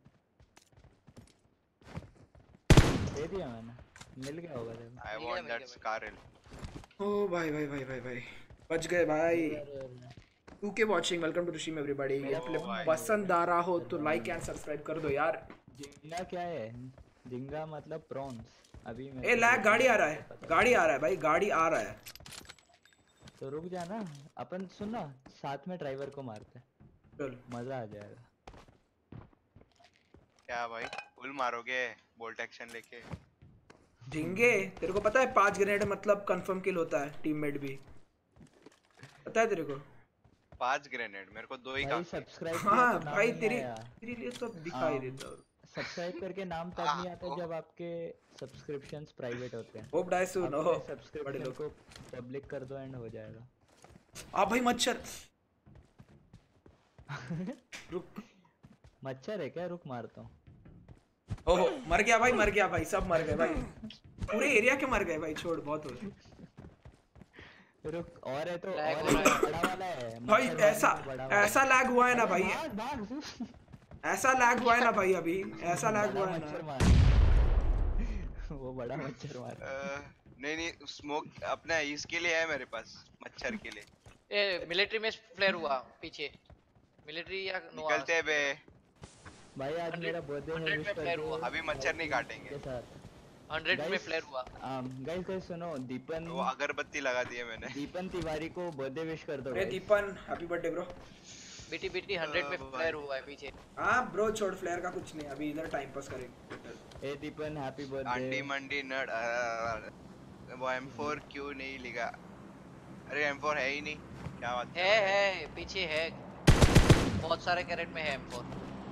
दे दिया मैंने। मिल गया होगा तेरे
आई
मिल
वांट
गया,
दैट
मिल
स्कारल।
ओ भाई भाई भाई भाई भाई बच गए भाई। Two K watching, welcome to the stream everybody. मेरा
Oh
फिल्म
भाई।
पसंद आ रहा हो तो लाइक एंड सब्सक्राइब कर दो यार।
झिंगा क्या है? झिंगा मतलब प्रॉन्स। अभी मैं
ए लैग, गाड़ी आ रहा है, गाड़ी आ रहा है भाई, गाड़ी आ रहा है।
तो रुक जाना। अपन सुनना साथ में ड्राइवर को मारते हैं।
चल
मजा आ जाएगा।
क्या भाई फुल मारोगे बोल्ट एक्शन लेके?
झिंगे तेरे को पता है पांच ग्रेनेड मतलब कंफर्म किल होता है, टीममेट भी पता है तेरे को?
पांच ग्रेनेड, मेरे को दो ही
भाई
काफी।
सब्सक्राइब
हाँ भाई तेरी तेरे लिए सब दिखाई
हाँ।
देता हूँ।
सब्सक्राइब करके नाम तब नहीं आता जब आपके सब्सक्रिप्शंस प्राइवेट होते हैं।
होप डाई सून। ओह बड़े
सब्सक्रिप्शन
लोग
को पब्लिक कर दो एंड हो जाएगा।
आ भाई मच्छर। रुक।
मच्छर है क्या? रुक मारता हूँ।
ओहो मर गया भाई, मर गया भाई, सब मर गए भाई, पूरे एरिया के मर गए भाई। छोड़ बहुत हो गए।
रुक और है तो
Lag
और
हो रहा
है,
है।
बड़ा वाला है।
भाई
मच्छर वाला
ऐसा
है, बड़ा वाला।
ऐसा लैग हुआ है ना भाई,
भाग, भाग।
ऐसा लैग हुआ है ना भाई, अभी ऐसा लैग
बड़ा
हुआ है
मच्छर
ना।
मार। वो बड़ा मच्छर मार रहा है।
अ, नहीं नहीं स्मोक अपना इसके लिए है मेरे पास, मच्छर के लिए।
ए मिलिट्री में फ्लेयर हुआ पीछे, मिलिट्री या नोआ
निकलते बे।
भाई आज
हंड्रेड-
मेरा बर्थडे है,
हंड्रेड
विश
में
कर
flare
दो
हुआ।
अभी मच्छर नहीं काटेंगे।
के साथ।
हंड्रेड में
Guys,
फ्लेयर हुआ।
um, guys guys सुनो, दीपन
वो अगरबत्ती लगा दी है मैंने।
दीपन तिवारी को बर्थडे विश कर दो
अरे
guys।
Deepan happy birthday bro.
BT BT hundred में
भाई।
फ्लेयर हुआ है पीछे।
हाँ ब्रो छोड़, फ्लेयर का कुछ नहीं, अभी इधर टाइम पास करेंगे।
ए दीपन हैप्पी
अंडी
बर्थडे।
मंडी नट अ, वो एम फोर क्यों नहीं लिखा? अरे एम फोर है ही नहीं, क्या बात
है है पीछे है, बहुत सारे कैरेट में है एम फोर।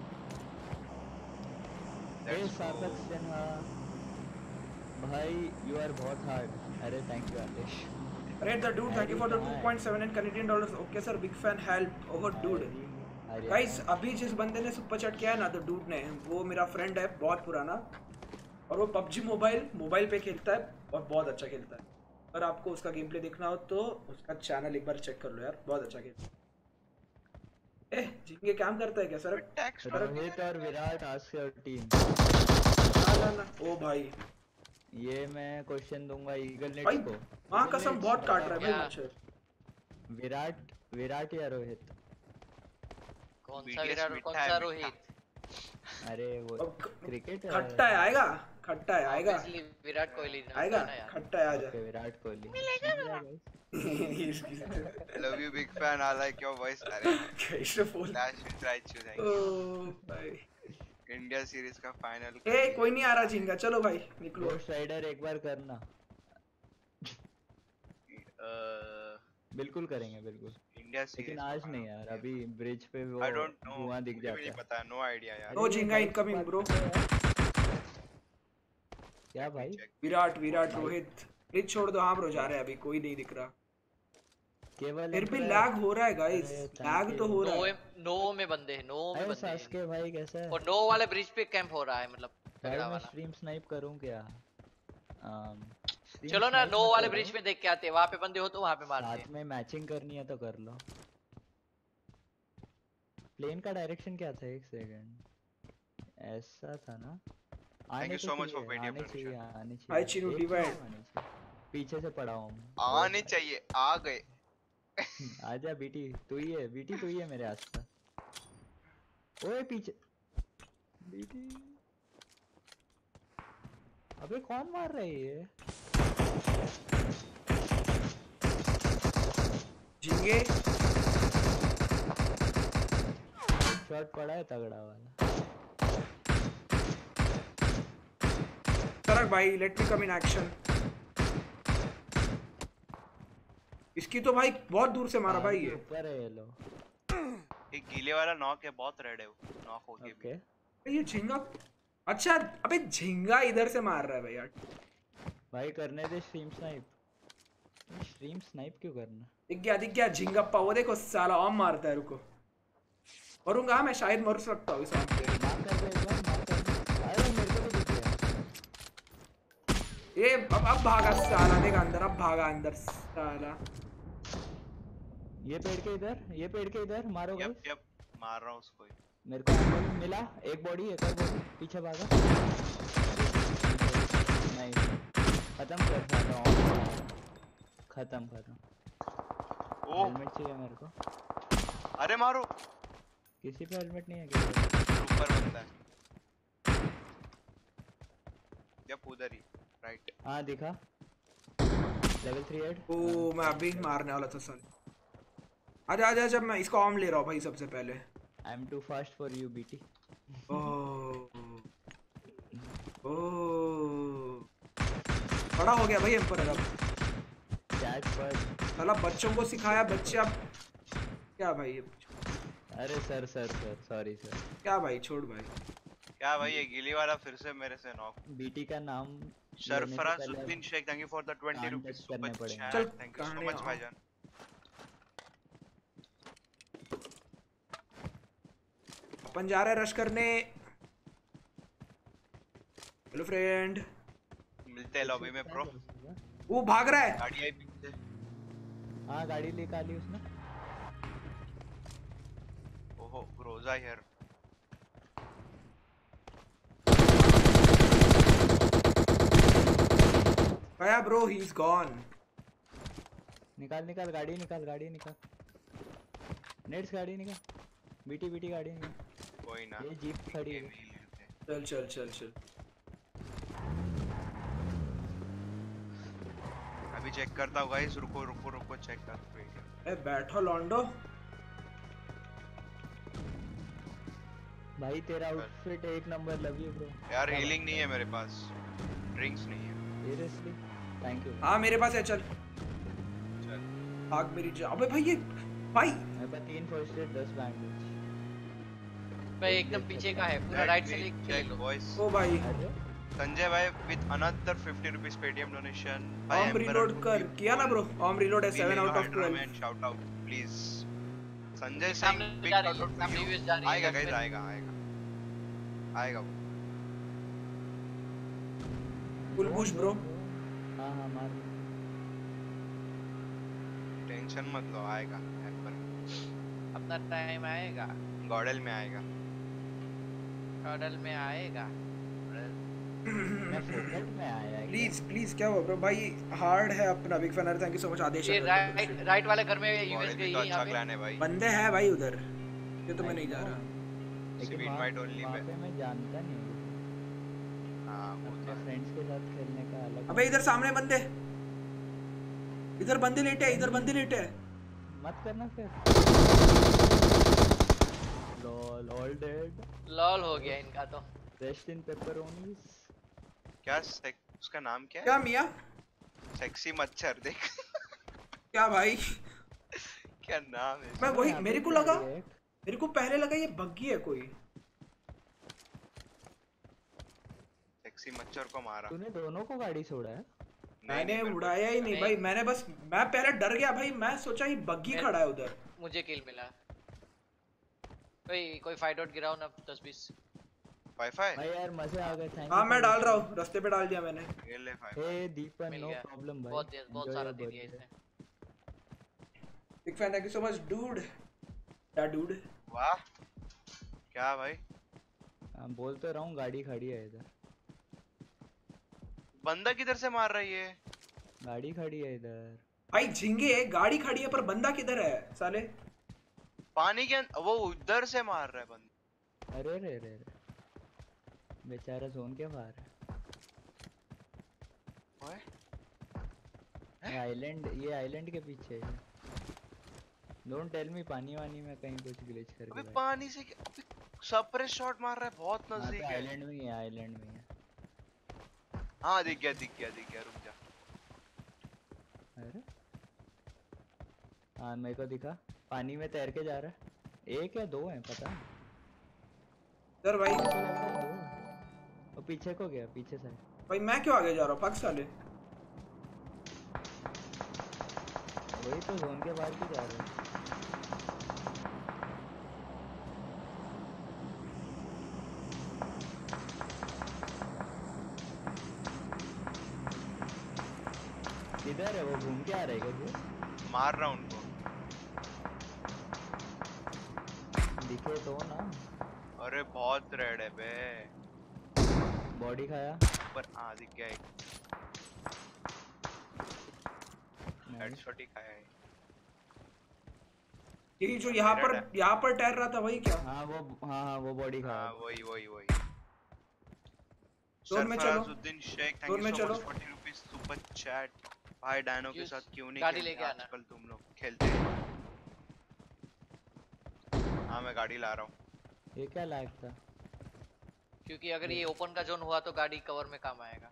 ए सार्थक सिन्हा भाई यू आर बहुत हार्ड। अरे थैंक यू आदेश।
अरे the dude thank you for the two point seven Canadian dollars. Okay sir, big fan, help. Oh dude guys, अभी जिस बंदे ने सुपर चैट किया है ना, द डूड ने, वो मेरा फ्रेंड है बहुत पुराना, और वो पबजी मोबाइल मोबाइल पे खेलता है और बहुत अच्छा खेलता है। अगर आपको उसका गेम प्ले देखना हो तो उसका चैनल एक बार चेक कर लो यार, बहुत अच्छा खेलता है। ए जिंगे काम करता है क्या सर?
रोहित और विराट आस्क योर टीम।
ना ना ना, ओ भाई
ये मैं क्वेश्चन दूंगा ईगल
भाई,
नेट्स को।
मां कसम बहुत काट रहा है भाई
क्या?
मच्छर।
विराट विराट या रोहित?
कौन सा
B T S
विराट,
मीठा
कौन
है,
सा
मीठा।
रोहित?
अरे वो
अब ख-
क्रिकेट
खट्टा है, आएगा खट्टा है, आएगा
Obviously विराट कोहली ना
आएगा
ना यार।
खट्टा है, आजा।
ओके विराट कोहली मिलेगा
love you big fan, I like your voice. अरे
कैसे बोल।
That's it, right you thank
ओ भाई,
इंडिया सीरीज का फाइनल।
ए कोई नहीं आ रहा जिंगा, चलो भाई निकलो।
घोस्ट राइडर एक बार करना। बिल्कुल करेंगे बिल्कुल,
इंडिया सीरीज
लेकिन आज नहीं यार, अभी ब्रिज पे वो
आई डोंट नो,
धुआं दिख
मुझे
जाता
भी नहीं
है।
पता, नो आईडिया यार।
ओ जिंगा इनकमिंग ब्रो।
क्या भाई?
विराट विराट रोहित प्लीज छोड़ दो। हाँ ब्रो जा रहे हैं, अभी कोई नहीं दिख रहा।
केवल
फिर भी
Emperor-
लैग हो रहा है गाइस,
अरे, thank
लैग तो
you।
हो रहा
नो
है।
नो में बंदे हैं, नो में
अरे
बंदे हैं।
सास्के भाई कैसा है?
और नो वाले ब्रिज पे कैंप हो रहा है, मतलब
भाई
तगड़ा
मैं
वाला।
स्ट्रीम स्नाइप करूं क्या? um, stream
चलो ना
snipe
नो
मत
वाले
करो।
ब्रिज पे देख के आते हैं, वहां पे बंदे हो तो वहां पे मारते
साथ
हैं।
में मैचिंग करनी है तो कर लो। प्लेन का डायरेक्शन क्या था? एक सेकंड, ऐसा था ना? आने
you
तो
so much for
चाहिए,
Paytm
आने चाहिए,
donation.
आने
Hi,
चाहिए।
Chinu,
एक
divide.
तो आने चाहिए। पीछे से पड़ा हूँ।
आने चाहिए, आ गए।
आजा बीटी, तू ही है बीटी, तू ही है मेरे आसपास। ओए पीछे बीटी। अबे कौन मार रहा है ये?
जिंगे
शॉट पड़ा है तगड़ा वाला।
तरक भाई, let me come in action. इसकी तो भाई बहुत दूर से मारा भाई ये।
ऊपर है ये लो।
एक गीले वाला नॉक है, बहुत रेड है वो, नॉक हो गया।
ओके
ये झिंगा, अच्छा अबे झिंगा इधर से मार रहा है भाई यार।
भाई करने दे स्ट्रीम स्नाइप। स्ट्रीम स्नाइप क्यों करना?
दिख गया दिख गया झिंगा पाओ, देखो साला ऑम मारता है। रुको मरूंगा मैं, शायद मर सकता हूँ इस ऑम पे।
ना कर दे एक बार, ना कर दे। अरे मेरे को तो दिख गया।
ये अब अब भागा साला, देख अंदर, अब भागा अंदर साला।
ये पेड़ के इधर, ये पेड़ के इधर मारो
यप
गाइस।
यप, मार रहा हूँ उसको।
मेरे को एंगल मिला, एक बॉडी, एक और बॉडी पीछे भागा। नहीं खत्म कर रहा हूँ, खत्म खत्म।
ओह
हेलमेट चाहिए मेरे को।
अरे मारो,
किसी पे हेलमेट नहीं है क्या?
ऊपर बंदा है। यप उधर ही, राइट।
हाँ दिखा, लेवल थ्री हेड।
ओ मैं अभी मारने वाला था साला। आजा आजा, जब मैं इसको ऑम ले रहा हूँ भाई सबसे पहले।
I am too fast for you BT.
ओह ओह बड़ा हो गया भाई एम्पर अब।
चैट पर।
साला बच्चों को सिखाया, बच्चे अब क्या भाई ये?
अरे sir sir sir sorry sir.
क्या भाई, छोड़ भाई।
क्या भाई, ये गीली वाला फिर से मेरे से नॉक।
बीटी का नाम
Sarfarazuddin Shaikh, thank you for the twenty rupees super chat.
चल,
थैंक यू सो
कहानी
मच
आओ।
भाईजान।
अपन जा रहे हैं रश करने। हेलो फ्रेंड,
मिलते हैं लॉबी में ब्रो।
वो भाग रहा है।
गाड़ी आई पीछे।
हाँ गाड़ी लेकर ली उसने।
ओहो रोजा हियर।
आया ब्रो, ही इज गॉन।
निकाल निकाल गाड़ी निकाल गाड़ी निकाल नेट्स गाड़ी निकाल बीटी बीटी गाड़ी निकाल।
कोई ना,
ये जीप खड़ी है।
नहीं लेते।
चल चल चल चल
अभी चेक करता हूँ गाइस, रुको रुको रुको चेक करते हैं।
ए बैठो लॉन्डो।
भाई तेरा आउटफिट एक नंबर, लव यू ब्रो।
यार हीलिंग नहीं है मेरे पास, ड्रिंक्स नहीं है।
Seriously thank you.
हाँ मेरे पास है, चल
चल
भाग मेरी जा। अबे भाई ये भाई
मेरे पास तीन फर्स्ट एड दस बैंडेज।
भाई एकदम पीछे का है, पूरा राइट से लेके
चेक
लो।
बॉयज।
ओ भाई
अरे
संजय भाई with another fifty rupees Paytm donation.
ऑम रिलोड कर किया ना ब्रो, ऑम रिलोड है seven out of twelve.
Shout out please Sanjay Singh,
सामने
बिग
जा रही
शाउट
है, सामने यूएस जा रही है।
आएगा गाइस, आएगा आएगा आएगा वो।
Full push bro.
हाँ हाँ मार।
टेंशन मत लो, आएगा हैपर।
अपना टाइम आएगा,
गॉडल में आएगा।
गॉडल में आएगा।
मैं फोकट में आया।
प्लीज प्लीज क्या हुआ ब्रो? भाई हार्ड है अपना। Big fan, thank you so much Aadesh.
ये राइट राइट वाले घर में यूएस
गॉडल
गई
भी तो
है
अच्छा
यहाँ पे।
क्लैन है भाई।
बंदे हैं भाई उधर, ये तो मैं नहीं जा रहा।
लेकिन
Civil
वहाँ
invite only
वहाँ
पे।
पे मैं जानता नहीं हूँ।
हां वो
अपने
तो है।
फ्रेंड्स के साथ खेलने का अलग।
अबे इधर सामने बंदे, इधर बंदे लेटे हैं, इधर बंदे लेटे हैं।
मत करना फिर। Lol all dead.
लॉल हो गया इनका तो।
Rest in pepperonis.
क्या सेक, उसका नाम क्या है?
क्या मियां?
सेक्सी मच्छर देख।
क्या भाई?
क्या नाम है?
मैं वही,
यहाँ
मेरे
पे
को
भी
लगा,
है एक।
मेरे को पहले लगा ये बग्गी है कोई।
सेक्सी मच्छर को मारा।
तूने दोनों को गाड़ी छोड़ा है?
मैंने
मेरे को-
उड़ाया ही नहीं
नहीं।
भाई, मैंने बस, मैं पहले डर गया भाई, मैं सोचा ये बग्गी
मैं-
खड़ा है उधर।
मुझे किल मिला। कोई कोई फाइट आउट गिराओ ना दस बीस।
वाईफाई
भाई यार मजे आ गए। थैंक
हाँ मैं डाल रहा हूँ, रास्ते पे डाल दिया मैंने।
ये ले फाइव।
हे दीपन
मिल
नो
गया।
प्रॉब्लम भाई।
बहुत देर बहुत
Enjoy
सारा
your
दे दिया
birthday.
इसने।
Big fan, thank you so much dude. क्या डूड?
वाह क्या भाई,
हाँ बोल तो रहा हूँ गाड़ी खड़ी है इधर।
बंदा किधर से मार रही है?
गाड़ी खड़ी है इधर।
भाई झिंगे, गाड़ी खड़ी है पर बंदा किधर है साले?
पानी के अंदर, वो उधर से मार रहा है बंदा।
अरे रे रे रे बेचारा जोन के बाहर है।
ओए
ये आइलैंड, ये आइलैंड के पीछे है। डोंट टेल मी पानी वानी में कहीं कुछ ग्लिच करके
अबे
बैठ।
पानी से क्या- अबे सप्रेस शॉट मार रहा है, बहुत
हाँ
नजदीक
तो
है।
आइलैंड में ही है, आइलैंड में ही है।
हाँ दिख गया दिख गया दिख गया, रुक जा।
अरे हाँ मेरे को दिखा, पानी में तैर के जा रहा है। एक या दो है पता नहीं।
इधर भाई।
मेरे को लग रहा है दो। वो पीछे को गया, पीछे से।
भाई मैं क्यों आगे जा रहा हूँ? पक साले।
वही तो जोन के बाहर क्यों जा रहे हैं? किधर है वो? घूम के आ रहा है क्या वो?
मार रहा हूँ उनको।
दिखे तो ना।
अरे बहुत रेड है बे।
बॉडी खाया।
पर हाँ दिख गया एक, हेडशॉट ही खाया है।
यही जो यहाँ पर,
मेरा
यहाँ पर टहल रहा था वही क्या?
हाँ वो हाँ हाँ वो बॉडी खाया।
हाँ वही वही वही।
जोन में चलो।
Sarfarazuddin Shaikh, thank
zone
you
में
सो
चलो।
Much forty rupees super chat. भाई डायनो के
यूस-
साथ क्यों नहीं
गाड़ी
खेलते
लेके आना।
आजकल तुम लोग? खेलते हैं। हाँ मैं गाड़ी ला रहा हूँ।
ये क्या लैग था?
क्योंकि अगर ये ओपन का जोन हुआ तो गाड़ी कवर में काम आएगा।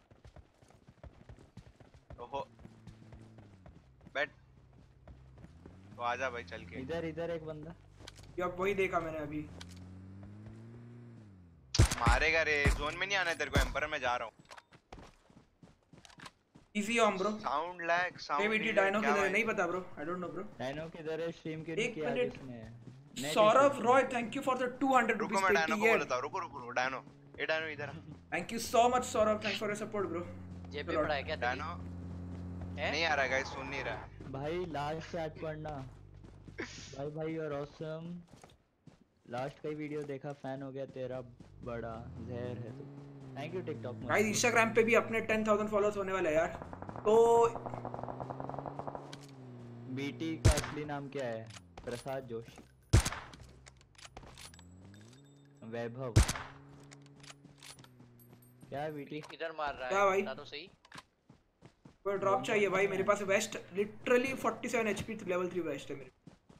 ओहो बैठ तो आजा भाई चल के।
इधर इधर एक बंदा।
ये अब वही देखा मैंने अभी।
मारेगा रे, जोन में नहीं आना है तेरे को, एम्पर में जा रहा हूँ।
Easy on bro.
Sound lag, sound
एवीटी डायनो किधर है नहीं पता bro, I don't know bro.
Dyno किधर है? स्ट्रीम क्यों नहीं
एक
किया
मिनट।
जिसने? Net
Saurabh
issue।
Roy, thank you for the two hundred
रुको
रुपीस
मैं डायनो को
पेटीएम।
बोलता हूँ, रुको रुको रुको डायनो, ए डायनो इधर आ।
Thank you so much Saurabh, thanks for your support bro.
जेब में पड़ा है क्या तेरी?
डायनो
है?
नहीं आ रहा है गाइस, सुन नहीं रहा है।
भाई लास्ट चैट पढ़ना। भाई भाई यू आर ऑसम। लास्ट का ही वीडियो देखा, फैन हो गया तेरा, बड़ा जहर है तू। थैंक यू टिकटॉक में।
गाइस इंस्टाग्राम पे भी अपने टेन थाउज़ेंड फॉलोअर्स होने वाले हैं यार। तो
बीटी का असली नाम क्या है? प्रसाद जोशी। वैभव। क्या है बीटी?
इधर मार रहा
क्या
है
भाई?
बता तो सही।
कोई ड्रॉप चाहिए भाई मेरे पास वेस्ट लिटरली सैंतालीस एचपी लेवल थ्री वेस्ट है मेरे।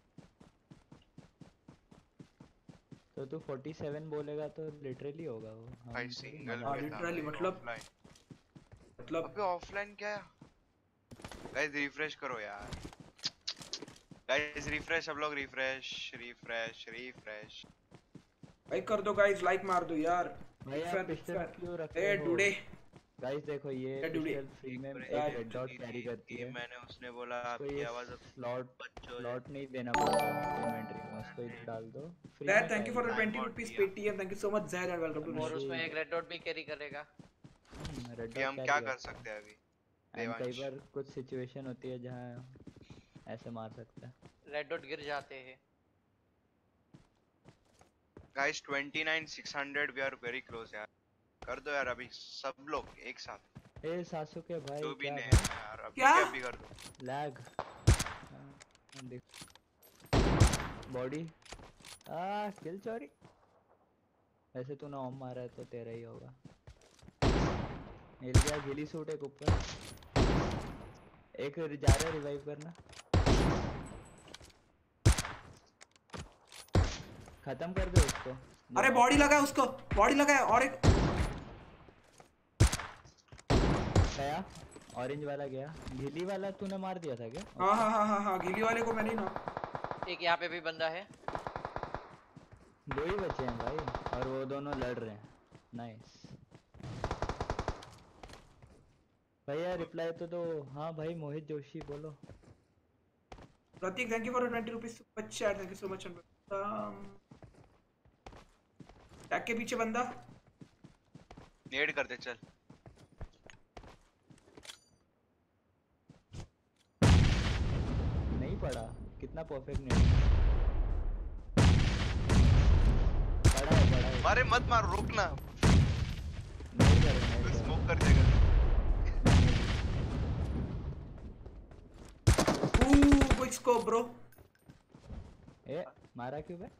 तो तू सैंतालीस बोलेगा तो लिटरली होगा वो। हम
भाई
थोड़ी
सिंगल
मजाक
पे
कर
था
literally,
भाई,
मतलब-
offline।
मतलब
अबे ऑफलाइन क्या है? गाइस रिफ्रेश करो यार। गाइस रिफ्रेश, सब लोग रिफ्रेश रिफ्रेश रिफ्रेश।
भाई कर दो गाइस, लाइक मार दो यार।
भाई आप पिस्टल क्यों रख
ए
रहे हो?
डूडे
गाइस देखो ये
ए डूडे
पिस्टल फ्री में एक
यार,
रेड डॉट कैरी करती है।
मैंने उसने बोला
उसको
आपकी
ये
आवाज अब
स्लॉट
बच्चों है।
स्लॉट नहीं देना पड़ता इन्वेंटरी में, उसको इधर डाल दो फ्री
Zahir,
में
thank you for the
पाएगा।
twenty rupees Paytm. Thank you so much Zahir and welcome to the
और
show।
उसमें एक रेड डॉट भी कैरी करेगा।
रेड
अभी
डॉट
हम
कैरी
क्या
करता
कर सकते हैं अभी?
है। एंड कई
देवांश
बार कुछ सिचुएशन होती है जहाँ ऐसे मार सकता है।
रेड डॉट गिर जाते हैं।
गाइस उनतीस छह सौ वी आर वेरी क्लोज यार। कर दो यार अभी सब लोग एक साथ।
ए सासुके भाई
जो भी
क्या
ने
भाई?
यार अभी
क्या?
के अभी कर दो।
लैग बॉडी आ किल चोरी। ऐसे तूने ओम मारा है तो तेरा ही होगा। मिल गया गिली सूट एक ऊपर। एक जा रहा है रिवाइव करना। खत्म कर दे उसको।
अरे बॉडी लगा उसको, बॉडी लगा है और एक
गया ऑरेंज वाला गया। गिली वाला तूने मार दिया था क्या?
हाँ हाँ हाँ हाँ हाँ गिली वाले को मैंने ना।
एक यहाँ पे भी बंदा है।
दो ही बचे हैं भाई और वो दोनों लड़ रहे हैं। नाइस भैया रिप्लाई तो दो। हाँ भाई मोहित जोशी बोलो।
Prateek thank you for twenty rupees super chat. Thank you so much. Tag के पीछे बंदा।
नेड कर दे चल।
नहीं पड़ा। कितना परफेक्ट नहीं पड़ा है। पड़ा है।
मारे मत मार, रोकना।
नहीं कर नहीं कर।
स्मोक कर देगा।
Ooh, quick scope bro।
ए मारा क्यों बे?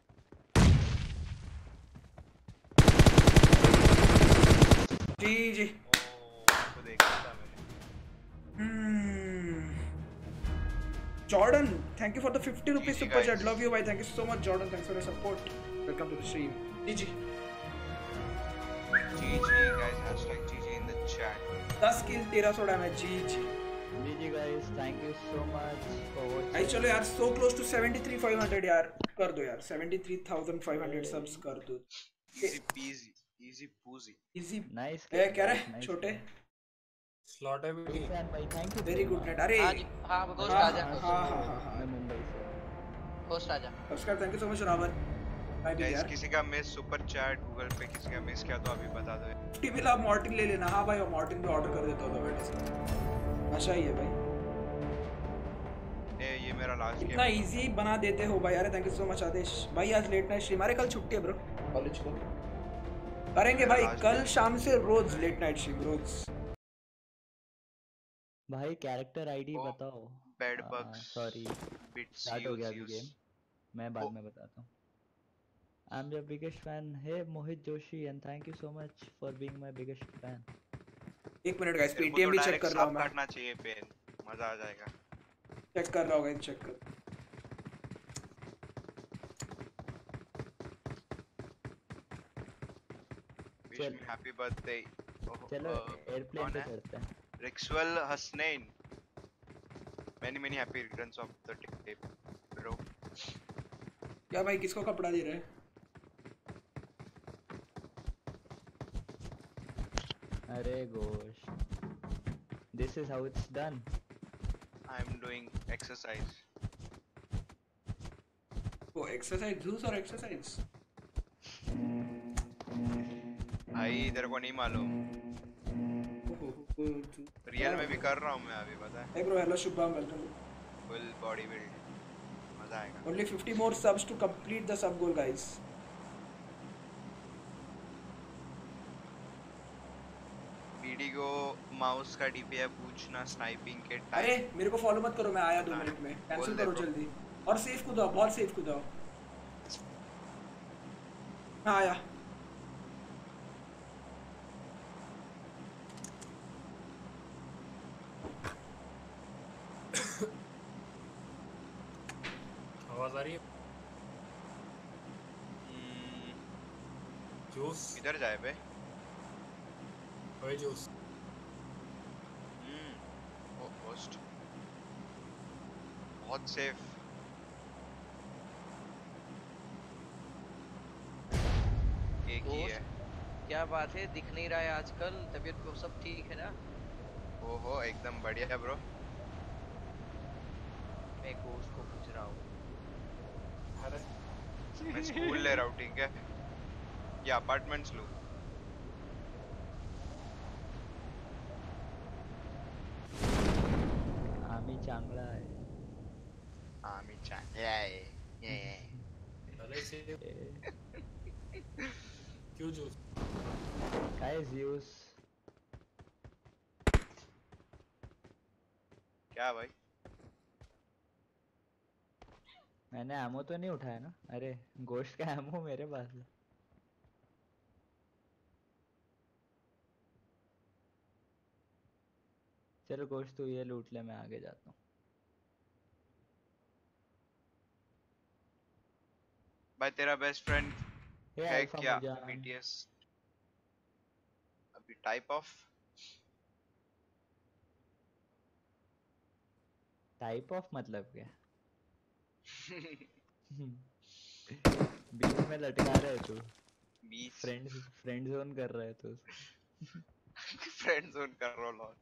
जी जी।
तो देखा था मैंने।
Jordan thank you for the fifty rupees
G, G,
super chat.
guys.
Love you भाई। Thank you so much Jordan. Thanks for your support. Welcome to the stream. G G.
G G guys, hashtag G G in the chat.
दस kill तेरह सौ damage. G G.
G G guys thank you so much for
भाई
watching.
चलो यार, so close to seventy three five hundred यार। कर दो यार seventy three thousand five hundred subs कर दो।
Easy peasy, easy poosy.
Easy.
Nice
ए कह रहे छोटे
स्लॉट है भी।
भाई thank you
very good night. अरे
हाँ जी हाँ घोस्ट
हाँ
आजा।
हाँ हाँ हाँ हाँ
मैं मुंबई से।
घोस्ट आजा।
नमस्कार। Thank you so much Ravan. भाई भी
Guys,
यार
किसी का मिस सुपर चैट गूगल पे किसी का मिस किया तो अभी बता दो।
फिफ्टी बिल आप मॉर्टिन ले लेना। हाँ भाई, और मॉर्टिन भी ऑर्डर कर देता हूँ बैठे से। नशा ही है भाई।
ये ये मेरा लास्ट
इतना
गेम।
इजी बना देते हो भाई। अरे thank you so much Aadesh भाई। आज लेट नाइट स्ट्रीम। अरे कल छुट्टी है ब्रो कॉलेज को। करेंगे भाई कल शाम से रोज लेट नाइट स्ट्रीम रोज।
भाई कैरेक्टर आईडी
ओ,
बताओ।
Bed bugs.
Sorry
Bits
start हो गया अभी
use,
गेम।
use.
मैं बाद
ओ।
में बताता हूँ। I am your biggest fan. Hey Mohit Joshi and thank you so much for being my biggest fan.
एक मिनट गाइस,
तेरे को
पेटीएम
तो
भी चेक
डायरेक्ट
कर रहा हूँ
सांप
मैं।
काटना चाहिए पेन, मजा आ जाएगा।
चेक कर रहा हूँ गाइस, चेक कर।
Wish me happy birthday.
चलो एयरप्लेन पे चढ़ते हैं।
रिक्सवेल Hasnain, many many happy returns of the day bro।
क्या भाई किसको कपड़ा दे रहे हैं?
अरे gosh this is how it's done.
I am doing exercise।
वो एक्सरसाइज जूस और एक्सरसाइज।
भाई तेरे को नहीं मालूम, रियल में भी कर रहा हूँ मैं अभी, पता है।
Hey bro hello Shubham welcome.
Full body build, मजा आएगा।
Only fifty more subs to complete the sub goal guys।
PD Indigo mouse का डीपीआई पूछना स्नाइपिंग के
अरे
टाइम।
मेरे को फॉलो मत करो, मैं आया दो
हाँ,
मिनट में,
बोल
कैंसिल
दे
करो
ब्रो।
जल्दी। और सेफ कूदाओ, बहुत सेफ कूदाओ। मैं आया।
आवाज आ रही है?
हम्म,
जूस,
किधर जाए बे?
ओए जूस।
हम्म, ओ होस्ट बहुत सेफ। एक ही है।
दोस्त क्या बात है, दिख नहीं रहा है आजकल, तबीयत को सब ठीक है ना?
ओहो एकदम बढ़िया ब्रो।
मैं घोष को पूछ रहा हूँ।
अरे
मैं स्कूल ले रहा हूँ, ठीक है? या अपार्टमेंट्स लूँ?
आम्ही चांगला आहे.
हाँ मी चांगला है ये।
अरे से
ए,
क्यों जूस?
काय जियूस?
क्या भाई?
मैंने एमो तो नहीं उठाया ना? अरे गोश्त का एमो मेरे पास है. चलो गोश्त तू ये लूट ले, मैं आगे जाता हूँ.
भाई तेरा बेस्ट फ्रेंड
हे
है
अल्फा
क्या
मुजान.
बीटीएस? अभी टाइप ऑफ
टाइप ऑफ मतलब क्या? बीच में लटका रहे तू.
बीच
फ्रेंड फ्रेंड जोन कर रहा है तू.
फ्रेंड जोन कर रोल ऑन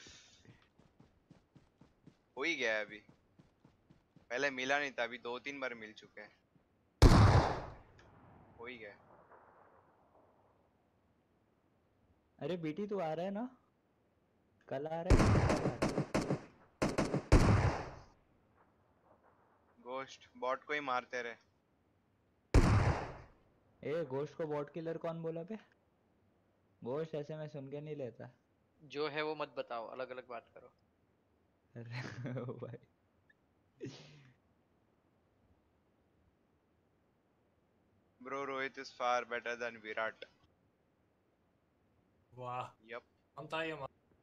हो ही गया है अभी। पहले मिला नहीं था, अभी दो तीन बार मिल चुके हैं। हो ही गया।
अरे बेटी तू आ रहा है ना? कल आ रहा है कि कब आ रहा
गोस्ट बॉट को ही मारते रहे।
है? ए गोश्त को बॉट किलर कौन बोला बे? गोश्त ऐसे मैं सुन के नहीं लेता.
जो है वो मत बताओ, अलग अलग बात करो।
अरे ओ भाई.
Bro Rohit is far better than Virat.
वाह,
यप।
कौन था ये?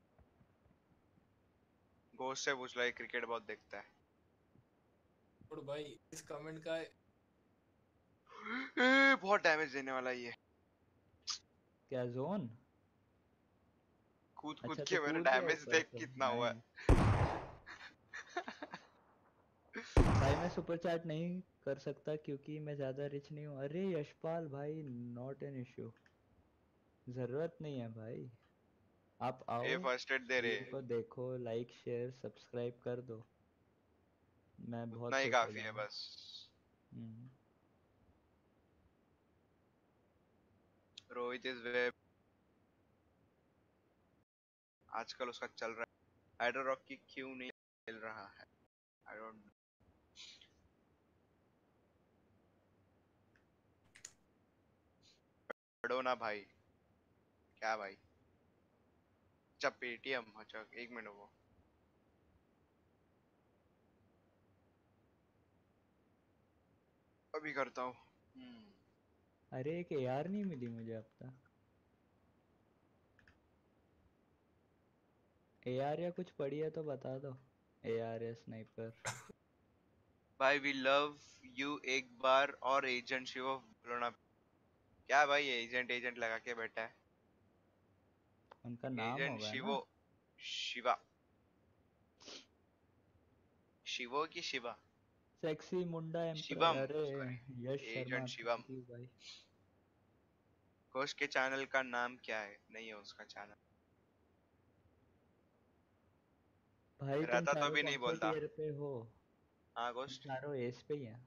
गोस्ट से पूछ लो, ये क्रिकेट बहुत देखता है।
और भाई इस कमेंट का
ए, बहुत डैमेज देने वाला ये।
क्या जोन?
कूद कूद
अच्छा तो
के मेरा
कूद जा
डैमेज
ऊपर
देख
से.
कितना हुआ है।
नाइस. भाई मैं सुपर चैट नहीं कर सकता क्योंकि मैं ज्यादा रिच नहीं हूँ. अरे यशपाल भाई, नॉट एन इश्यू. जरूरत नहीं है भाई. आप आओ,
ए फर्स्ट एड दे रहे।
वीडियो को देखो, लाइक शेयर सब्सक्राइब कर दो, मैं
उतना
बहुत
ही
खुश हो
काफी है
जाऊंगा.
बस।
हम्म.
रोहित इज वेब आजकल उसका चल रहा है। हाइड्रो रॉक की क्यों नहीं खेल रहा है? I don't know. पढ़ो ना भाई। क्या भाई? अच्छा पेटीएम, अच्छा एक मिनट वो अभी करता हूँ। हम्म,
अरे एक एआर नहीं मिली मुझे अब तक. एआर या कुछ पड़ी है तो बता दो. एआर या स्नाइपर.
भाई वी लव यू एक बार और एजेंट शिव बोलो ना। क्या भाई एजेंट एजेंट लगा के बैठा है?
उनका नाम
एजेंट
होगा ना.
शिवो। शिवा। शिवो की शिवा?
सेक्सी मुंडा एम्पर.
शिवम
अरे
sorry.
Yash Sharma,
agent Shivam.
Thank you भाई.
कोश के चैनल का नाम क्या है? नहीं है उसका चैनल।
भाई तुम
रहता तो
चारों
भी
कौन
नहीं
से
बोलता।
टीयर पे हो?
हाँ
तुम
गोस्ट।
चारों एस पे ही हैं.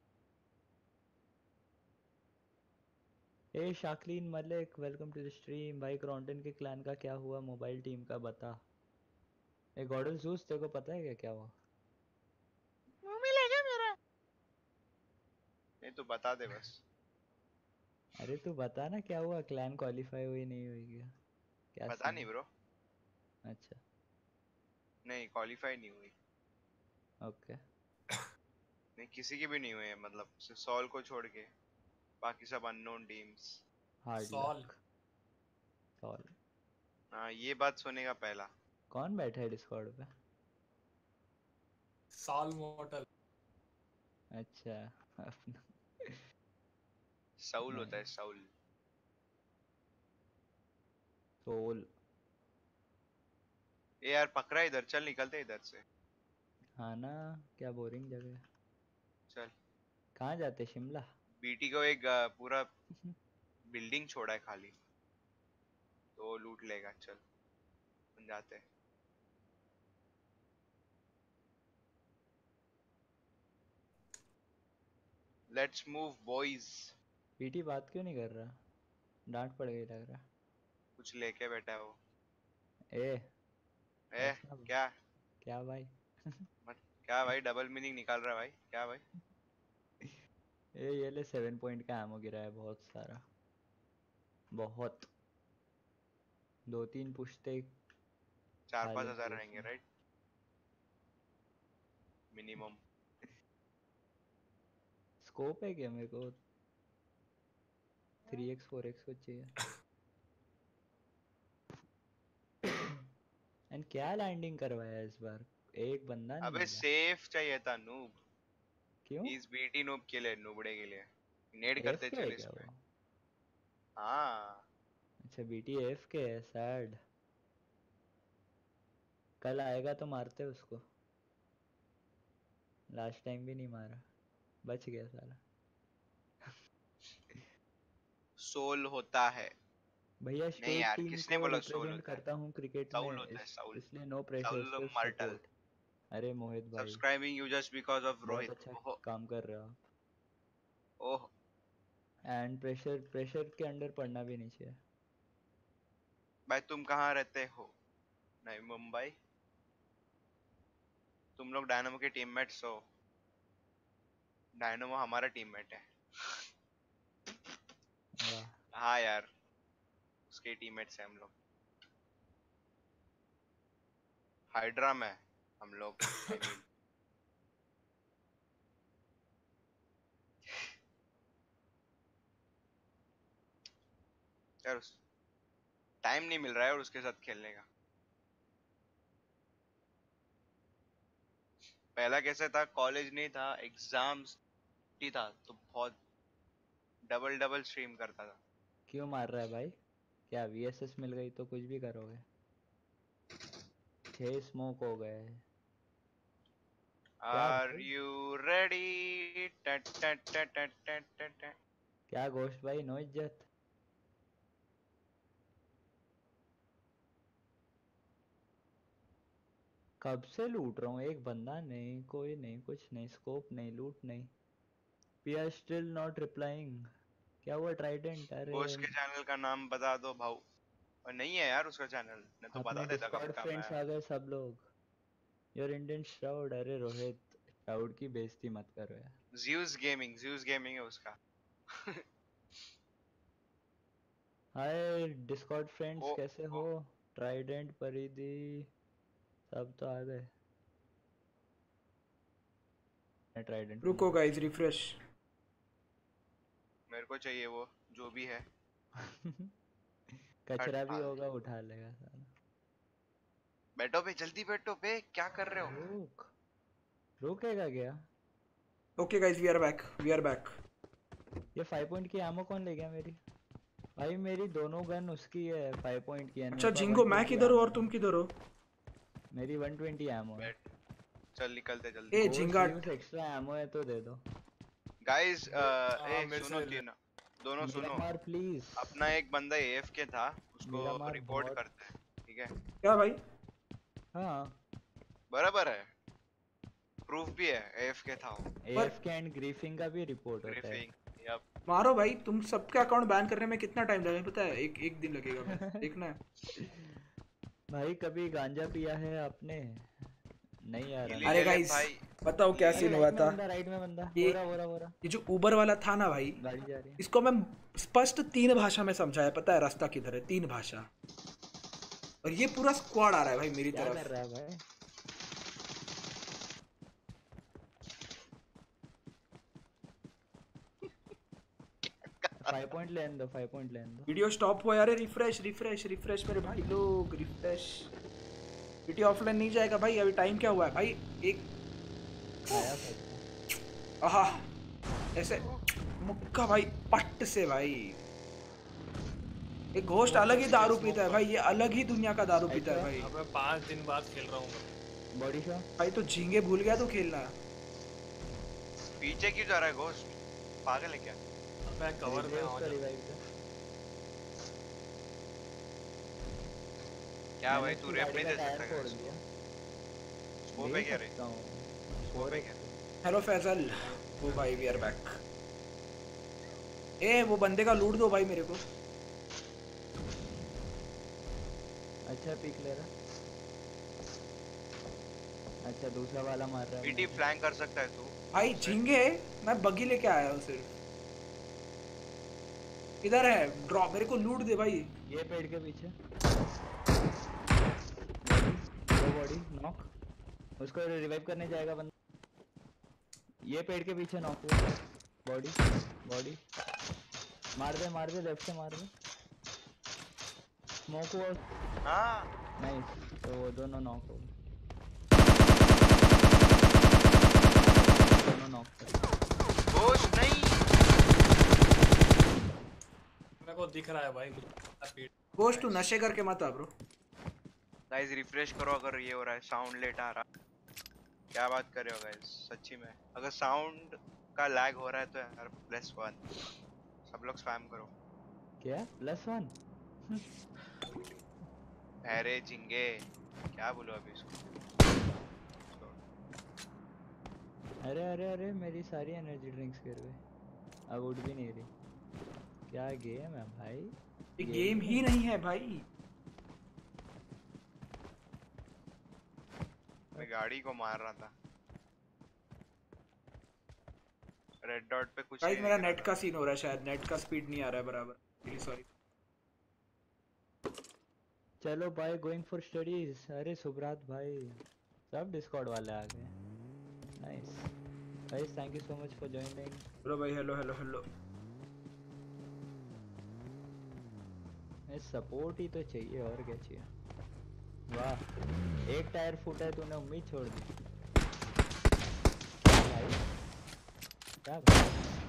ए Shakleen Malik, welcome to the stream. भाई क्रॉन्टन के क्लैन का क्या हुआ? मोबाइल टीम का बता. ए गॉडल जूस, तेरे को पता है क्या क्या हुआ?
नहीं तो बता दे बस।
अरे तू बता ना क्या हुआ. क्लैन क्वालिफाई हुई नहीं हुई क्या? क्या
पता
सीन
नहीं
है?
ब्रो।
अच्छा
नहीं क्वालिफाई नहीं हुई।
ओके
नहीं किसी की भी नहीं हुई है, मतलब सिर्फ सॉल को छोड़ के बाकी सब unknown teams.
Hard
Soul
luck Soul.
हाँ ये बात सुनेगा पहला।
कौन बैठा है डिस्कॉर्ड पे?
सॉल मॉडल
अच्छा अपना
साउल होता है
नहीं
साउल।
सोल।
ए यार पकड़ा है इधर, चल निकलते हैं इधर से।
हाँ ना, क्या बोरिंग जगह है।
चल
कहाँ जाते? शिमला?
बीटी को एक अ, पूरा बिल्डिंग छोड़ा है खाली, तो वो लूट लेगा। चल हम जाते हैं। Let's move boys.
पीटी बात क्यों नहीं कर रहा? डांट पड़ गई लग रहा।
कुछ लेके बैठा है वो।
ए
ए
ऐसा
क्या
क्या भाई?
मत क्या भाई, डबल मीनिंग निकाल रहा है भाई, क्या भाई?
ए ये ले सेवन पॉइंट का एमो गिरा है बहुत सारा, बहुत। दो तीन पुश्ते
चार
खा
पाँच
लेंगे
हजार रहेंगे
इसमें।
Right minimum.
स्कोप है क्या मेरे को? थ्री एक्स फोर एक्स को चाहिए। एंड क्या लैंडिंग करवाया इस बार? एक बंदा नहीं
अबे
मिला।
सेफ चाहिए था नूब,
क्यों?
इस बीटी नूब के लिए, नूबड़े के लिए। नेड
एफ
करते
के है
चल
क्या
इसमें।
वो?
हाँ
अच्छा बीटी एफ के है, सैड। कल आएगा तो मारते उसको। लास्ट टाइम भी नहीं मारा, बच गया सारा।
सोल होता है।
भैया
नहीं
स्टेट
यार
टीम
किसने
को
बोला सोल
रिप्रेजेंट
होता है?
करता हूँ क्रिकेट
साउल
में,
होता है
इस
साउल।
इसलिए नो प्रेशर,
साउल
सिर्फ
मर्टल।
सपोर्ट। अरे मोहित भाई
subscribing you just because of
बहुत
रोहित।
अच्छा
ओह
काम कर रहे हो आप।
ओह
एंड प्रेशर प्रेशर के अंडर पड़ना भी नहीं चाहिए।
भाई तुम कहाँ रहते हो? नहीं मुंबई। तुम लोग डायनामो के टीममेट्स हो। डायनामो हमारा टीममेट है।
वाह।
हाँ यार उसके टीममेट्स हैं हम लोग। हाइड्रा में हम लोग आई मीन यार टाइम नहीं मिल रहा है और उसके साथ खेलने का। पहला कैसे था, कॉलेज नहीं था, एग्जाम्स ही था, तो बहुत डबल डबल स्ट्रीम करता था।
क्यों मार रहा है भाई? क्या वीएसएस मिल गई तो कुछ भी करोगे? छह स्मोक हो गए। क्या
आर
भाई?
You ready?
क्या गोश्त भाई, नो इज्जत। कब से लूट रहा हूँ, एक बंदा नहीं, कोई नहीं, कुछ नहीं, स्कोप नहीं, लूट नहीं। We are still not replying. क्या हुआ ट्राइडेंट? अरे
वो उसके चैनल का नाम बता दो भाऊ। और नहीं है यार उसका चैनल, मैं तो
अपने
बता देता कब
डिस्कॉर्ड
का मैं।
फ्रेंड्स आ गए सब लोग। Your Indian Shroud. अरे रोहित, श्राउड की बेइज्जती मत करो यार।
ज़्यूस गेमिंग, ज़्यूस गेमिंग है उसका।
हाय डिस्कॉर्ड फ्रेंड्स,
ओ
कैसे
ओ
हो? ट्राइडेंट, परिधि, सब तो आ गए। मैं ट्राइडेंट
रुको गाइस रिफ्रेश।
मेरे को चाहिए वो जो भी है।
कचरा
हट
भी
फाल
होगा, उठा लेगा सारा।
बैठो पे, जल्दी बैठो पे, क्या कर रहे हो?
रुक, रुकेगा क्या?
Okay guys we are back, we are back.
ये फाइव पॉइंट की एमो कौन ले गया मेरी? भाई मेरी दोनों गन उसकी है, फाइव पॉइंट की है।
अच्छा जिंगो मैं किधर हूँ और तुम किधर हो?
मेरी वन ट्वेंटी एमो है।
बैठ चल निकलते जल्दी।
ए झिंगाट।
एक्स्ट्रा एमो है तो दे दो।
गाइस
हाँ,
ए
मेरे
सुनो
से ले।
तीनों, दोनों सुनो।
Miramar please.
अपना एक बंदा एएफके था, उसको
मिरामार
रिपोर्ट
बहुत।
करते हैं, ठीक है?
क्या भाई?
हाँ
बराबर है, प्रूफ भी है एएफके था वो।
एएफके एंड ग्रीफिंग का भी रिपोर्ट होता है।
Griefing yup.
मारो भाई, तुम सबके अकाउंट बैन करने में कितना टाइम लगेगा पता है? एक एक दिन लगेगा बस, देखना है।
भाई कभी गांजा पिया है आपने? नहीं यार।
गिली
अरे
ले ले
गाइस
भाई।
बताओ क्या सीन हुआ था।
राइट में बंदा।
ये-
बोरा बोरा बोरा।
ये जो उबर वाला था ना भाई,
गाड़ी जा रही है।
इसको मैं स्पष्ट तीन भाषा में समझाया, पता है रास्ता किधर है? तीन भाषा। और ये पूरा स्क्वाड आ रहा है भाई मेरी
क्या
तरफ।
कर रहा है भाई? फाइव पॉइंट लेने दो, फाइव पॉइंट लेने दो।
वीडियो स्टॉप हुआ यार, रिफ्रेश रिफ्रेश रिफ्रेश मेरे भाई लोग, रिफ्रेश। वीडियो ऑफलाइन नहीं जाएगा भाई, अभी टाइम क्या हुआ है भाई? एक
आया पैसा।
आहा ऐसे मुक्का भाई पट से भाई। एक घोस्ट अलग ही दारू पीता है भाई, ये अलग ही दुनिया का दारू पीता है भाई।
अब मैं पाँच दिन बाद खेल रहा हूँ।
बॉडी शॉट
भाई तो झींगे भूल गया तो खेलना।
पीछे क्यों जा रहा है घोस्ट? पागल है क्या?
मैं कवर में आऊँ।
क्या भाई तू रेप नहीं दे सकता क्या?
दिया
स्कोप है क्या रे? स्कोप है क्या?
हेलो फैजल। ओ भाई वी आर बैक। ए वो बंदे का लूट दो भाई मेरे को।
अच्छा पिक ले रहा। अच्छा दूसरा वाला मार रहा है।
पीटी फ्लैंक कर सकता है तू?
भाई झींगे मैं बग्गी लेके आया हूँ सिर्फ। इधर है ड्रॉप, मेरे को लूट दे भाई।
ये पेड़ के पीछे दो बॉडी नॉक, उसको रिवाइव करने जाएगा बंदा। ये पेड़ के पीछे नॉक हुआ। बॉडी बॉडी मार दे मार दे, लेफ्ट से मार दे। स्मोक हुआ।
हाँ
नाइस, तो वो दोनों नॉक हो गए। दोनों नॉक।
घोस्ट नहीं,
मेरे को दिख रहा है भाई।
घोस्ट तू नशे करके मत आ ब्रो।
गाइस रिफ्रेश करो अगर ये हो रहा है, साउंड लेट आ रहा। क्या बात कर रहे हो गाइस सच्ची में? अगर साउंड का लैग हो रहा है तो यार प्लस वन सब लोग स्पैम करो।
क्या प्लस वन?
अरे झिंगे क्या बोलो अभी इसको?
अरे अरे अरे मेरी सारी एनर्जी ड्रिंक्स गिर गई, अब उठ भी नहीं रही। क्या गेम है भाई?
ये गेम ही नहीं है भाई।
मैं गाड़ी को मार रहा था। रेड डॉट पे कुछ
गाइस
नहीं
मेरा
दिख रहा
नेट
था।
का सीन हो रहा है, शायद नेट का स्पीड नहीं आ रहा है बराबर। Really sorry.
चलो भाई गोइंग फॉर स्टडीज। अरे सुब्रात भाई सब डिस्कॉर्ड वाले आ गए। Nice guys, thank you so much for joining.
Bro भाई हेलो हेलो हेलो।
सपोर्ट ही तो चाहिए, और क्या चाहिए। वाह एक टायर फूटा है, तूने उम्मीद छोड़ दी भाई। क्या भाई?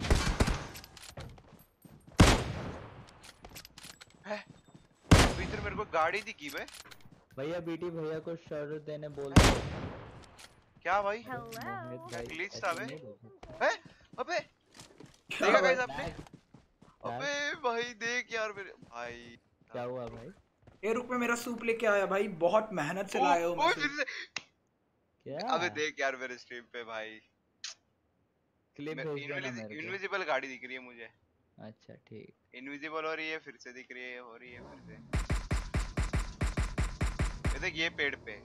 इधर मेरे को गाड़ी दिखी बे।
भैया बीटी भैया को शॉट देने बोल।
क्या भाई?
मोहित भाई
ग्लिच
ऐसे
था बे?
नहीं बोलते।
हैं? अबे देखा गाइस आपने? अबे भाई देख यार मेरे भाई।
क्या हुआ भाई?
ए रुक, में मेरा सूप लेके आया भाई, बहुत मेहनत से
ओ,
लाया हूँ
ओ,
मैं
फिर
सूप।
से
क्या?
अबे देख यार मेरे स्ट्रीम पे भाई
क्लिप भेज देना मेरे को।
इनविजिबल गाड़ी दिख रही है मुझे।
अच्छा ठीक।
इनविजिबल हो रही है, फिर से दिख रही है, हो रही है फिर से। ये देख ये पेड़ पे।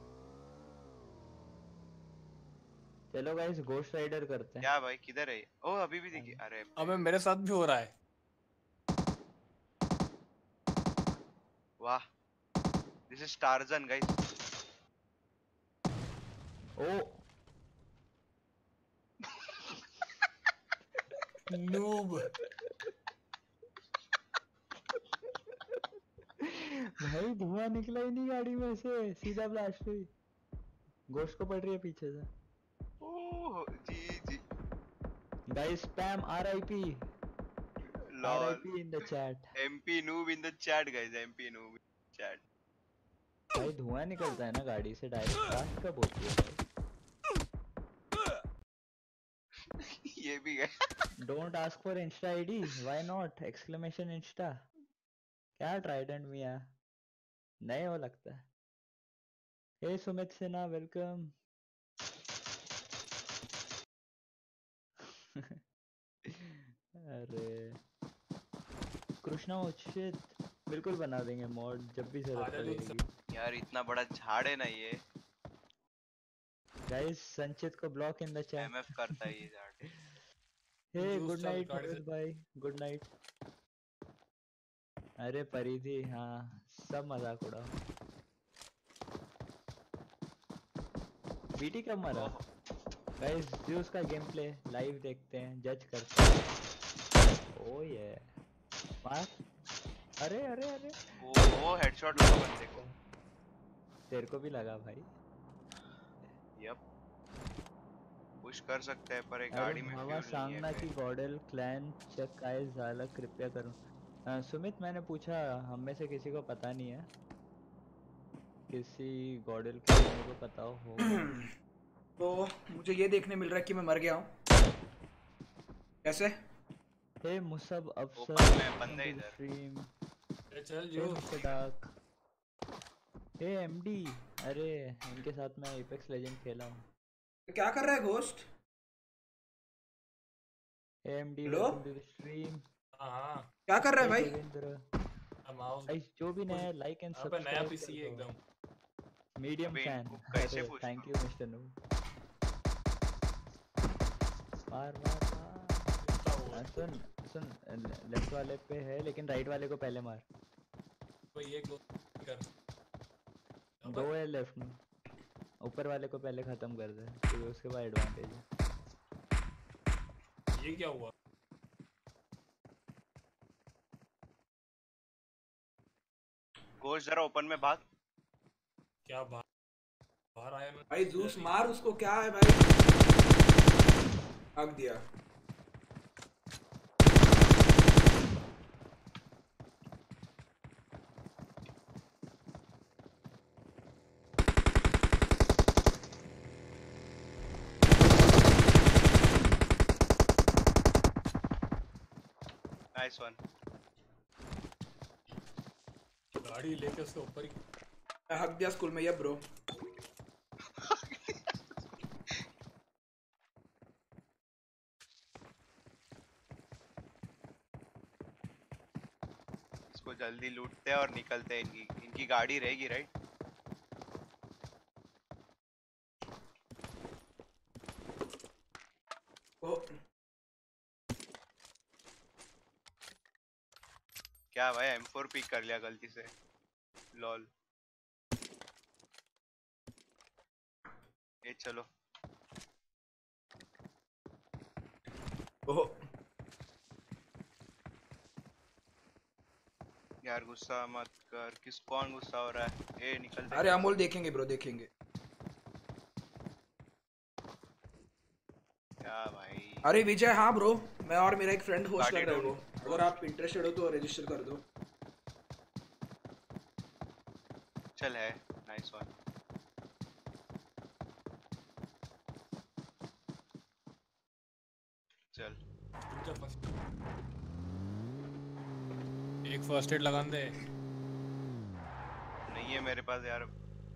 चलो गाइस घोस्ट राइडर करते हैं।
क्या भाई किधर है? ओ अभी भी दिखी। अरे
अबे मेरे साथ भी हो रहा है।
वाह दिस इज टार्जन गाइस।
ओ
नूब
भाई धुआं निकला ही नहीं गाड़ी में से, सीधा ब्लास्ट हुई। घोस्ट को पड़ रही है पीछे से।
Oh G G
guys spam RIP RIP in the chat.
MP noob in the chat guys, MP noob in the chat.
भाई धुआं निकलता है ना गाड़ी से डायरेक्ट, ब्लास्ट कब होती है भाई?
ये भी गया।
Don't ask for Insta ID, why not exclamation Insta. क्या ट्राइडेंट मिया नए हो लगता है। Hey Sumit Sinha welcome. अरे कृष्णा उचित बिल्कुल बना देंगे मॉड जब भी जरूरत पड़ेगी।
यार इतना बड़ा झाड़ है ना ये।
गाइस संचित को block in the chat.
MF करता है ये झाड़।
हे गुड नाइट मोहित भाई, गुड नाइट। अरे परिधि हाँ सब मजाक उड़ाओ। बीटी कब मरा? गाइस ज़्यूस का गेम प्ले लाइव देखते हैं, जज करते हैं। ओ ये मार। अरे अरे अरे
ओ हेडशॉट लगा बंदे को।
तेरे को भी लगा भाई।
यप पुश कर सकते हैं पर एक गाड़ी में
हवा
फ्यूल नहीं
सांगना
है।
की गॉडल क्लैन चेक काय झाला कृपया करो। अ, सुमित मैंने पूछा हम में से किसी को पता नहीं है, किसी गॉडल के मेरे को पता होगा।
तो मुझे ये देखने मिल रहा है कि मैं मर गया हूँ। कैसे?
हे मुसब अफसर
ओपन में बंदे
into the
इधर।
stream.
ए, चल
हे
जो
मिस्टर डार्क। हे एमडी। अरे इनके साथ मैं एपेक्स लेजेंड खेला हूँ।
क्या कर रहा है ghost?
Hey MD
hello?
Welcome to the stream.
हाँ हाँ
क्या कर रहा है
हे
भाई?
देवेंद्र।
माउस
गाइस जो भी नया लाइक एंड
अबे नया
सब्सक्राइब
पीसी है
कर दो।
एकदम।
मीडियम
अबे
फैन।
इनको कैसे
अरे
push
थैंक
करूं?
यू मिस्टर नू। मार मार मार।
कितना वो
हाँ, सुन सुन लेफ्ट वाले पे है लेकिन राइट वाले को पहले मार।
भाई ये क्लोज कर।
दो है लेफ्ट में, ऊपर वाले को पहले खत्म कर दे क्योंकि उसके बाद एडवांटेज है।
ये क्या हुआ?
गोश जरा ओपन में भाग।
क्या बाहर बाहर आया मैं?
भाई जूस मार उसको, क्या है भाई? भाग दिया।
Nice one.
गाड़ी लेके उसके ऊपर ही।
मैं हक दिया स्कूल में ये ब्रो।
इसको जल्दी लूटते हैं और निकलते हैं। इनकी इनकी गाड़ी रहेगी राइट?
ओ
क्या भाई एम फोर पिक कर लिया गलती से। लॉल। ये चलो।
ओहो
यार गुस्सा मत कर। किस कौन गुस्सा हो रहा है? ए निकल दे।
अरे अमोल देखेंगे ब्रो, देखेंगे।
क्या भाई?
अरे विजय, हाँ ब्रो, मैं और मेरा एक फ्रेंड होस्ट
गाड़ी
कर रहे हो।
ढूंढ।
अगर आप इंटरेस्टेड हो तो रजिस्टर कर दो।
चल है नाइस वन। चल
रुक जा फर्स्ट। एक फर्स्ट एड लगा दे।
नहीं है मेरे पास यार।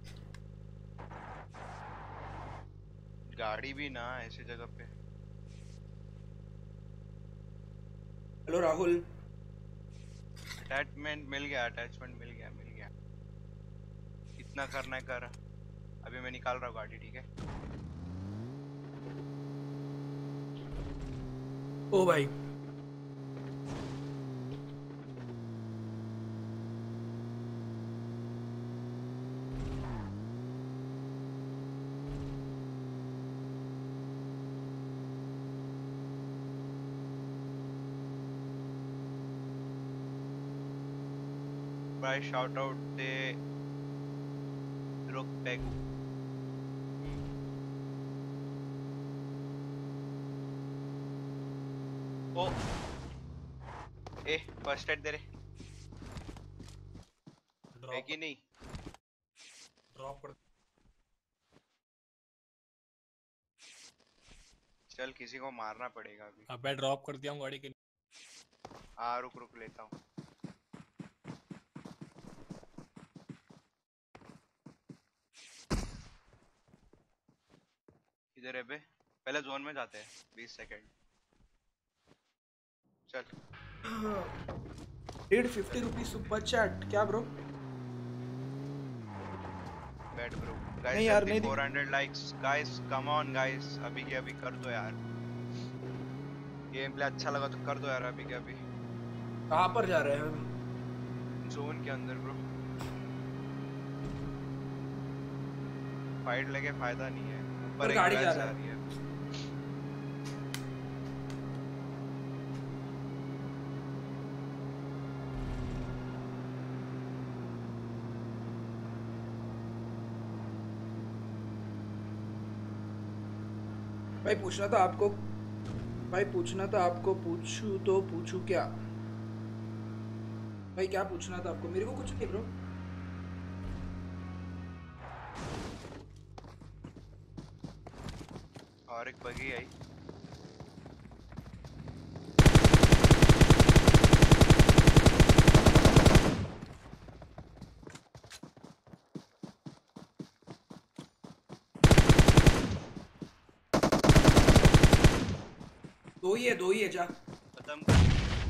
गाड़ी भी ना ऐसी जगह पे।
हेलो राहुल।
अटैचमेंट मिल गया। अटैचमेंट मिल गया मिल गया। कितना करना है कर। अभी मैं निकाल रहा हूँ गाड़ी। ठीक है।
ओ भाई
भाई शाउट आउट दे रुक पैगू। ओ ए फर्स्ट एड दे रे। है कि नहीं?
ड्रॉप कर।
चल किसी को मारना पड़ेगा अभी।
अबे ड्रॉप कर दिया हूँ गाड़ी के लिए।
हाँ रुक रुक लेता हूँ। इधर है बे। पहले जोन में जाते हैं। बीस सेकंड। चल
डेढ़ फिफ्टी रुपीज सुपर चैट। क्या ब्रो?
बैठ ब्रो।
नहीं
गाइस
यार,
जल्दी
नहीं दिख-
four hundred likes guys. Come on guys अभी के अभी कर दो यार। गेम प्ले अच्छा लगा तो कर दो यार अभी के अभी।
कहाँ पर जा रहे हैं?
जोन के अंदर ब्रो। फाइट लेके फायदा नहीं है।
पर
ऊपर एक
गाड़ी जा
यूएस
रहा
आ
है।
रही है।
भाई पूछना था आपको भाई पूछना था आपको पूछूं तो पूछूं क्या? भाई क्या पूछना था आपको? मेरे को कुछ नहीं ब्रो।
और एक बगी आई।
दो ही है, दो ही है जा।
खत्म कर।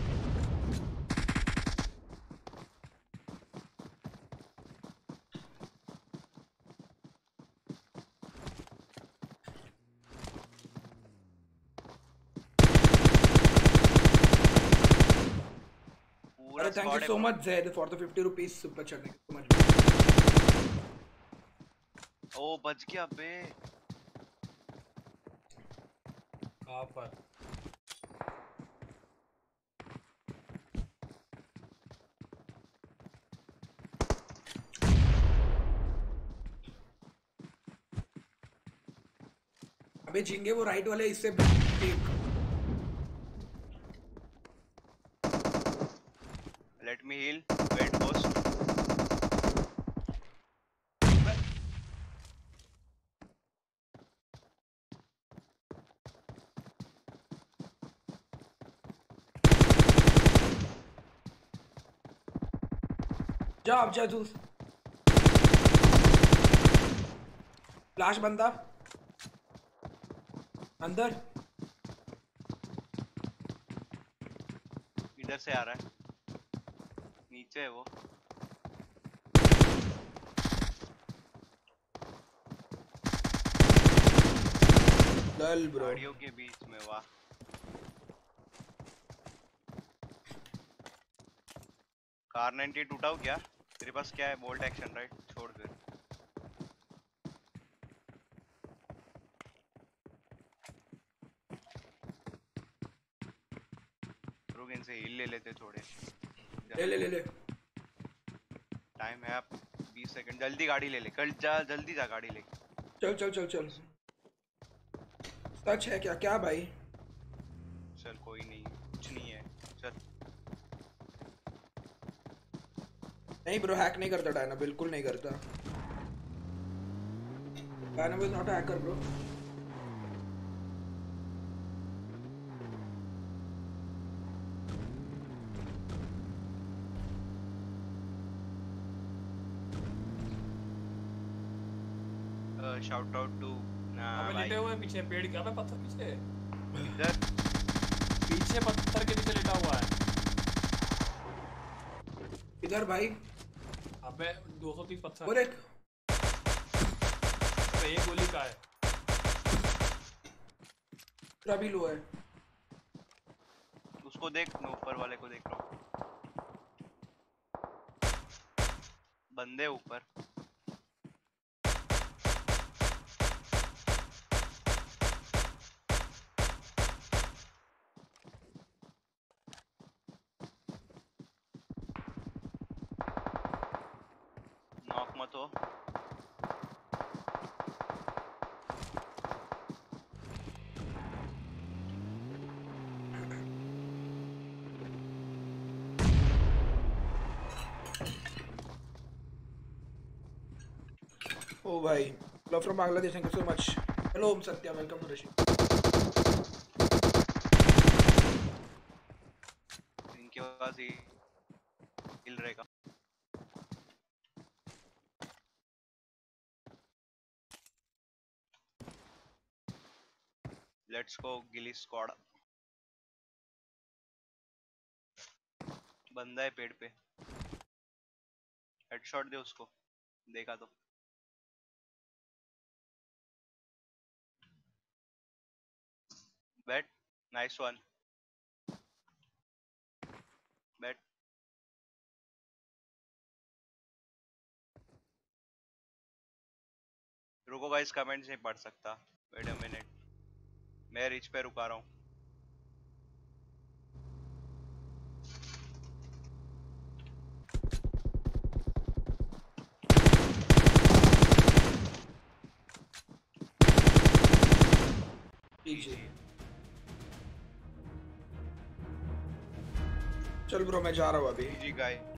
पूरा
अरे थैंक यू
स्क्वाड है
सो
वो।
Much Zaid for the fifty rupees super chat. Thank you so much.
ओ बच गया बे।
कहाँ पर?
अबे झिंगे वो राइट वाले इससे एक।
Let me heal. Wait post.
जा अब जा तू। फ्लैश बंदा अंदर।
इधर से आ रहा है। नीचे है वो।
लल ब्रो।
गाड़ियों के बीच में वाह। कार नाइंटी टूटा हो क्या? तेरे पास क्या है? Bolt action right? छोड़ फिर। रुक इनसे हील ले लेते थोड़े।
ले ले ले ले।
टाइम है अब बीस सेकंड। जल्दी गाड़ी ले ले। कल जा जल्दी जा गाड़ी ले।
चल चल चल चल। सच है क्या? क्या भाई?
चल कोई नहीं कुछ नहीं है। चल।
नहीं ब्रो हैक नहीं करता डायना, बिल्कुल नहीं करता। Diana was not a hacker bro.
Shout out to
अबे लेटे हुए हैं पीछे पेड़ के। अबे पत्थर पीछे।
इधर
पीछे पत्थर के नीचे लेटा हुआ है।
इधर भाई।
अबे दो सौ तीस पत्थर।
वो देख।
अबे एक गोली का है।
तेरा भी लो है।
उसको देख। मैं ऊपर वाले को देख रहा हूँ। बंदे ऊपर। नॉक मत हो।
ओ भाई love from Bangladesh. Thank you so much. Hello Om Satya, welcome to Rishi.
इनके पास हील रहेगा। लेट्स गो गिली स्क्वाड। बंदा है पेड़ पे। हेडशॉट दे उसको। देखा तो। बैट। Nice one. बैट। रुको गाइस, कमेंट्स नहीं पढ़ सकता। वेट अ मिनट, मैं रिच पे रुका रहा हूँ।
चल ब्रो मैं जा रहा हूँ अभी।
जी गाय।